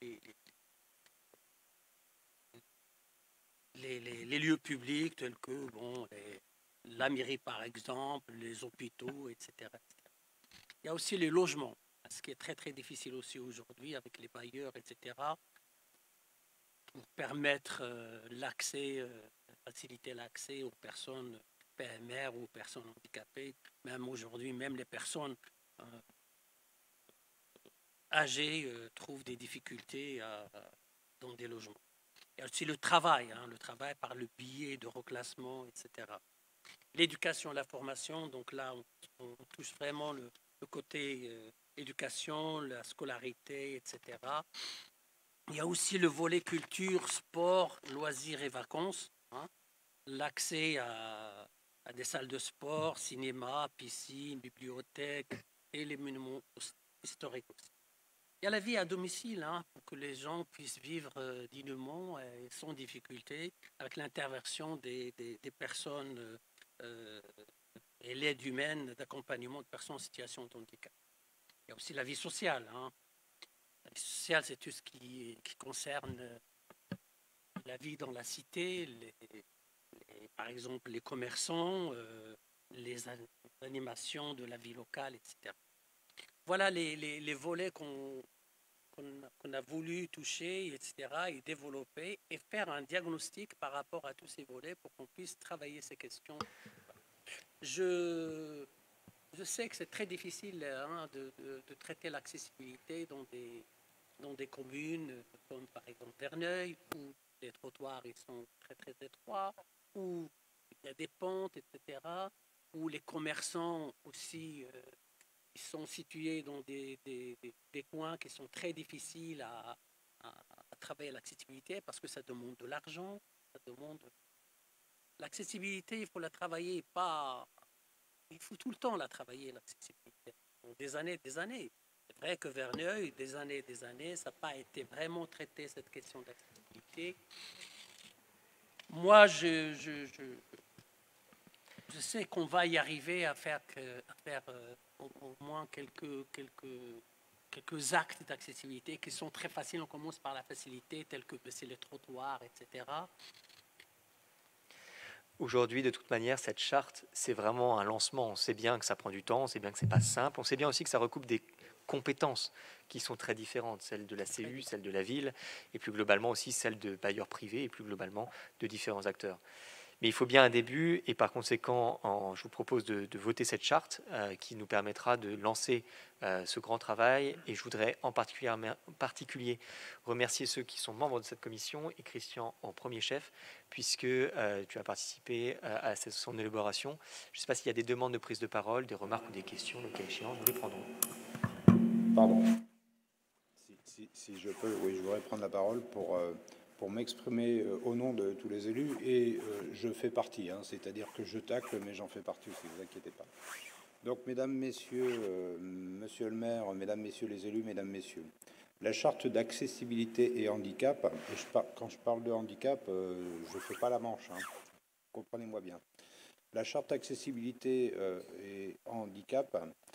lieux publics tels que la mairie par exemple, les hôpitaux, etc. Il y a aussi les logements, ce qui est très très difficile aussi aujourd'hui avec les bailleurs, etc. Pour permettre l'accès, faciliter l'accès aux personnes PMR ou aux personnes handicapées, même aujourd'hui, même les personnes âgées trouvent des difficultés dans des logements. Il y a aussi le travail, hein, le travail par le biais de reclassement, etc. L'éducation, la formation, donc là, on touche vraiment le côté éducation, la scolarité, etc. Il y a aussi le volet culture, sport, loisirs et vacances, hein. L'accès à des salles de sport, cinéma, piscine, bibliothèque et les monuments historiques aussi. Il y a la vie à domicile, hein, pour que les gens puissent vivre dignement et sans difficulté, avec l'intervention des personnes et l'aide humaine d'accompagnement de personnes en situation de handicap. Il y a aussi la vie sociale, hein. La vie sociale, c'est tout ce qui concerne la vie dans la cité, par exemple les commerçants, les animations de la vie locale, etc. Voilà les volets qu'on a voulu toucher, etc., et développer et faire un diagnostic par rapport à tous ces volets pour qu'on puisse travailler ces questions. Je sais que c'est très difficile, hein, de traiter l'accessibilité dans des communes comme par exemple Verneuil, où les trottoirs ils sont très très étroits, où il y a des pentes, etc., où les commerçants aussi ils sont situés dans des coins qui sont très difficiles à travailler l'accessibilité parce que ça demande de l'argent, ça demande... L'accessibilité, il faut la travailler, il faut tout le temps la travailler, l'accessibilité. Des années, des années. C'est vrai que Verneuil, des années, ça n'a pas été vraiment traité, cette question d'accessibilité. Moi, je sais qu'on va y arriver à faire au moins quelques actes d'accessibilité qui sont très faciles. On commence par la facilité, telle que baisser les trottoirs, etc. Aujourd'hui, de toute manière, cette charte, c'est vraiment un lancement. On sait bien que ça prend du temps, on sait bien que ce n'est pas simple, on sait bien aussi que ça recoupe des compétences qui sont très différentes, celles de la CU, celles de la ville, et plus globalement aussi celles de bailleurs privés, et plus globalement de différents acteurs. Mais il faut bien un début, et par conséquent, je vous propose de voter cette charte qui nous permettra de lancer ce grand travail. Et je voudrais en particulier remercier ceux qui sont membres de cette commission, et Christian en premier chef, puisque tu as participé à son élaboration. Je ne sais pas s'il y a des demandes de prise de parole, des remarques ou des questions, le cas échéant, nous les prendrons. Pardon. Si je peux, oui, je voudrais prendre la parole pour m'exprimer au nom de tous les élus, et je fais partie, hein, c'est-à-dire que je tacle, mais j'en fais partie aussi, ne vous inquiétez pas. Donc, mesdames, messieurs, monsieur le maire, mesdames, messieurs les élus, mesdames, messieurs, la charte d'accessibilité et handicap, et quand je parle de handicap, je ne fais pas la manche, hein, comprenez-moi bien. La charte d'accessibilité et handicap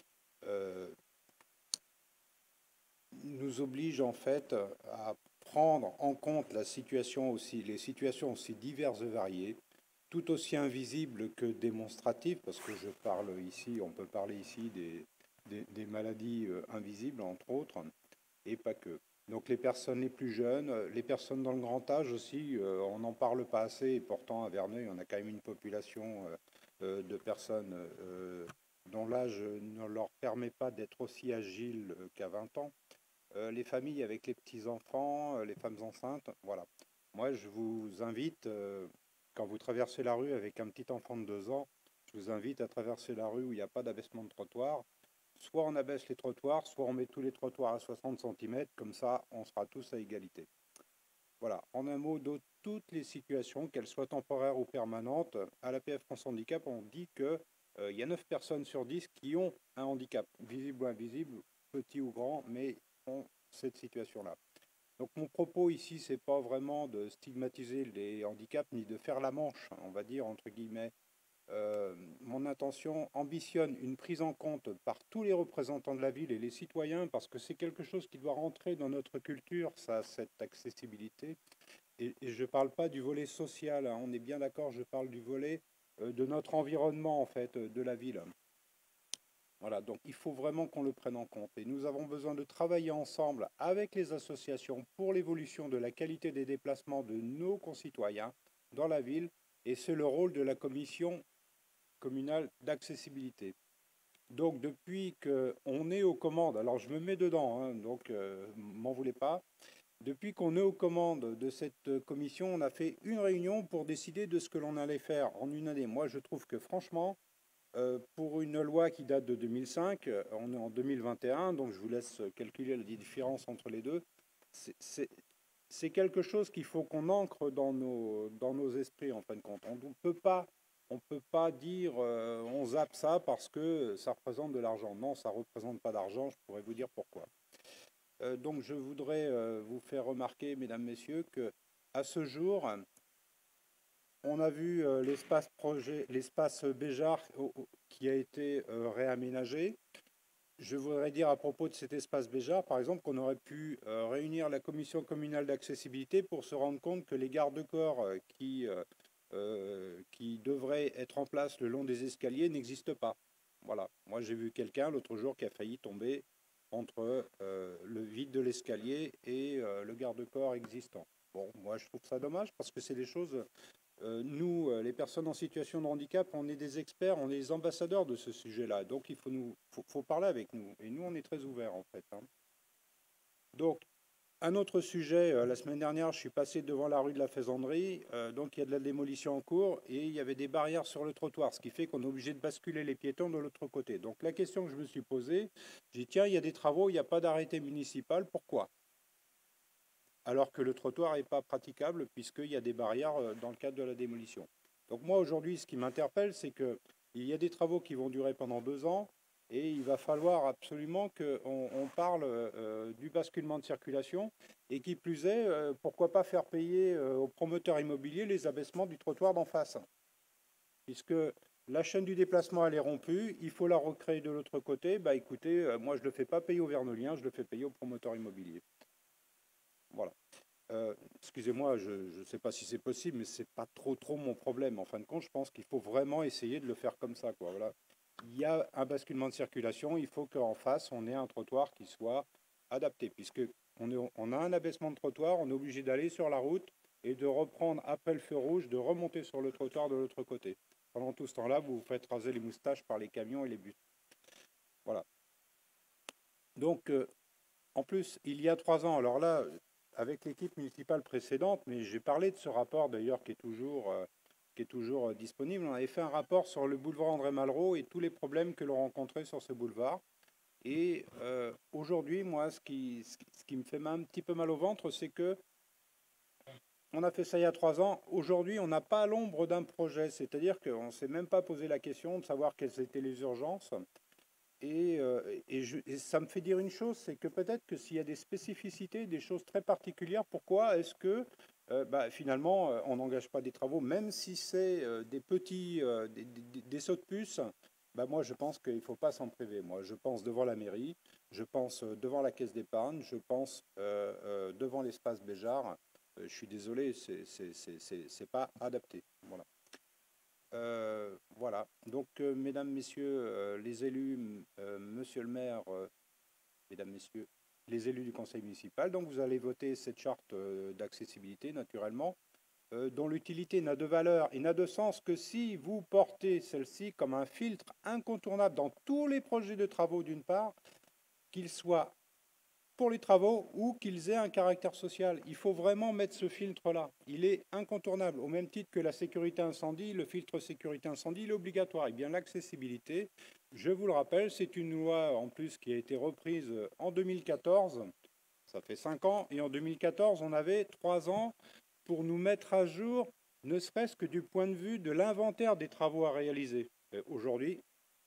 nous oblige en fait à prendre en compte les situations aussi diverses et variées, tout aussi invisibles que démonstratives, parce que on peut parler ici des maladies invisibles, entre autres, et pas que. Donc les personnes les plus jeunes, les personnes dans le grand âge aussi, on n'en parle pas assez, et pourtant à Verneuil, on a quand même une population de personnes dont l'âge ne leur permet pas d'être aussi agiles qu'à 20 ans. Les familles avec les petits-enfants, les femmes enceintes, voilà. Moi, je vous invite, quand vous traversez la rue avec un petit enfant de 2 ans, je vous invite à traverser la rue où il n'y a pas d'abaissement de trottoir. Soit on abaisse les trottoirs, soit on met tous les trottoirs à 60 cm, comme ça, on sera tous à égalité. Voilà, en un mot, de toutes les situations, qu'elles soient temporaires ou permanentes, à l'APF France Handicap, on dit qu'il y a 9 personnes sur 10 qui ont un handicap, visible ou invisible, petit ou grand, mais ont cette situation-là. Donc mon propos ici, c'est pas vraiment de stigmatiser les handicaps, ni de faire la manche, on va dire, entre guillemets. Mon intention ambitionne une prise en compte par tous les représentants de la ville et les citoyens, parce que c'est quelque chose qui doit rentrer dans notre culture, ça, cette accessibilité. Et je ne parle pas du volet social, hein, on est bien d'accord, je parle du volet de notre environnement, en fait, de la ville. Voilà, donc il faut vraiment qu'on le prenne en compte. Et nous avons besoin de travailler ensemble avec les associations pour l'évolution de la qualité des déplacements de nos concitoyens dans la ville. Et c'est le rôle de la commission communale d'accessibilité. Donc depuis qu'on est aux commandes, alors je me mets dedans, hein, donc m'en voulez pas, depuis qu'on est aux commandes de cette commission, on a fait une réunion pour décider de ce que l'on allait faire en une année. Moi je trouve que franchement, pour une loi qui date de 2005, on est en 2021, donc je vous laisse calculer la différence entre les deux, c'est quelque chose qu'il faut qu'on ancre dans nos esprits en fin de compte. On ne peut pas dire on zappe ça parce que ça représente de l'argent. Non, ça ne représente pas d'argent, je pourrais vous dire pourquoi. Donc je voudrais vous faire remarquer, mesdames, messieurs, qu'à ce jour, on a vu l'espace Béjar qui a été réaménagé. Je voudrais dire à propos de cet espace Béjar, par exemple, qu'on aurait pu réunir la commission communale d'accessibilité pour se rendre compte que les garde-corps qui devraient être en place le long des escaliers n'existent pas. Voilà. Moi, j'ai vu quelqu'un l'autre jour qui a failli tomber entre le vide de l'escalier et le garde-corps existant. Bon, moi, je trouve ça dommage parce que c'est des choses... nous, les personnes en situation de handicap, on est des experts, on est des ambassadeurs de ce sujet-là. Donc, il faut parler avec nous. Et nous, on est très ouverts, en fait. Hein. Donc, un autre sujet, la semaine dernière, je suis passé devant la rue de la Faisanderie. Donc, il y a de la démolition en cours et il y avait des barrières sur le trottoir, ce qui fait qu'on est obligé de basculer les piétons de l'autre côté. Donc, la question que je me suis posée, j'ai dit, tiens, il y a des travaux, il n'y a pas d'arrêté municipal, pourquoi ? Alors que le trottoir n'est pas praticable puisqu'il y a des barrières dans le cadre de la démolition. Donc moi, aujourd'hui, ce qui m'interpelle, c'est qu'il y a des travaux qui vont durer pendant 2 ans et il va falloir absolument qu'on parle du basculement de circulation et qui plus est, pourquoi pas faire payer aux promoteurs immobiliers les abaissements du trottoir d'en face. Puisque la chaîne du déplacement, elle est rompue, il faut la recréer de l'autre côté. Bah écoutez, moi, je ne le fais pas payer aux Verneuiliens, je le fais payer aux promoteurs immobiliers. Voilà. Excusez-moi, je ne sais pas si c'est possible, mais ce n'est pas trop mon problème. En fin de compte, je pense qu'il faut vraiment essayer de le faire comme ça, quoi. Voilà. Il y a un basculement de circulation, il faut qu'en face, on ait un trottoir qui soit adapté. Puisqu'on a un abaissement de trottoir, on est obligé d'aller sur la route et de reprendre après le feu rouge, de remonter sur le trottoir de l'autre côté. Pendant tout ce temps-là, vous vous faites raser les moustaches par les camions et les bus. Voilà. Donc, en plus, il y a 3 ans, alors là... avec l'équipe municipale précédente, mais j'ai parlé de ce rapport d'ailleurs qui est toujours disponible. On avait fait un rapport sur le boulevard André Malraux et tous les problèmes que l'on rencontrait sur ce boulevard. Et aujourd'hui, moi, ce qui me fait un petit peu mal au ventre, c'est que on a fait ça il y a 3 ans. Aujourd'hui, on n'a pas l'ombre d'un projet. C'est-à-dire qu'on ne s'est même pas posé la question de savoir quelles étaient les urgences. Et ça me fait dire une chose, c'est que peut-être que s'il y a des spécificités, des choses très particulières, pourquoi est-ce que finalement on n'engage pas des travaux, même si c'est des petits, des sauts de puce. Moi je pense qu'il ne faut pas s'en priver. Moi je pense devant la mairie, je pense devant la caisse d'épargne, je pense devant l'espace Béjar. Je suis désolé, c'est pas adapté. Voilà. Voilà. Donc, mesdames, messieurs les élus, monsieur le maire, mesdames, messieurs les élus du conseil municipal. Donc vous allez voter cette charte d'accessibilité, naturellement, dont l'utilité n'a de valeur et n'a de sens que si vous portez celle-ci comme un filtre incontournable dans tous les projets de travaux, d'une part, qu'ils soient pour les travaux ou qu'ils aient un caractère social. Il faut vraiment mettre ce filtre-là. Il est incontournable. Au même titre que la sécurité incendie, le filtre sécurité incendie, il est obligatoire. Et bien l'accessibilité, je vous le rappelle, c'est une loi en plus qui a été reprise en 2014. Ça fait 5 ans. Et en 2014, on avait 3 ans pour nous mettre à jour, ne serait-ce que du point de vue de l'inventaire des travaux à réaliser. Aujourd'hui,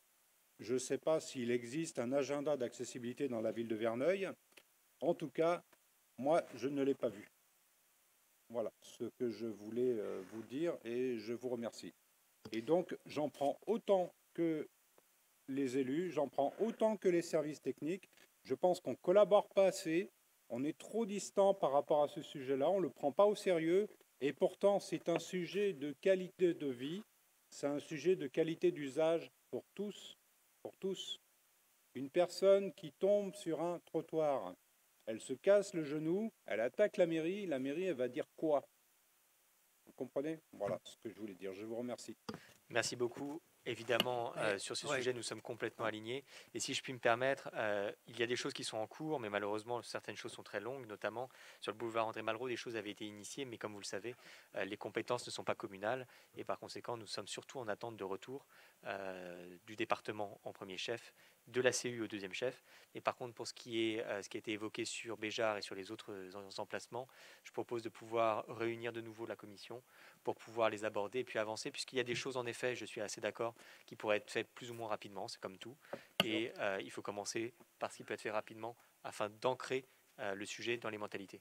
je ne sais pas s'il existe un agenda d'accessibilité dans la ville de Verneuil. En tout cas, moi, je ne l'ai pas vu. Voilà ce que je voulais vous dire et je vous remercie. Et donc, j'en prends autant que les élus, j'en prends autant que les services techniques. Je pense qu'on ne collabore pas assez, on est trop distant par rapport à ce sujet-là, on ne le prend pas au sérieux et pourtant, c'est un sujet de qualité de vie, c'est un sujet de qualité d'usage pour tous, pour tous. Une personne qui tombe sur un trottoir, elle se casse le genou, elle attaque la mairie, elle va dire quoi? Vous comprenez? Voilà ce que je voulais dire. Je vous remercie. Merci beaucoup. Évidemment, sur ce sujet, nous sommes complètement alignés. Et si je puis me permettre, il y a des choses qui sont en cours, mais malheureusement, certaines choses sont très longues, notamment sur le boulevard André Malraux, des choses avaient été initiées, mais comme vous le savez, les compétences ne sont pas communales. Et par conséquent, nous sommes surtout en attente de retour du département en premier chef, de la CU au deuxième chef. Et par contre, pour ce qui est ce qui a été évoqué sur Béjar et sur les autres emplacements, je propose de pouvoir réunir de nouveau la commission pour pouvoir les aborder et puis avancer, puisqu'il y a des choses, en effet, je suis assez d'accord, qui pourraient être faites plus ou moins rapidement, c'est comme tout. Et il faut commencer par ce qui peut être fait rapidement afin d'ancrer le sujet dans les mentalités.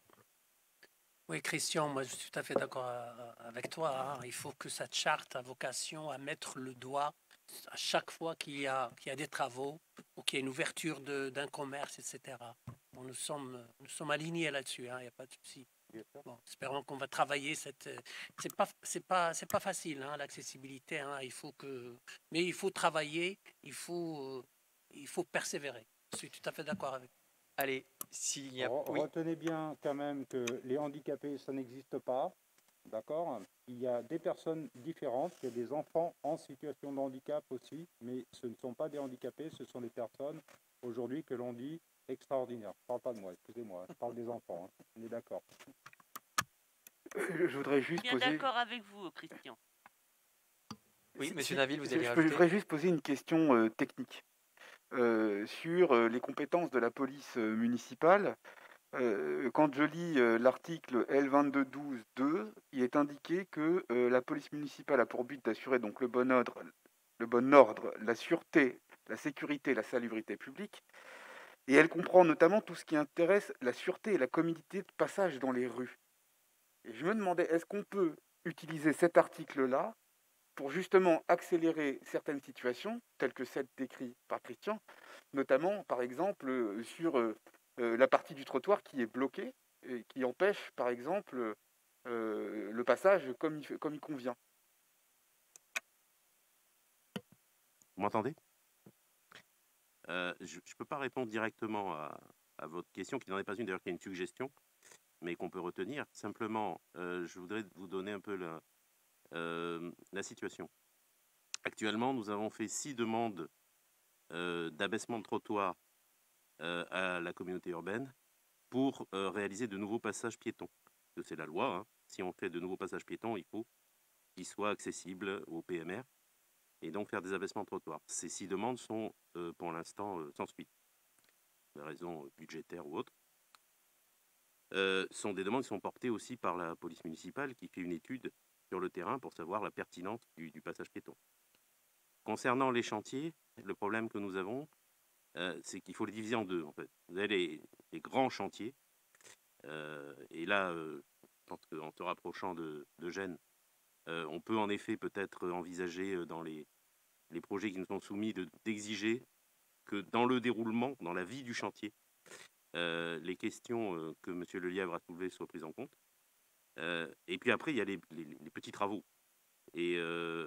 Oui, Christian, moi je suis tout à fait d'accord avec toi. Hein. Il faut que cette charte a vocation à mettre le doigt à chaque fois qu'il y a des travaux ou qu'il y a une ouverture d'un commerce, etc. Bon, nous sommes alignés là-dessus, hein, il n'y a pas de souci. Bon, espérons qu'on va travailler cette. C'est pas facile, hein, l'accessibilité. Hein, mais il faut travailler, il faut persévérer. Je suis tout à fait d'accord avec. Allez, s'il y a. Retenez bien quand même que les handicapés, ça n'existe pas. D'accord? Il y a des personnes différentes, il y a des enfants en situation de handicap aussi, mais ce ne sont pas des handicapés, ce sont des personnes aujourd'hui que l'on dit extraordinaires. Je ne parle pas de moi, excusez-moi, je parle des enfants, hein. On est d'accord. Je voudrais juste poser... Bien d'accord avec vous, Christian. Oui, monsieur Naville, vous allez rajouter. Je voudrais juste poser une question technique sur les compétences de la police municipale. Quand je lis l'article L2212.2, il est indiqué que la police municipale a pour but d'assurer donc le bon ordre, la sûreté, la sécurité, la salubrité publique, et elle comprend notamment tout ce qui intéresse la sûreté et la communauté de passage dans les rues. Et je me demandais, est-ce qu'on peut utiliser cet article-là pour justement accélérer certaines situations, telles que celle décrite par Christian, notamment par exemple sur la partie du trottoir qui est bloquée et qui empêche par exemple le passage comme il convient. Vous m'entendez? Je ne peux pas répondre directement à votre question, qui n'en est pas une, d'ailleurs, qui est une suggestion, mais qu'on peut retenir. Simplement, je voudrais vous donner un peu la situation. Actuellement, nous avons fait 6 demandes d'abaissement de trottoir à la communauté urbaine pour réaliser de nouveaux passages piétons. C'est la loi, hein. Si on fait de nouveaux passages piétons, il faut qu'ils soient accessibles au PMR et donc faire des abaissements de trottoir. Ces 6 demandes sont pour l'instant sans suite, pour des raisons budgétaires ou autres. Sont des demandes qui sont portées aussi par la police municipale qui fait une étude sur le terrain pour savoir la pertinence du passage piéton. Concernant les chantiers, le problème que nous avons, c'est qu'il faut les diviser en deux, en fait. Vous avez les grands chantiers, et là, je pense qu'en se rapprochant de Gênes, on peut en effet peut-être envisager dans les projets qui nous sont soumis d'exiger que dans le déroulement, dans la vie du chantier, les questions que M. Lelièvre a soulevées soient prises en compte. Et puis après, il y a les petits travaux. Et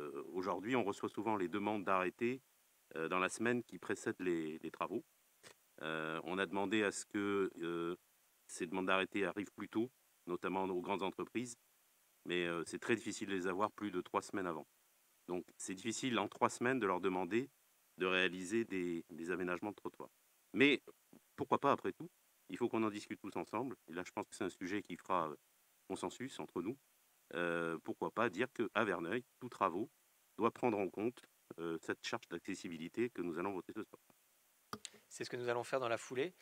aujourd'hui, on reçoit souvent les demandes d'arrêtés dans la semaine qui précède les travaux. On a demandé à ce que ces demandes d'arrêté arrivent plus tôt, notamment aux grandes entreprises, mais c'est très difficile de les avoir plus de 3 semaines avant. Donc c'est difficile en 3 semaines de leur demander de réaliser des aménagements de trottoirs. Mais pourquoi pas après tout? Il faut qu'on en discute tous ensemble. Et là, je pense que c'est un sujet qui fera consensus entre nous. Pourquoi pas dire qu'à Verneuil, tout travaux doit prendre en compte cette charge d'accessibilité que nous allons voter ce soir. C'est ce que nous allons faire dans la foulée.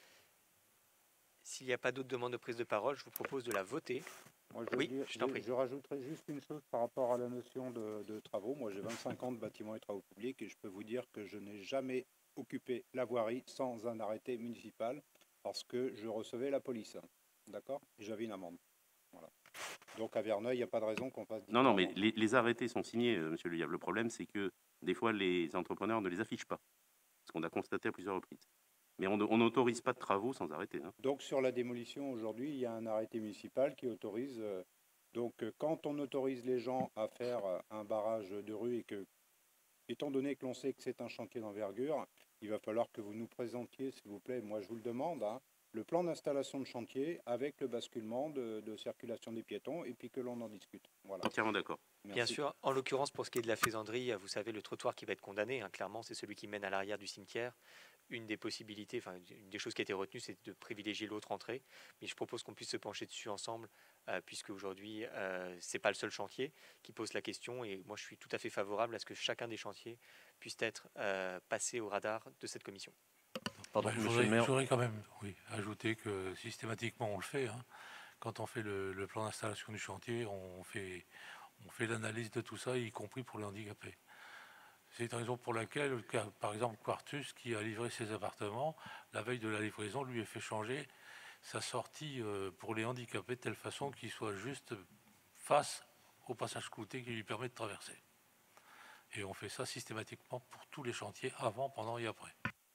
S'il n'y a pas d'autres demandes de prise de parole, je vous propose de la voter. Moi, je t'en prie. Je rajouterai juste une chose par rapport à la notion de travaux. Moi, j'ai 25 ans de bâtiments et travaux publics et je peux vous dire que je n'ai jamais occupé la voirie sans un arrêté municipal parce que je recevais la police. D'accord? Et j'avais une amende. Voilà. Donc à Verneuil, il n'y a pas de raison qu'on fasse... Non, mais les arrêtés sont signés, monsieur Le Havre. Le problème, c'est que des fois, les entrepreneurs ne les affichent pas. Ce qu'on a constaté à plusieurs reprises. Mais on n'autorise pas de travaux sans arrêter. Hein. Donc sur la démolition, aujourd'hui, il y a un arrêté municipal qui autorise... quand on autorise les gens à faire un barrage de rue et que, étant donné que l'on sait que c'est un chantier d'envergure, il va falloir que vous nous présentiez, s'il vous plaît, moi je vous le demande, le plan d'installation de chantier avec le basculement de circulation des piétons et puis que l'on en discute. Voilà. Entièrement d'accord. Bien sûr, en l'occurrence, pour ce qui est de la faisanderie, vous savez, le trottoir qui va être condamné, clairement, c'est celui qui mène à l'arrière du cimetière. Une des possibilités, une des choses qui a été retenue, c'est de privilégier l'autre entrée. Mais je propose qu'on puisse se pencher dessus ensemble, puisque aujourd'hui, ce n'est pas le seul chantier qui pose la question. Et moi, je suis tout à fait favorable à ce que chacun des chantiers puisse être passé au radar de cette commission. Pardon, je voudrais quand même ajouter que systématiquement, on le fait. Hein. Quand on fait le plan d'installation du chantier, on fait l'analyse de tout ça, y compris pour les handicapés. C'est une raison pour laquelle, par exemple, Quartus, qui a livré ses appartements, la veille de la livraison, lui a fait changer sa sortie pour les handicapés de telle façon qu'il soit juste face au passage clouté qui lui permet de traverser. Et on fait ça systématiquement pour tous les chantiers, avant, pendant et après.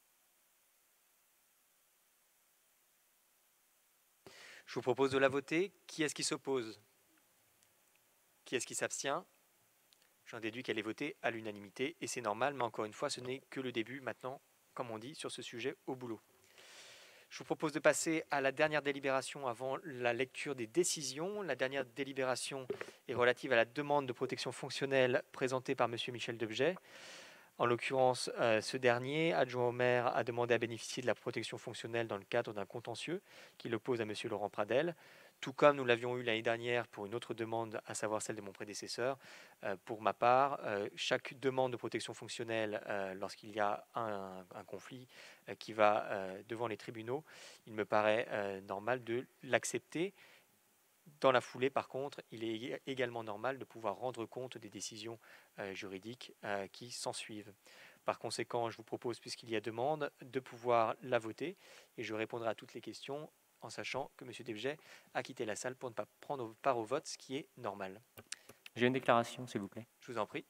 Je vous propose de la voter. Qui est-ce qui s'oppose? Qui est-ce qui s'abstient? J'en déduis qu'elle est votée à l'unanimité et c'est normal, mais encore une fois, ce n'est que le début maintenant, comme on dit, sur ce sujet au boulot. Je vous propose de passer à la dernière délibération avant la lecture des décisions. La dernière délibération est relative à la demande de protection fonctionnelle présentée par M. Michel Debjet. En l'occurrence, ce dernier, adjoint au maire, a demandé à bénéficier de la protection fonctionnelle dans le cadre d'un contentieux qui l'oppose à M. Laurent Pradel. Tout comme nous l'avions eu l'année dernière pour une autre demande, à savoir celle de mon prédécesseur. Pour ma part, chaque demande de protection fonctionnelle, lorsqu'il y a un conflit qui va devant les tribunaux, il me paraît normal de l'accepter. Dans la foulée, par contre, il est également normal de pouvoir rendre compte des décisions juridiques qui s'ensuivent. Par conséquent, je vous propose, puisqu'il y a demande, de pouvoir la voter et je répondrai à toutes les questions en sachant que M. Debjet a quitté la salle pour ne pas prendre part au vote, ce qui est normal. J'ai une déclaration, s'il vous plaît. Je vous en prie.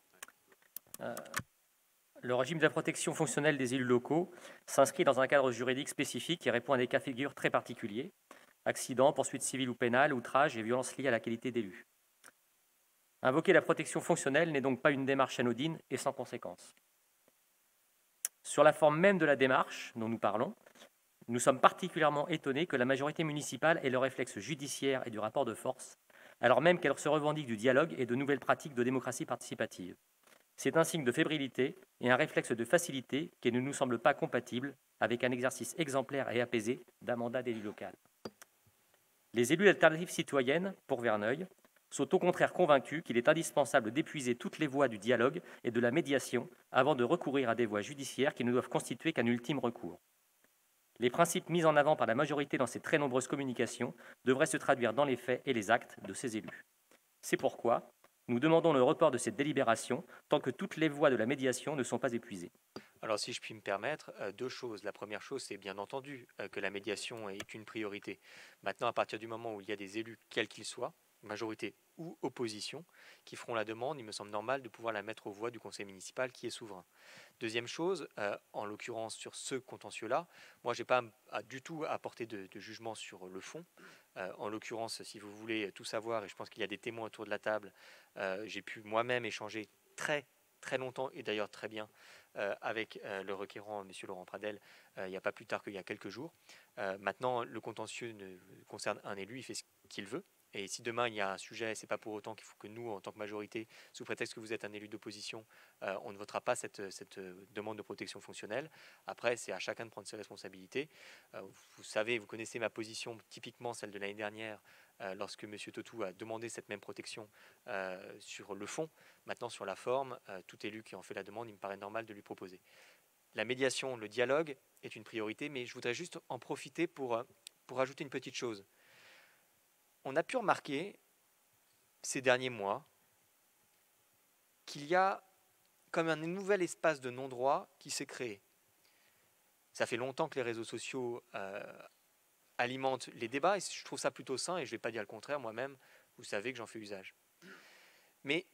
Le régime de la protection fonctionnelle des élus locaux s'inscrit dans un cadre juridique spécifique et répond à des cas de figure très particuliers. Accidents, poursuites civiles ou pénales, outrages et violences liées à la qualité d'élu. Invoquer la protection fonctionnelle n'est donc pas une démarche anodine et sans conséquence. Sur la forme même de la démarche dont nous parlons, nous sommes particulièrement étonnés que la majorité municipale ait le réflexe judiciaire et du rapport de force, alors même qu'elle se revendique du dialogue et de nouvelles pratiques de démocratie participative. C'est un signe de fébrilité et un réflexe de facilité qui ne nous semble pas compatible avec un exercice exemplaire et apaisé d'un mandat d'élu local. Les élus d'Alternative citoyenne, pour Verneuil, sont au contraire convaincus qu'il est indispensable d'épuiser toutes les voies du dialogue et de la médiation avant de recourir à des voies judiciaires qui ne doivent constituer qu'un ultime recours. Les principes mis en avant par la majorité dans ces très nombreuses communications devraient se traduire dans les faits et les actes de ces élus. C'est pourquoi nous demandons le report de cette délibération tant que toutes les voies de la médiation ne sont pas épuisées. Alors si je puis me permettre, deux choses. La première chose, c'est bien entendu que la médiation est une priorité. Maintenant, à partir du moment où il y a des élus, quels qu'ils soient, majorité ou opposition, qui feront la demande, il me semble normal de pouvoir la mettre aux voix du conseil municipal qui est souverain. Deuxième chose, en l'occurrence sur ce contentieux-là, moi je n'ai pas du tout à porter de jugement sur le fond. En l'occurrence, si vous voulez tout savoir, et je pense qu'il y a des témoins autour de la table, j'ai pu moi-même échanger très très longtemps et d'ailleurs très bien avec le requérant, M. Laurent Pradel, il n'y a pas plus tard qu'il y a quelques jours. Maintenant, le contentieux concerne un élu, il fait ce qu'il veut. Et si demain il y a un sujet, c'est pas pour autant qu'il faut que nous, en tant que majorité, sous prétexte que vous êtes un élu d'opposition, on ne votera pas cette demande de protection fonctionnelle. Après, c'est à chacun de prendre ses responsabilités. Vous savez, vous connaissez ma position, typiquement celle de l'année dernière, lorsque M. Tautou a demandé cette même protection sur le fond. Maintenant, sur la forme, tout élu qui en fait la demande, il me paraît normal de lui proposer. La médiation, le dialogue est une priorité, mais je voudrais juste en profiter pour ajouter une petite chose. On a pu remarquer ces derniers mois qu'il y a comme un nouvel espace de non-droit qui s'est créé. Ça fait longtemps que les réseaux sociaux alimentent les débats et je trouve ça plutôt sain et je ne vais pas dire le contraire moi-même, vous savez que j'en fais usage. Mais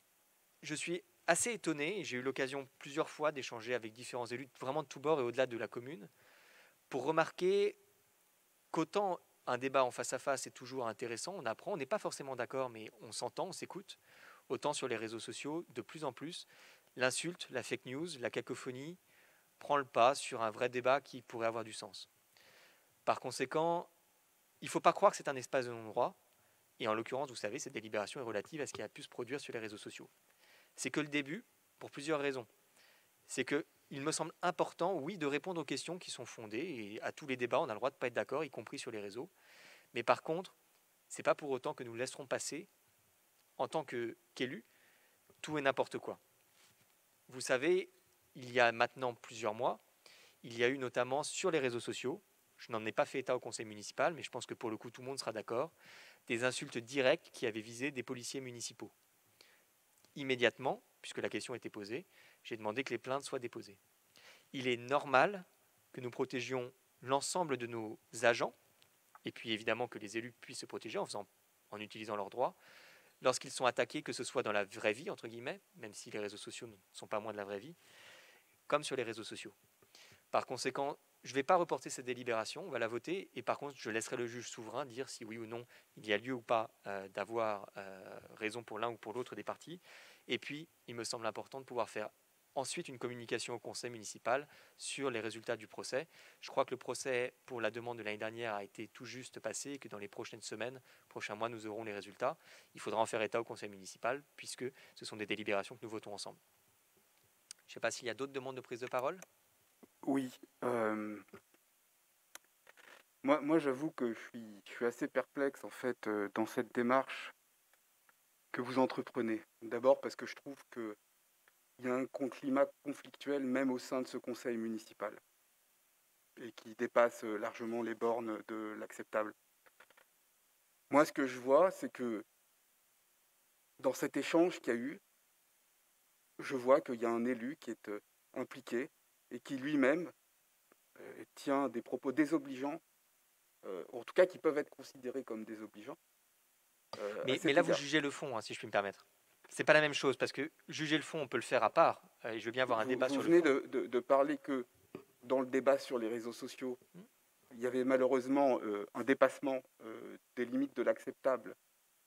je suis assez étonné, et j'ai eu l'occasion plusieurs fois d'échanger avec différents élus vraiment de tous bords et au-delà de la commune, pour remarquer qu'autant un débat en face à face est toujours intéressant, on apprend, on n'est pas forcément d'accord, mais on s'entend, on s'écoute. Autant sur les réseaux sociaux, de plus en plus, l'insulte, la fake news, la cacophonie prend le pas sur un vrai débat qui pourrait avoir du sens. Par conséquent, il ne faut pas croire que c'est un espace de non-droit, et en l'occurrence, vous savez, cette délibération est relative à ce qui a pu se produire sur les réseaux sociaux. C'est que le début, pour plusieurs raisons. C'est qu'il me semble important, oui, de répondre aux questions qui sont fondées, et à tous les débats, on a le droit de ne pas être d'accord, y compris sur les réseaux. Mais par contre, ce n'est pas pour autant que nous laisserons passer, en tant qu'élus, tout et n'importe quoi. Vous savez, il y a maintenant plusieurs mois, il y a eu notamment sur les réseaux sociaux, je n'en ai pas fait état au conseil municipal, mais je pense que pour le coup, tout le monde sera d'accord, des insultes directes qui avaient visé des policiers municipaux. Immédiatement, puisque la question était posée, j'ai demandé que les plaintes soient déposées. Il est normal que nous protégions l'ensemble de nos agents, et puis évidemment que les élus puissent se protéger en utilisant leurs droits, lorsqu'ils sont attaqués, que ce soit dans la vraie vie, entre guillemets, même si les réseaux sociaux ne sont pas moins de la vraie vie, comme sur les réseaux sociaux. Par conséquent, je ne vais pas reporter cette délibération, on va la voter, et par contre, je laisserai le juge souverain dire si oui ou non il y a lieu ou pas d'avoir raison pour l'un ou pour l'autre des parties. Et puis, il me semble important de pouvoir faire ensuite une communication au conseil municipal sur les résultats du procès. Je crois que le procès pour la demande de l'année dernière a été tout juste passé et que dans les prochaines semaines, prochains mois, nous aurons les résultats. Il faudra en faire état au conseil municipal puisque ce sont des délibérations que nous votons ensemble. Je ne sais pas s'il y a d'autres demandes de prise de parole. Oui. Moi j'avoue que je suis assez perplexe en fait dans cette démarche que vous entreprenez. D'abord parce que je trouve qu'il y a un climat conflictuel même au sein de ce conseil municipal et qui dépasse largement les bornes de l'acceptable. Moi, ce que je vois, c'est que dans cet échange qu'il y a eu, je vois qu'il y a un élu qui est impliqué et qui lui-même tient des propos désobligeants, en tout cas qui peuvent être considérés comme désobligeants. Mais là, vous jugez le fond, hein, si je puis me permettre. C'est pas la même chose, parce que juger le fond, on peut le faire à part, et je veux bien avoir un débat sur le fond. Vous venez de parler que dans le débat sur les réseaux sociaux, il y avait malheureusement un dépassement des limites de l'acceptable,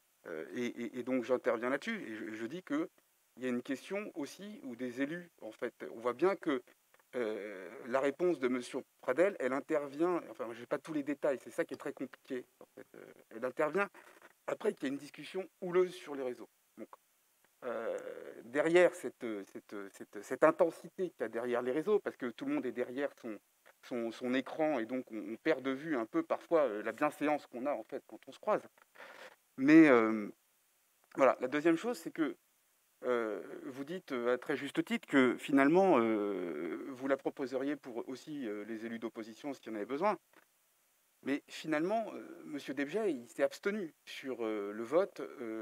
et donc j'interviens là-dessus, et je dis qu'il y a une question aussi où des élus, en fait, on voit bien que la réponse de M. Pradel, elle intervient, enfin je n'ai pas tous les détails, c'est ça qui est très compliqué, en fait, elle intervient après qu'il y ait une discussion houleuse sur les réseaux. Donc, derrière cette intensité qu'il y a derrière les réseaux, parce que tout le monde est derrière son écran et donc on perd de vue un peu parfois la bienséance qu'on a en fait quand on se croise. Mais voilà, la deuxième chose, c'est que vous dites à très juste titre que finalement vous la proposeriez pour aussi les élus d'opposition s'il y en avait besoin. Mais finalement, M. Debjay, il s'est abstenu sur le vote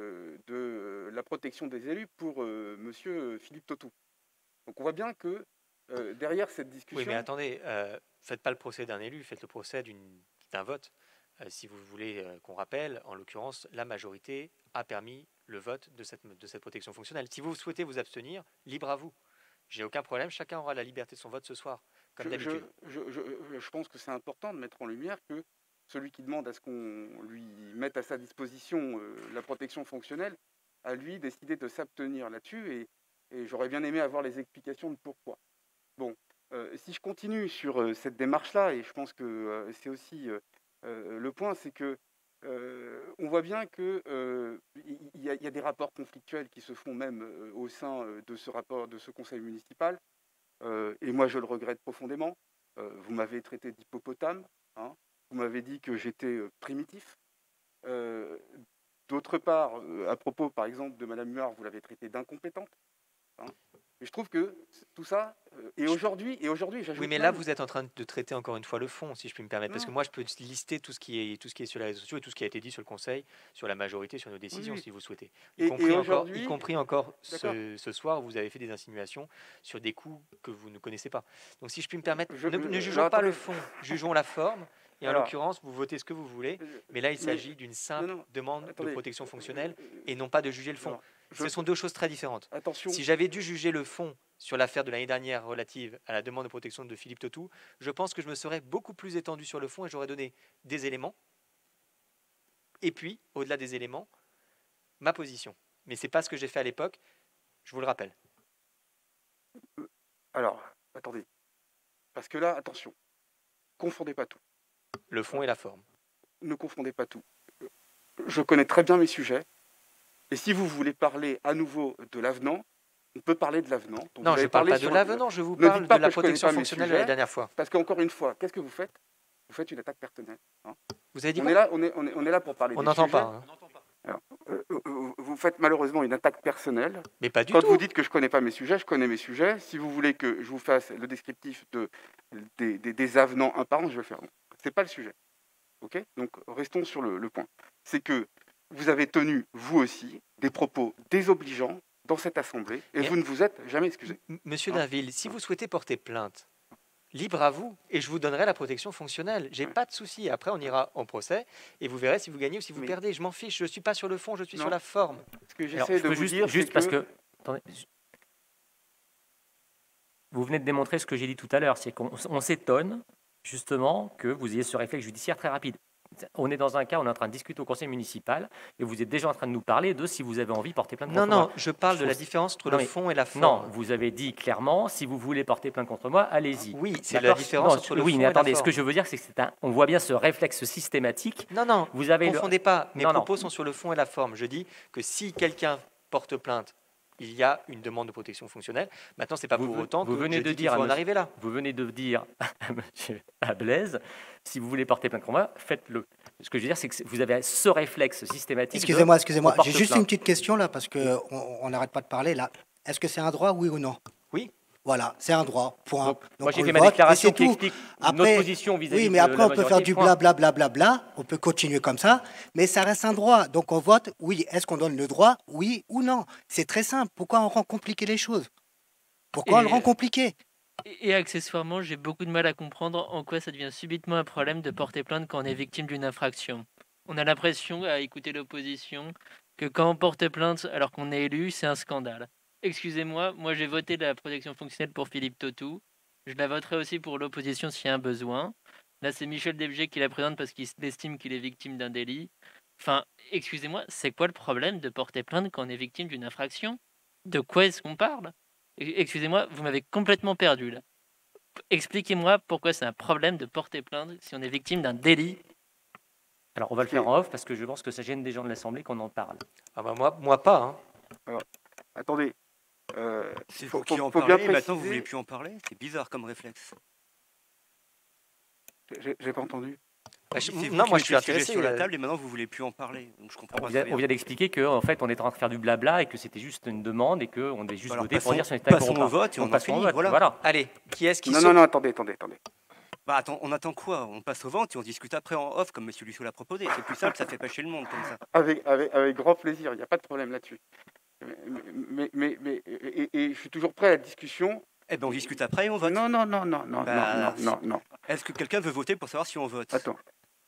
de la protection des élus pour M. Philippe Tautou. Donc on voit bien que derrière cette discussion... Oui, mais attendez, faites pas le procès d'un élu, faites le procès d'un vote. Si vous voulez qu'on rappelle, en l'occurrence, la majorité a permis le vote de cette protection fonctionnelle. Si vous souhaitez vous abstenir, libre à vous. J'ai aucun problème, chacun aura la liberté de son vote ce soir, comme d'habitude. Je pense que c'est important de mettre en lumière que celui qui demande à ce qu'on lui mette à sa disposition la protection fonctionnelle a, lui, décidé de s'abstenir là-dessus. Et j'aurais bien aimé avoir les explications de pourquoi. Bon, si je continue sur cette démarche-là, et je pense que c'est aussi le point, c'est que on voit bien qu'il y a des rapports conflictuels qui se font même au sein de ce conseil municipal. Et moi, je le regrette profondément. Vous m'avez traité d'hippopotame, hein, vous m'avez dit que j'étais primitif. D'autre part, à propos, par exemple, de Madame Huard, vous l'avez traité d'incompétente. Hein. Et je trouve que tout ça, et aujourd'hui, j'ajoute. Oui, mais là, vous êtes en train de traiter encore une fois le fond, si je puis me permettre, parce que Non. moi, je peux lister tout ce qui est sur les réseaux sociaux et tout ce qui a été dit sur le Conseil, sur la majorité, sur nos décisions, Oui. si vous souhaitez. Et Y compris encore D'accord. ce soir, où vous avez fait des insinuations sur des coups que vous ne connaissez pas. Donc, si je puis me permettre, ne jugeons alors, pas attendez. le fond, jugeons la forme. Et en Alors, l'occurrence, vous votez ce que vous voulez, mais là, il s'agit d'une simple demande attendez. de protection fonctionnelle et non pas de juger le fond. Alors, Ce sont deux choses très différentes. Attention. Si j'avais dû juger le fond sur l'affaire de l'année dernière relative à la demande de protection de Philippe Tautou, je pense que je me serais beaucoup plus étendu sur le fond et j'aurais donné des éléments. Et puis, au-delà des éléments, ma position. Mais ce n'est pas ce que j'ai fait à l'époque, je vous le rappelle. Alors, attendez. Parce que là, attention, confondez pas tout. Le fond et la forme. Ne confondez pas tout. Je connais très bien mes sujets. Et si vous voulez parler à nouveau de l'avenant, on peut parler de l'avenant. Donc Non, vous je avez ne parle parlé pas de sur l'avenant, je vous Ne parle dites pas de la que je connais protection pas mes fonctionnelle de la sujets, dernière fois. Parce qu'encore une fois, qu'est-ce que vous faites? Vous faites une attaque personnelle. Hein. Vous avez dit on quoi? est là, on est là pour parler On des n'entend sujets. pas. Hein. Alors, vous faites malheureusement une attaque personnelle. Mais pas du Quand tout. vous dites que je ne connais pas mes sujets, je connais mes sujets. Si vous voulez que je vous fasse le descriptif des avenants un par un, je vais le faire. Ce n'est pas le sujet. Okay, donc restons sur le point. C'est que vous avez tenu, vous aussi, des propos désobligeants dans cette Assemblée et vous ne vous êtes jamais excusé. Monsieur Hein? Dainville, si vous souhaitez porter plainte, libre à vous, et je vous donnerai la protection fonctionnelle. J'ai pas de souci. Après, on ira en procès et vous verrez si vous gagnez ou si vous perdez. Je m'en fiche. Je suis pas sur le fond, je suis sur la forme. Ce que Alors, j'essaie je de peux vous dire, juste c'est parce que... que attendez, vous venez de démontrer ce que j'ai dit tout à l'heure, c'est qu'on s'étonne justement que vous ayez ce réflexe judiciaire très rapide. On est dans un cas, on est en train de discuter au conseil municipal et vous êtes déjà en train de nous parler de si vous avez envie de porter plainte contre moi. Non, je parle de la différence entre le fond et la forme. Non, vous avez dit clairement, si vous voulez porter plainte contre moi, allez-y. Oui, c'est la différence entre le fond Oui, mais et la attendez, ce forme. que je veux dire, c'est que on voit bien ce réflexe systématique. Non, vous avez confondez pas. Mes Non, non. propos sont sur le fond et la forme. Je dis que si quelqu'un porte plainte, il y a une demande de protection fonctionnelle. Maintenant, c'est pas pour autant que vous venez je de dis qu'il dire faut à en arriver là. Vous venez de dire à Blaise, si vous voulez porter plainte contre moi, faites-le. Ce que je veux dire, c'est que vous avez ce réflexe systématique. Excusez-moi, on porte j'ai juste plainte. une petite question là, parce qu'on n'arrête pas de parler là. Est-ce que c'est un droit, oui ou non? Oui. Voilà, c'est un droit, point. Donc, moi, j'ai on fait le ma vote, déclaration et c'est qui tout. explique Après, notre position vis-à-vis oui, mais de après, la on peut faire majorité, du point. blablabla, on peut continuer comme ça, mais ça reste un droit. Donc on vote, oui. Est-ce qu'on donne le droit, oui ou non? C'est très simple. Pourquoi on rend compliqué les choses? Pourquoi on le rend compliqué? Et accessoirement, j'ai beaucoup de mal à comprendre en quoi ça devient subitement un problème de porter plainte quand on est victime d'une infraction. On a l'impression, à écouter l'opposition, que quand on porte plainte alors qu'on est élu, c'est un scandale. Excusez-moi, moi j'ai voté la protection fonctionnelle pour Philippe Tautou. Je la voterai aussi pour l'opposition s'il y a un besoin. Là, c'est Michel Debjé qui la présente parce qu'il estime qu'il est victime d'un délit. Enfin, excusez-moi, c'est quoi le problème de porter plainte quand on est victime d'une infraction? De quoi est-ce qu'on parle? Excusez-moi, vous m'avez complètement perdu là. Expliquez-moi pourquoi c'est un problème de porter plainte si on est victime d'un délit. Alors, on va le faire en off parce que je pense que ça gêne des gens de l'Assemblée qu'on en parle. Ah bah moi pas. Hein. Alors, attendez. C'est faut vous qui en bien parlez, maintenant vous préciser- voulez plus en parler? C'est bizarre comme réflexe. J'ai pas entendu. C'est vous non, qui moi mettez je suis le sujet intéressé. sur la table et maintenant vous voulez plus en parler. Donc je comprends pas très On bien. vient d'expliquer qu'en fait, on est en train de faire du blabla et que c'était juste une demande et qu'on devait juste Alors, voter pour passons- dire si on était d'accord passons ou pas. au vote et on Donc, en passons au finit, vote, voilà. Allez, qui est-ce qui Non, saute non, attendez. Bah attends, on attend quoi? On passe au vote et on discute après en off comme M. Lusso l'a proposé. C'est plus simple, ça fait pas chier le monde comme ça. Avec grand plaisir, il n'y a pas de problème là-dessus. Et je suis toujours prêt à la discussion. Eh ben on discute après et on vote. Non. Bah, non. Est-ce que quelqu'un veut voter pour savoir si on vote? Attends.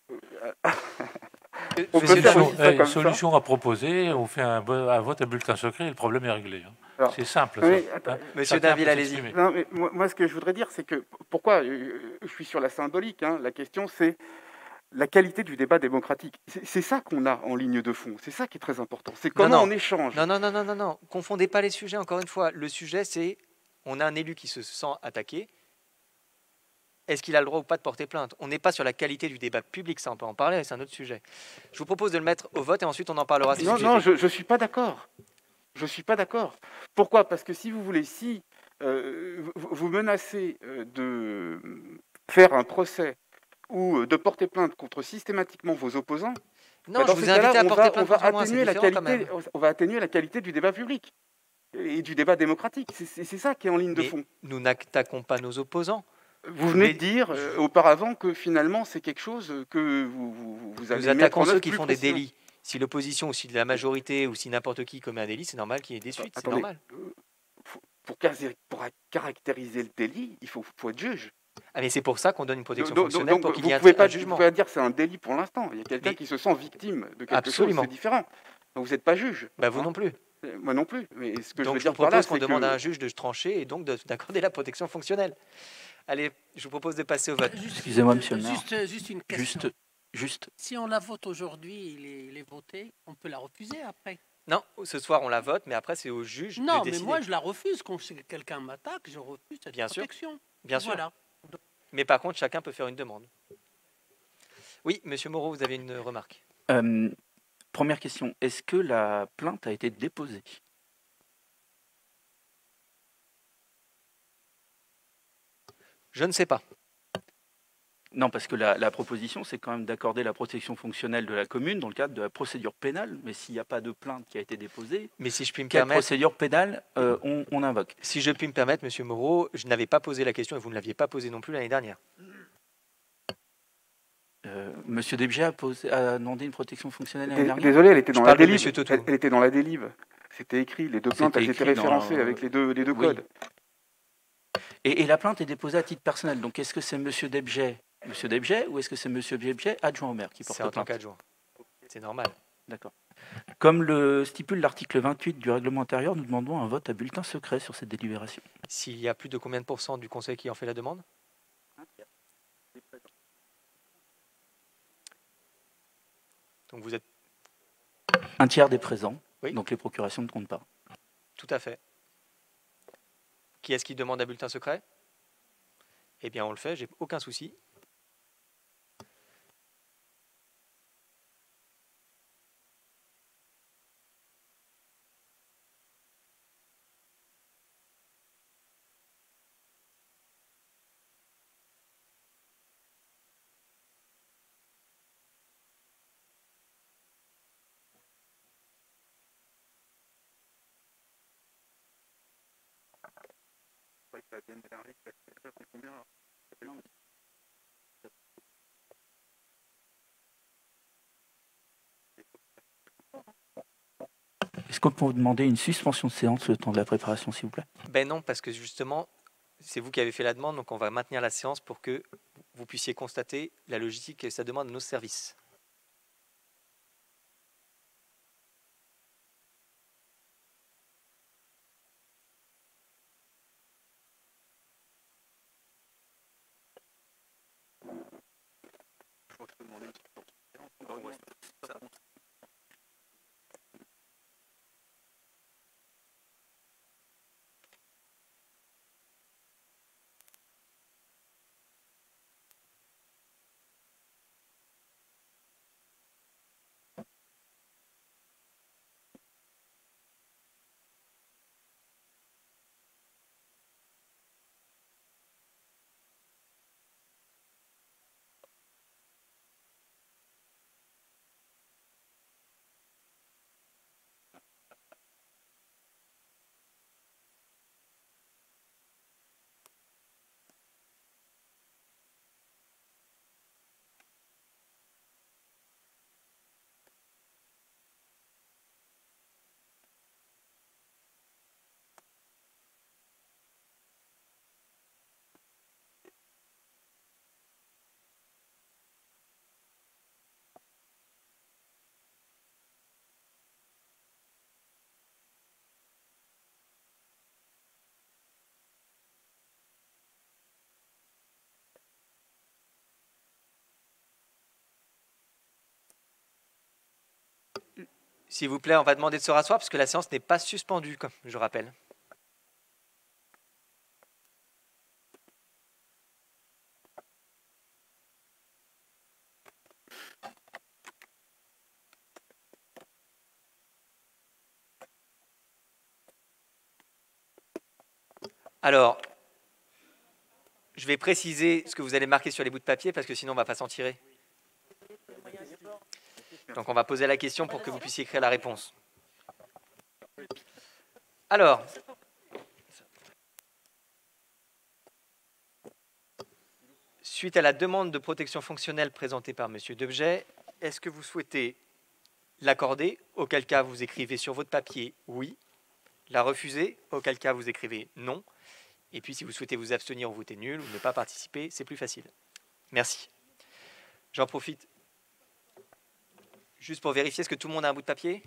On fait une solution à proposer, on fait un vote à bulletin secret et le problème est réglé. Hein. C'est simple. Oui, ça. attends. Hein. Monsieur Chacun Dainville, peut allez-y. s'exprimer. Non, mais moi, ce que je voudrais dire, c'est que pourquoi je suis sur la symbolique. Hein, la question, c'est la qualité du débat démocratique. C'est ça qu'on a en ligne de fond. C'est ça qui est très important. C'est comment on échange. Non. Confondez pas les sujets, encore une fois. Le sujet, c'est on a un élu qui se sent attaqué. Est-ce qu'il a le droit ou pas de porter plainte? On n'est pas sur la qualité du débat public, ça on peut en parler, c'est un autre sujet. Je vous propose de le mettre au vote et ensuite on en parlera. Non, je ne suis pas d'accord. Je ne suis pas d'accord. Pourquoi? Parce que si vous voulez, si vous menacez de faire un procès ou de porter plainte contre systématiquement vos opposants, non, je vous invite à porter plainte contre moi, c'est différent quand même. On va atténuer la qualité du débat public et du débat démocratique. C'est ça qui est en ligne de fond. Nous n'attaquons pas nos opposants. Vous venez de dire auparavant que finalement c'est quelque chose que vous allez nous attaquons mettre en ceux œuvre qui plus font des précisément. délits. Si l'opposition ou si la majorité ou si n'importe qui commet un délit, c'est normal qu'il y ait des suites, c'est Attendez, normal. Pour caractériser le délit, il faut être juge. Ah mais c'est pour ça qu'on donne une protection fonctionnelle pour qu'il y ait pouvez pas, un jugement. Vous pouvez pas dire que c'est un délit pour l'instant. Il y a quelqu'un qui se sent victime de quelque chose, c'est différent. Donc vous n'êtes pas juge. Bah vous non plus. Moi non plus. Mais ce que donc je veux je vous dire par là, propose qu'on c'est demande que... à un juge de trancher et donc d'accorder la protection fonctionnelle. Allez, je vous propose de passer au vote. Excusez-moi, monsieur le maire. Juste une question. Juste. Si on la vote aujourd'hui, il est voté, on peut la refuser après. Non, ce soir on la vote, mais après c'est au juge non, de décider. mais moi je la refuse. Quand quelqu'un m'attaque, je refuse cette protection. Bien sûr. Voilà. Mais par contre, chacun peut faire une demande. Oui, monsieur Moreau, vous avez une remarque. Première question, est-ce que la plainte a été déposée? Je ne sais pas. Non, parce que la proposition, c'est quand même d'accorder la protection fonctionnelle de la commune dans le cadre de la procédure pénale. Mais s'il n'y a pas de plainte qui a été déposée, mais si je puis me quelle permettre, procédure pénale on invoque? Si je puis me permettre, monsieur Moreau, je n'avais pas posé la question et vous ne l'aviez pas posée non plus l'année dernière. Monsieur Debjet a demandé une protection fonctionnelle l'année dernière. Désolé, elle était dans la délib. Elle était dans la délib. C'était écrit. Les deux plaintes, elles étaient référencées avec les deux codes. Et la plainte est déposée à titre personnel. Donc est-ce que c'est monsieur Debjet ou est-ce que c'est monsieur Debjet, adjoint au maire, qui porte plainte? C'est en tant qu'adjoint. C'est normal. D'accord. Comme le stipule l'article 28 du règlement intérieur, nous demandons un vote à bulletin secret sur cette délibération. S'il y a plus de combien de pourcents du conseil qui en fait la demande? Donc vous êtes... Un tiers des présents, oui. Donc les procurations ne comptent pas. Tout à fait. Qui est-ce qui demande un bulletin secret? Eh bien on le fait, j'ai aucun souci. Est-ce qu'on peut vous demander une suspension de séance le temps de la préparation, s'il vous plaît? Ben non, parce que justement, c'est vous qui avez fait la demande, donc on va maintenir la séance pour que vous puissiez constater la logistique et sa demande de nos services. S'il vous plaît, on va demander de se rasseoir parce que la séance n'est pas suspendue, comme je rappelle. Alors, je vais préciser ce que vous allez marquer sur les bouts de papier parce que sinon on ne va pas s'en tirer. Donc on va poser la question pour que vous puissiez écrire la réponse. Alors, suite à la demande de protection fonctionnelle présentée par M. Debjet, est-ce que vous souhaitez l'accorder, auquel cas vous écrivez sur votre papier « oui », la refuser, auquel cas vous écrivez « non », et puis si vous souhaitez vous abstenir ou voter nul ou ne pas participer, c'est plus facile. Merci. J'en profite juste pour vérifier, est-ce que tout le monde a un bout de papier?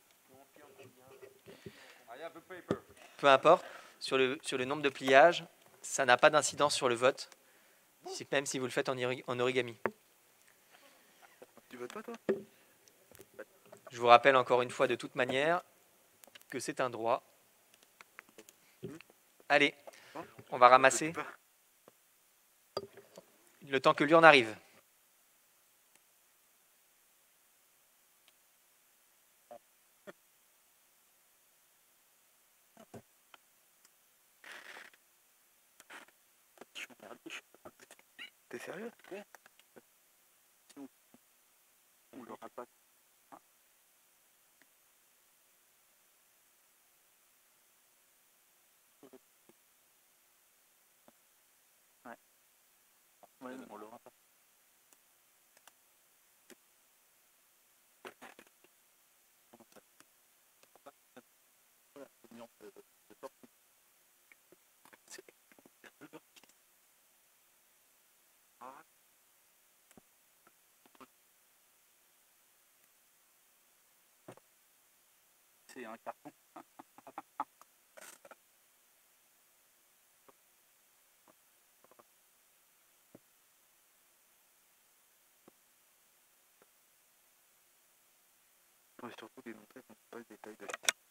Peu importe, sur le nombre de pliages, ça n'a pas d'incidence sur le vote, même si vous le faites en origami. Tu votes pas, toi? Je vous rappelle encore une fois de toute manière que c'est un droit. Allez, on va ramasser le temps que l'urne arrive. T'es sérieux? On l'aura pas. Ouais, on l'aura pas. C'est un carton. On va surtout démontrer qu'on ne peut pas le détail de la...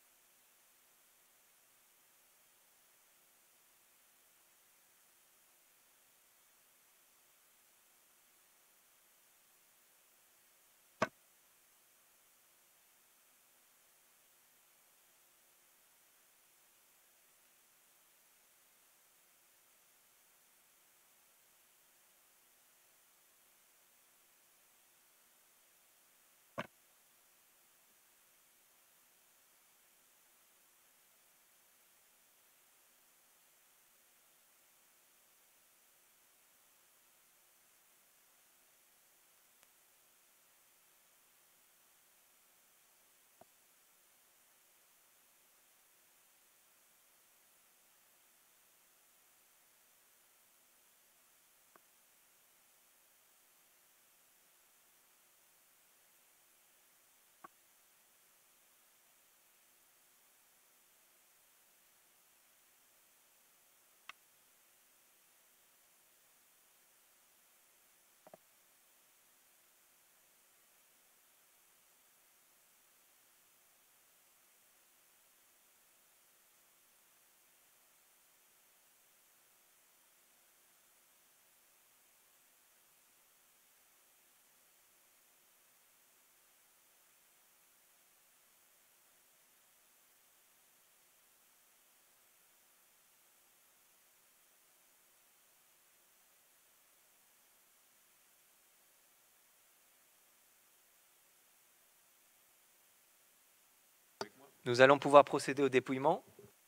Nous allons pouvoir procéder au dépouillement.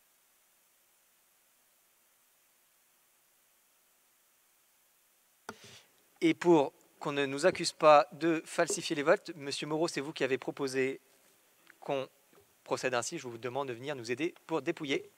Et pour qu'on ne nous accuse pas de falsifier les votes, Monsieur Moreau, c'est vous qui avez proposé qu'on procède ainsi. Je vous demande de venir nous aider pour dépouiller.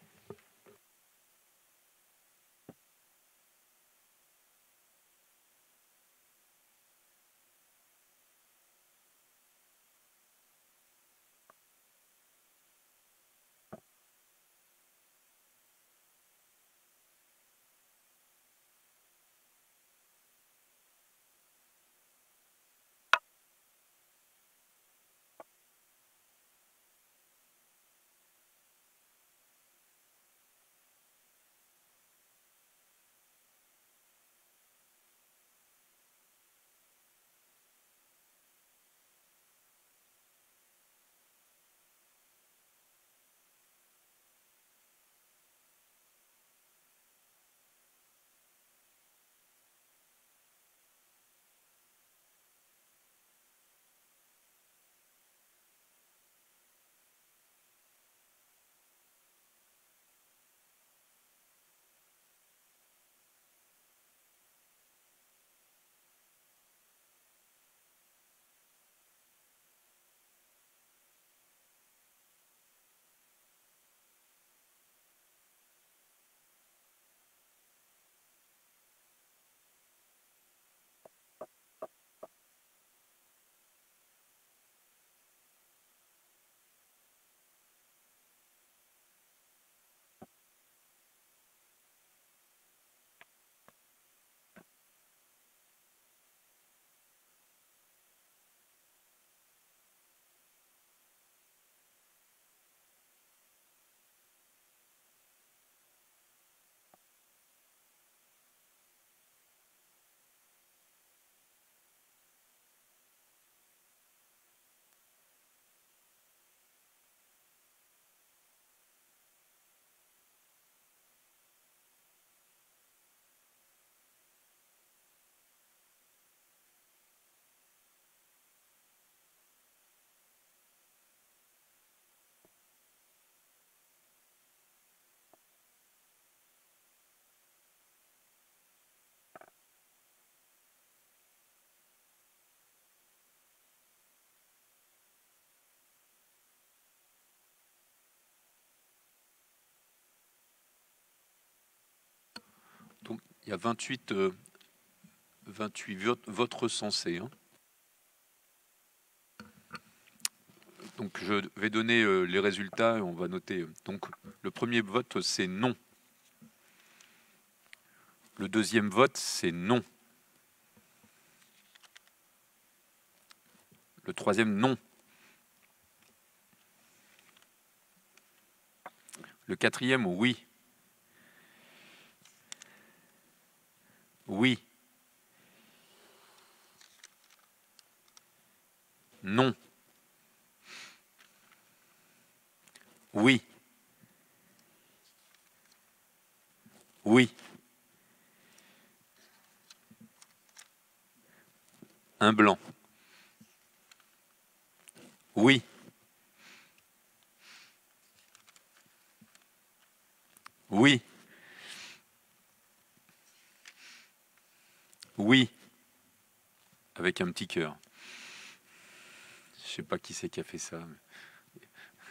Il y a 28 votes recensés. Hein. Donc je vais donner les résultats et on va noter. Donc le premier vote, c'est non. Le deuxième vote, c'est non. Le troisième, non. Le quatrième, oui. Oui. Non. Oui. Oui. Un blanc. Oui. Oui. Oui. Avec un petit cœur. Je sais pas qui c'est qui a fait ça. Mais...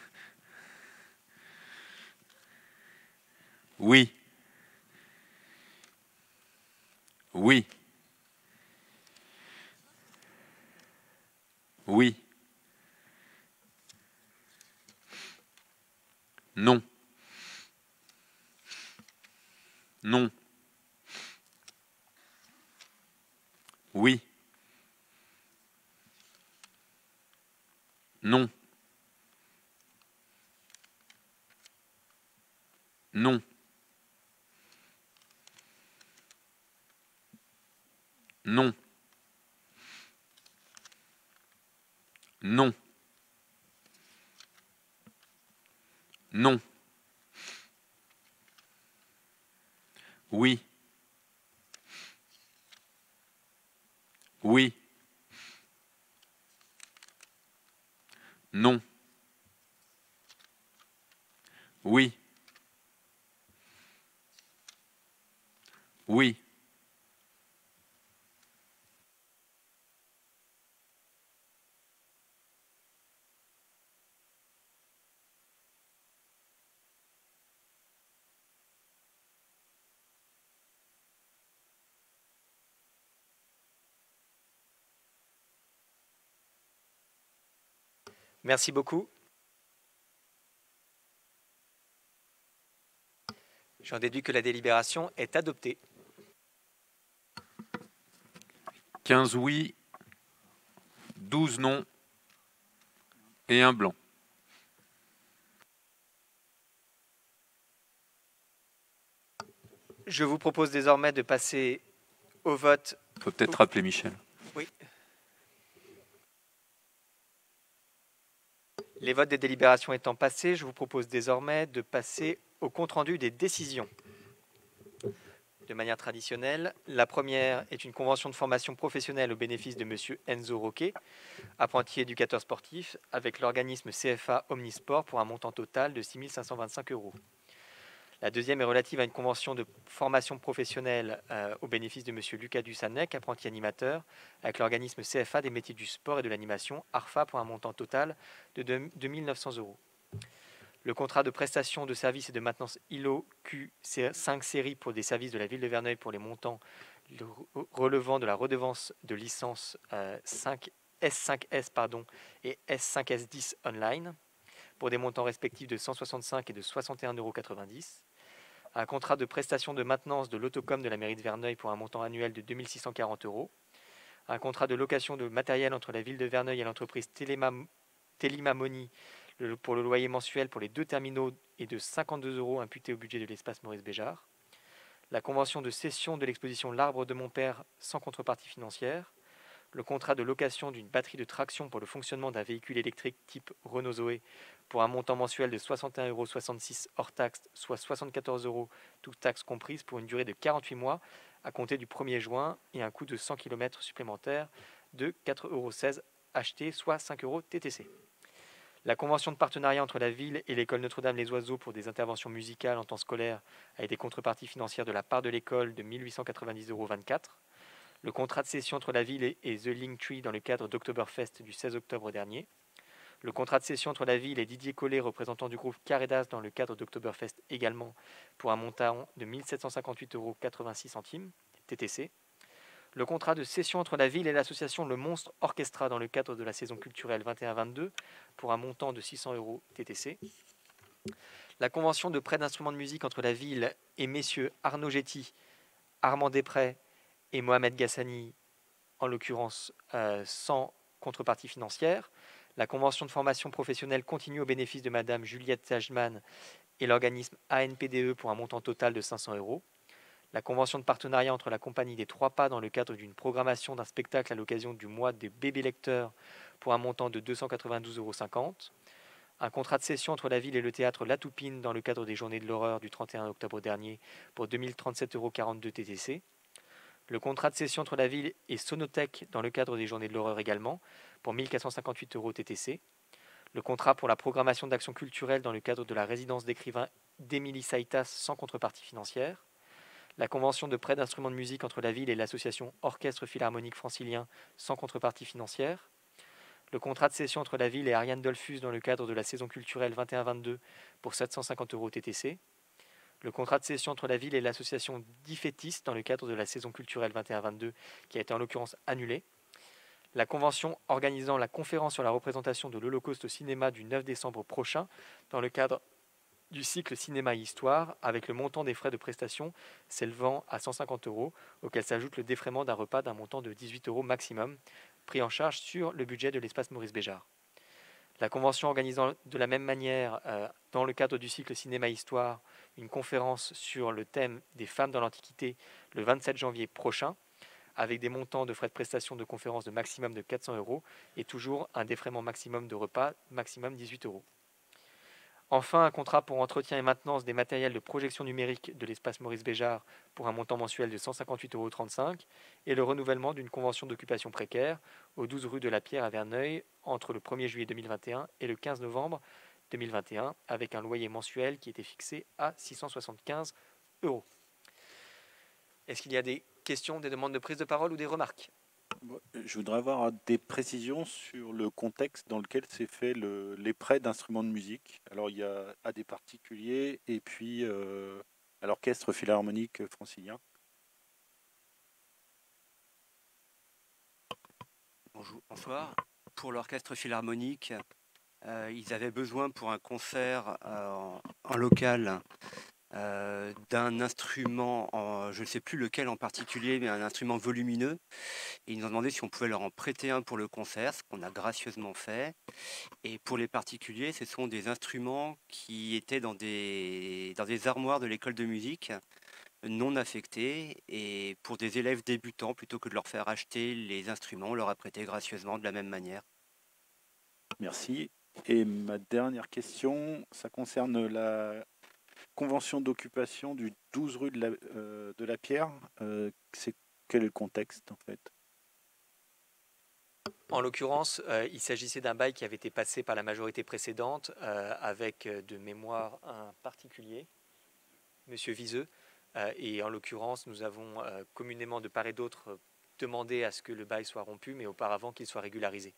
Oui. Oui. Oui. Non. Non. Oui. Non. Non. Non. Non. Non. Oui. Oui. Non. Oui. Oui. Merci beaucoup. J'en déduis que la délibération est adoptée. 15 oui, 12 non et un blanc. Je vous propose désormais de passer au vote. Il faut peut-être rappeler Michel. Oui. Les votes des délibérations étant passés, je vous propose désormais de passer au compte-rendu des décisions. De manière traditionnelle, la première est une convention de formation professionnelle au bénéfice de M. Enzo Roquet, apprenti éducateur sportif, avec l'organisme CFA Omnisport pour un montant total de 6 525 €. La deuxième est relative à une convention de formation professionnelle au bénéfice de M. Lucas Dussanec, apprenti animateur, avec l'organisme CFA des métiers du sport et de l'animation, ARFA, pour un montant total de 2 900 €. Le contrat de prestation de services et de maintenance ILO Q5 série pour des services de la ville de Verneuil pour les montants relevant de la redevance de licence S5S et S5S10 online pour des montants respectifs de 165 et de 61,90 €. Un contrat de prestation de maintenance de l'autocom de la mairie de Verneuil pour un montant annuel de 2 640 €. Un contrat de location de matériel entre la ville de Verneuil et l'entreprise Télimamoni pour le loyer mensuel pour les 2 terminaux et de 52 € imputés au budget de l'espace Maurice Béjart. La convention de cession de l'exposition L'Arbre de mon père sans contrepartie financière. Le contrat de location d'une batterie de traction pour le fonctionnement d'un véhicule électrique type Renault Zoé pour un montant mensuel de 61,66 € hors taxe, soit 74 € toutes taxes comprises pour une durée de 48 mois à compter du 1er juin et un coût de 100 km supplémentaires de 4,16 € achetés, soit 5 € TTC. La convention de partenariat entre la ville et l'école Notre-Dame-les-Oiseaux pour des interventions musicales en temps scolaire avec des contreparties financières de la part de l'école de 1 890,24 €. Le contrat de cession entre la ville et The Linktree dans le cadre d'Oktoberfest du 16 octobre dernier. Le contrat de cession entre la ville et Didier Collet, représentant du groupe Caredas dans le cadre d'Oktoberfest également, pour un montant de 1 758,86 € TTC. Le contrat de cession entre la ville et l'association Le Monstre Orchestra dans le cadre de la saison culturelle 21-22 pour un montant de 600 € TTC. La convention de prêt d'instruments de musique entre la ville et messieurs Arnaud Getty, Armand Després et Mohamed Gassani, en l'occurrence sans contrepartie financière. La convention de formation professionnelle continue au bénéfice de Madame Juliette Sajman et l'organisme ANPDE pour un montant total de 500 €. La convention de partenariat entre la compagnie des Trois Pas dans le cadre d'une programmation d'un spectacle à l'occasion du mois des bébés lecteurs pour un montant de 292,50 €. Un contrat de cession entre la ville et le théâtre La Toupine dans le cadre des Journées de l'horreur du 31 octobre dernier pour 2037,42 € TTC. Le contrat de cession entre la ville et Sonotech dans le cadre des Journées de l'horreur également pour 1458 € TTC. Le contrat pour la programmation d'actions culturelles dans le cadre de la résidence d'écrivain d'Émilie Saitas sans contrepartie financière. La convention de prêt d'instruments de musique entre la ville et l'association Orchestre Philharmonique Francilien sans contrepartie financière. Le contrat de cession entre la ville et Ariane Dolphus dans le cadre de la saison culturelle 21-22 pour 750 € TTC. Le contrat de cession entre la ville et l'association Difétis dans le cadre de la saison culturelle 21-22 qui a été en l'occurrence annulée. La convention organisant la conférence sur la représentation de l'Holocauste au cinéma du 9 décembre prochain dans le cadre du cycle Cinéma et Histoire avec le montant des frais de prestation s'élevant à 150 €, auquel s'ajoute le défraiement d'un repas d'un montant de 18 € maximum, pris en charge sur le budget de l'espace Maurice Béjart. La convention organisant de la même manière, dans le cadre du cycle Cinéma et Histoire, une conférence sur le thème des femmes dans l'Antiquité le 27 janvier prochain, avec des montants de frais de prestation de conférence de maximum de 400 € et toujours un défraiement maximum de repas, maximum 18 €. Enfin, un contrat pour entretien et maintenance des matériels de projection numérique de l'espace Maurice Béjart pour un montant mensuel de 158,35 € et le renouvellement d'une convention d'occupation précaire au 12 rue de la Pierre à Verneuil entre le 1er juillet 2021 et le 15 novembre 2021 avec un loyer mensuel qui était fixé à 675 €. Est-ce qu'il y a des questions, des demandes de prise de parole ou des remarques? Je voudrais avoir des précisions sur le contexte dans lequel s'est fait les prêts d'instruments de musique. Alors, il y a à des particuliers et puis à l'Orchestre Philharmonique Francilien. Bonsoir. Pour l'Orchestre Philharmonique, ils avaient besoin pour un concert en local d'un instrument, je ne sais plus lequel en particulier, mais un instrument volumineux. Et ils nous ont demandé si on pouvait leur en prêter un pour le concert, ce qu'on a gracieusement fait. Et pour les particuliers, ce sont des instruments qui étaient dans des armoires de l'école de musique, non affectés. Et pour des élèves débutants, plutôt que de leur faire acheter les instruments, on leur a prêté gracieusement de la même manière. Merci. Et ma dernière question, ça concerne la convention d'occupation du 12 rue de la Pierre. Quel est le contexte en fait? En l'occurrence, il s'agissait d'un bail qui avait été passé par la majorité précédente avec de mémoire un particulier, M. Viseux. Et en l'occurrence, nous avons communément de part et d'autre demandé à ce que le bail soit rompu, mais auparavant qu'il soit régularisé.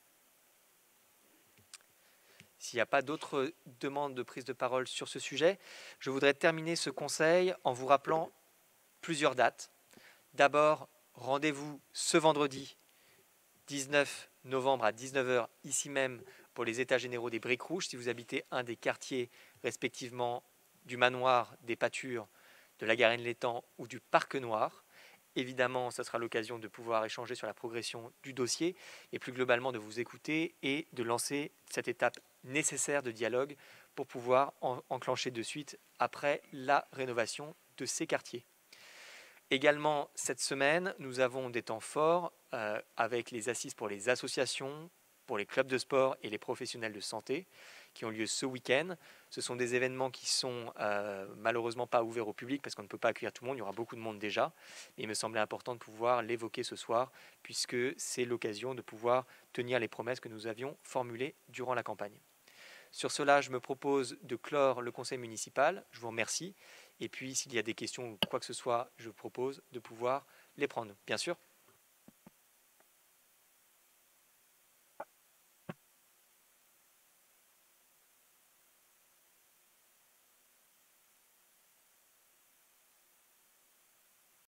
S'il n'y a pas d'autres demandes de prise de parole sur ce sujet, je voudrais terminer ce conseil en vous rappelant plusieurs dates. D'abord, rendez-vous ce vendredi 19 novembre à 19 h ici même pour les états généraux des Briques Rouges si vous habitez un des quartiers respectivement du Manoir, des Pâtures, de la Garenne-l'Étang ou du Parc Noir. Évidemment, ce sera l'occasion de pouvoir échanger sur la progression du dossier et plus globalement de vous écouter et de lancer cette étape nécessaire de dialogue pour pouvoir enclencher de suite après la rénovation de ces quartiers. Également, cette semaine, nous avons des temps forts avec les assises pour les associations, pour les clubs de sport et les professionnels de santé qui ont lieu ce week-end. Ce sont des événements qui sont malheureusement pas ouverts au public parce qu'on ne peut pas accueillir tout le monde, il y aura beaucoup de monde déjà. Mais il me semblait important de pouvoir l'évoquer ce soir puisque c'est l'occasion de pouvoir tenir les promesses que nous avions formulées durant la campagne. Sur cela, je me propose de clore le conseil municipal. Je vous remercie. Et puis, s'il y a des questions ou quoi que ce soit, je propose de pouvoir les prendre. Bien sûr.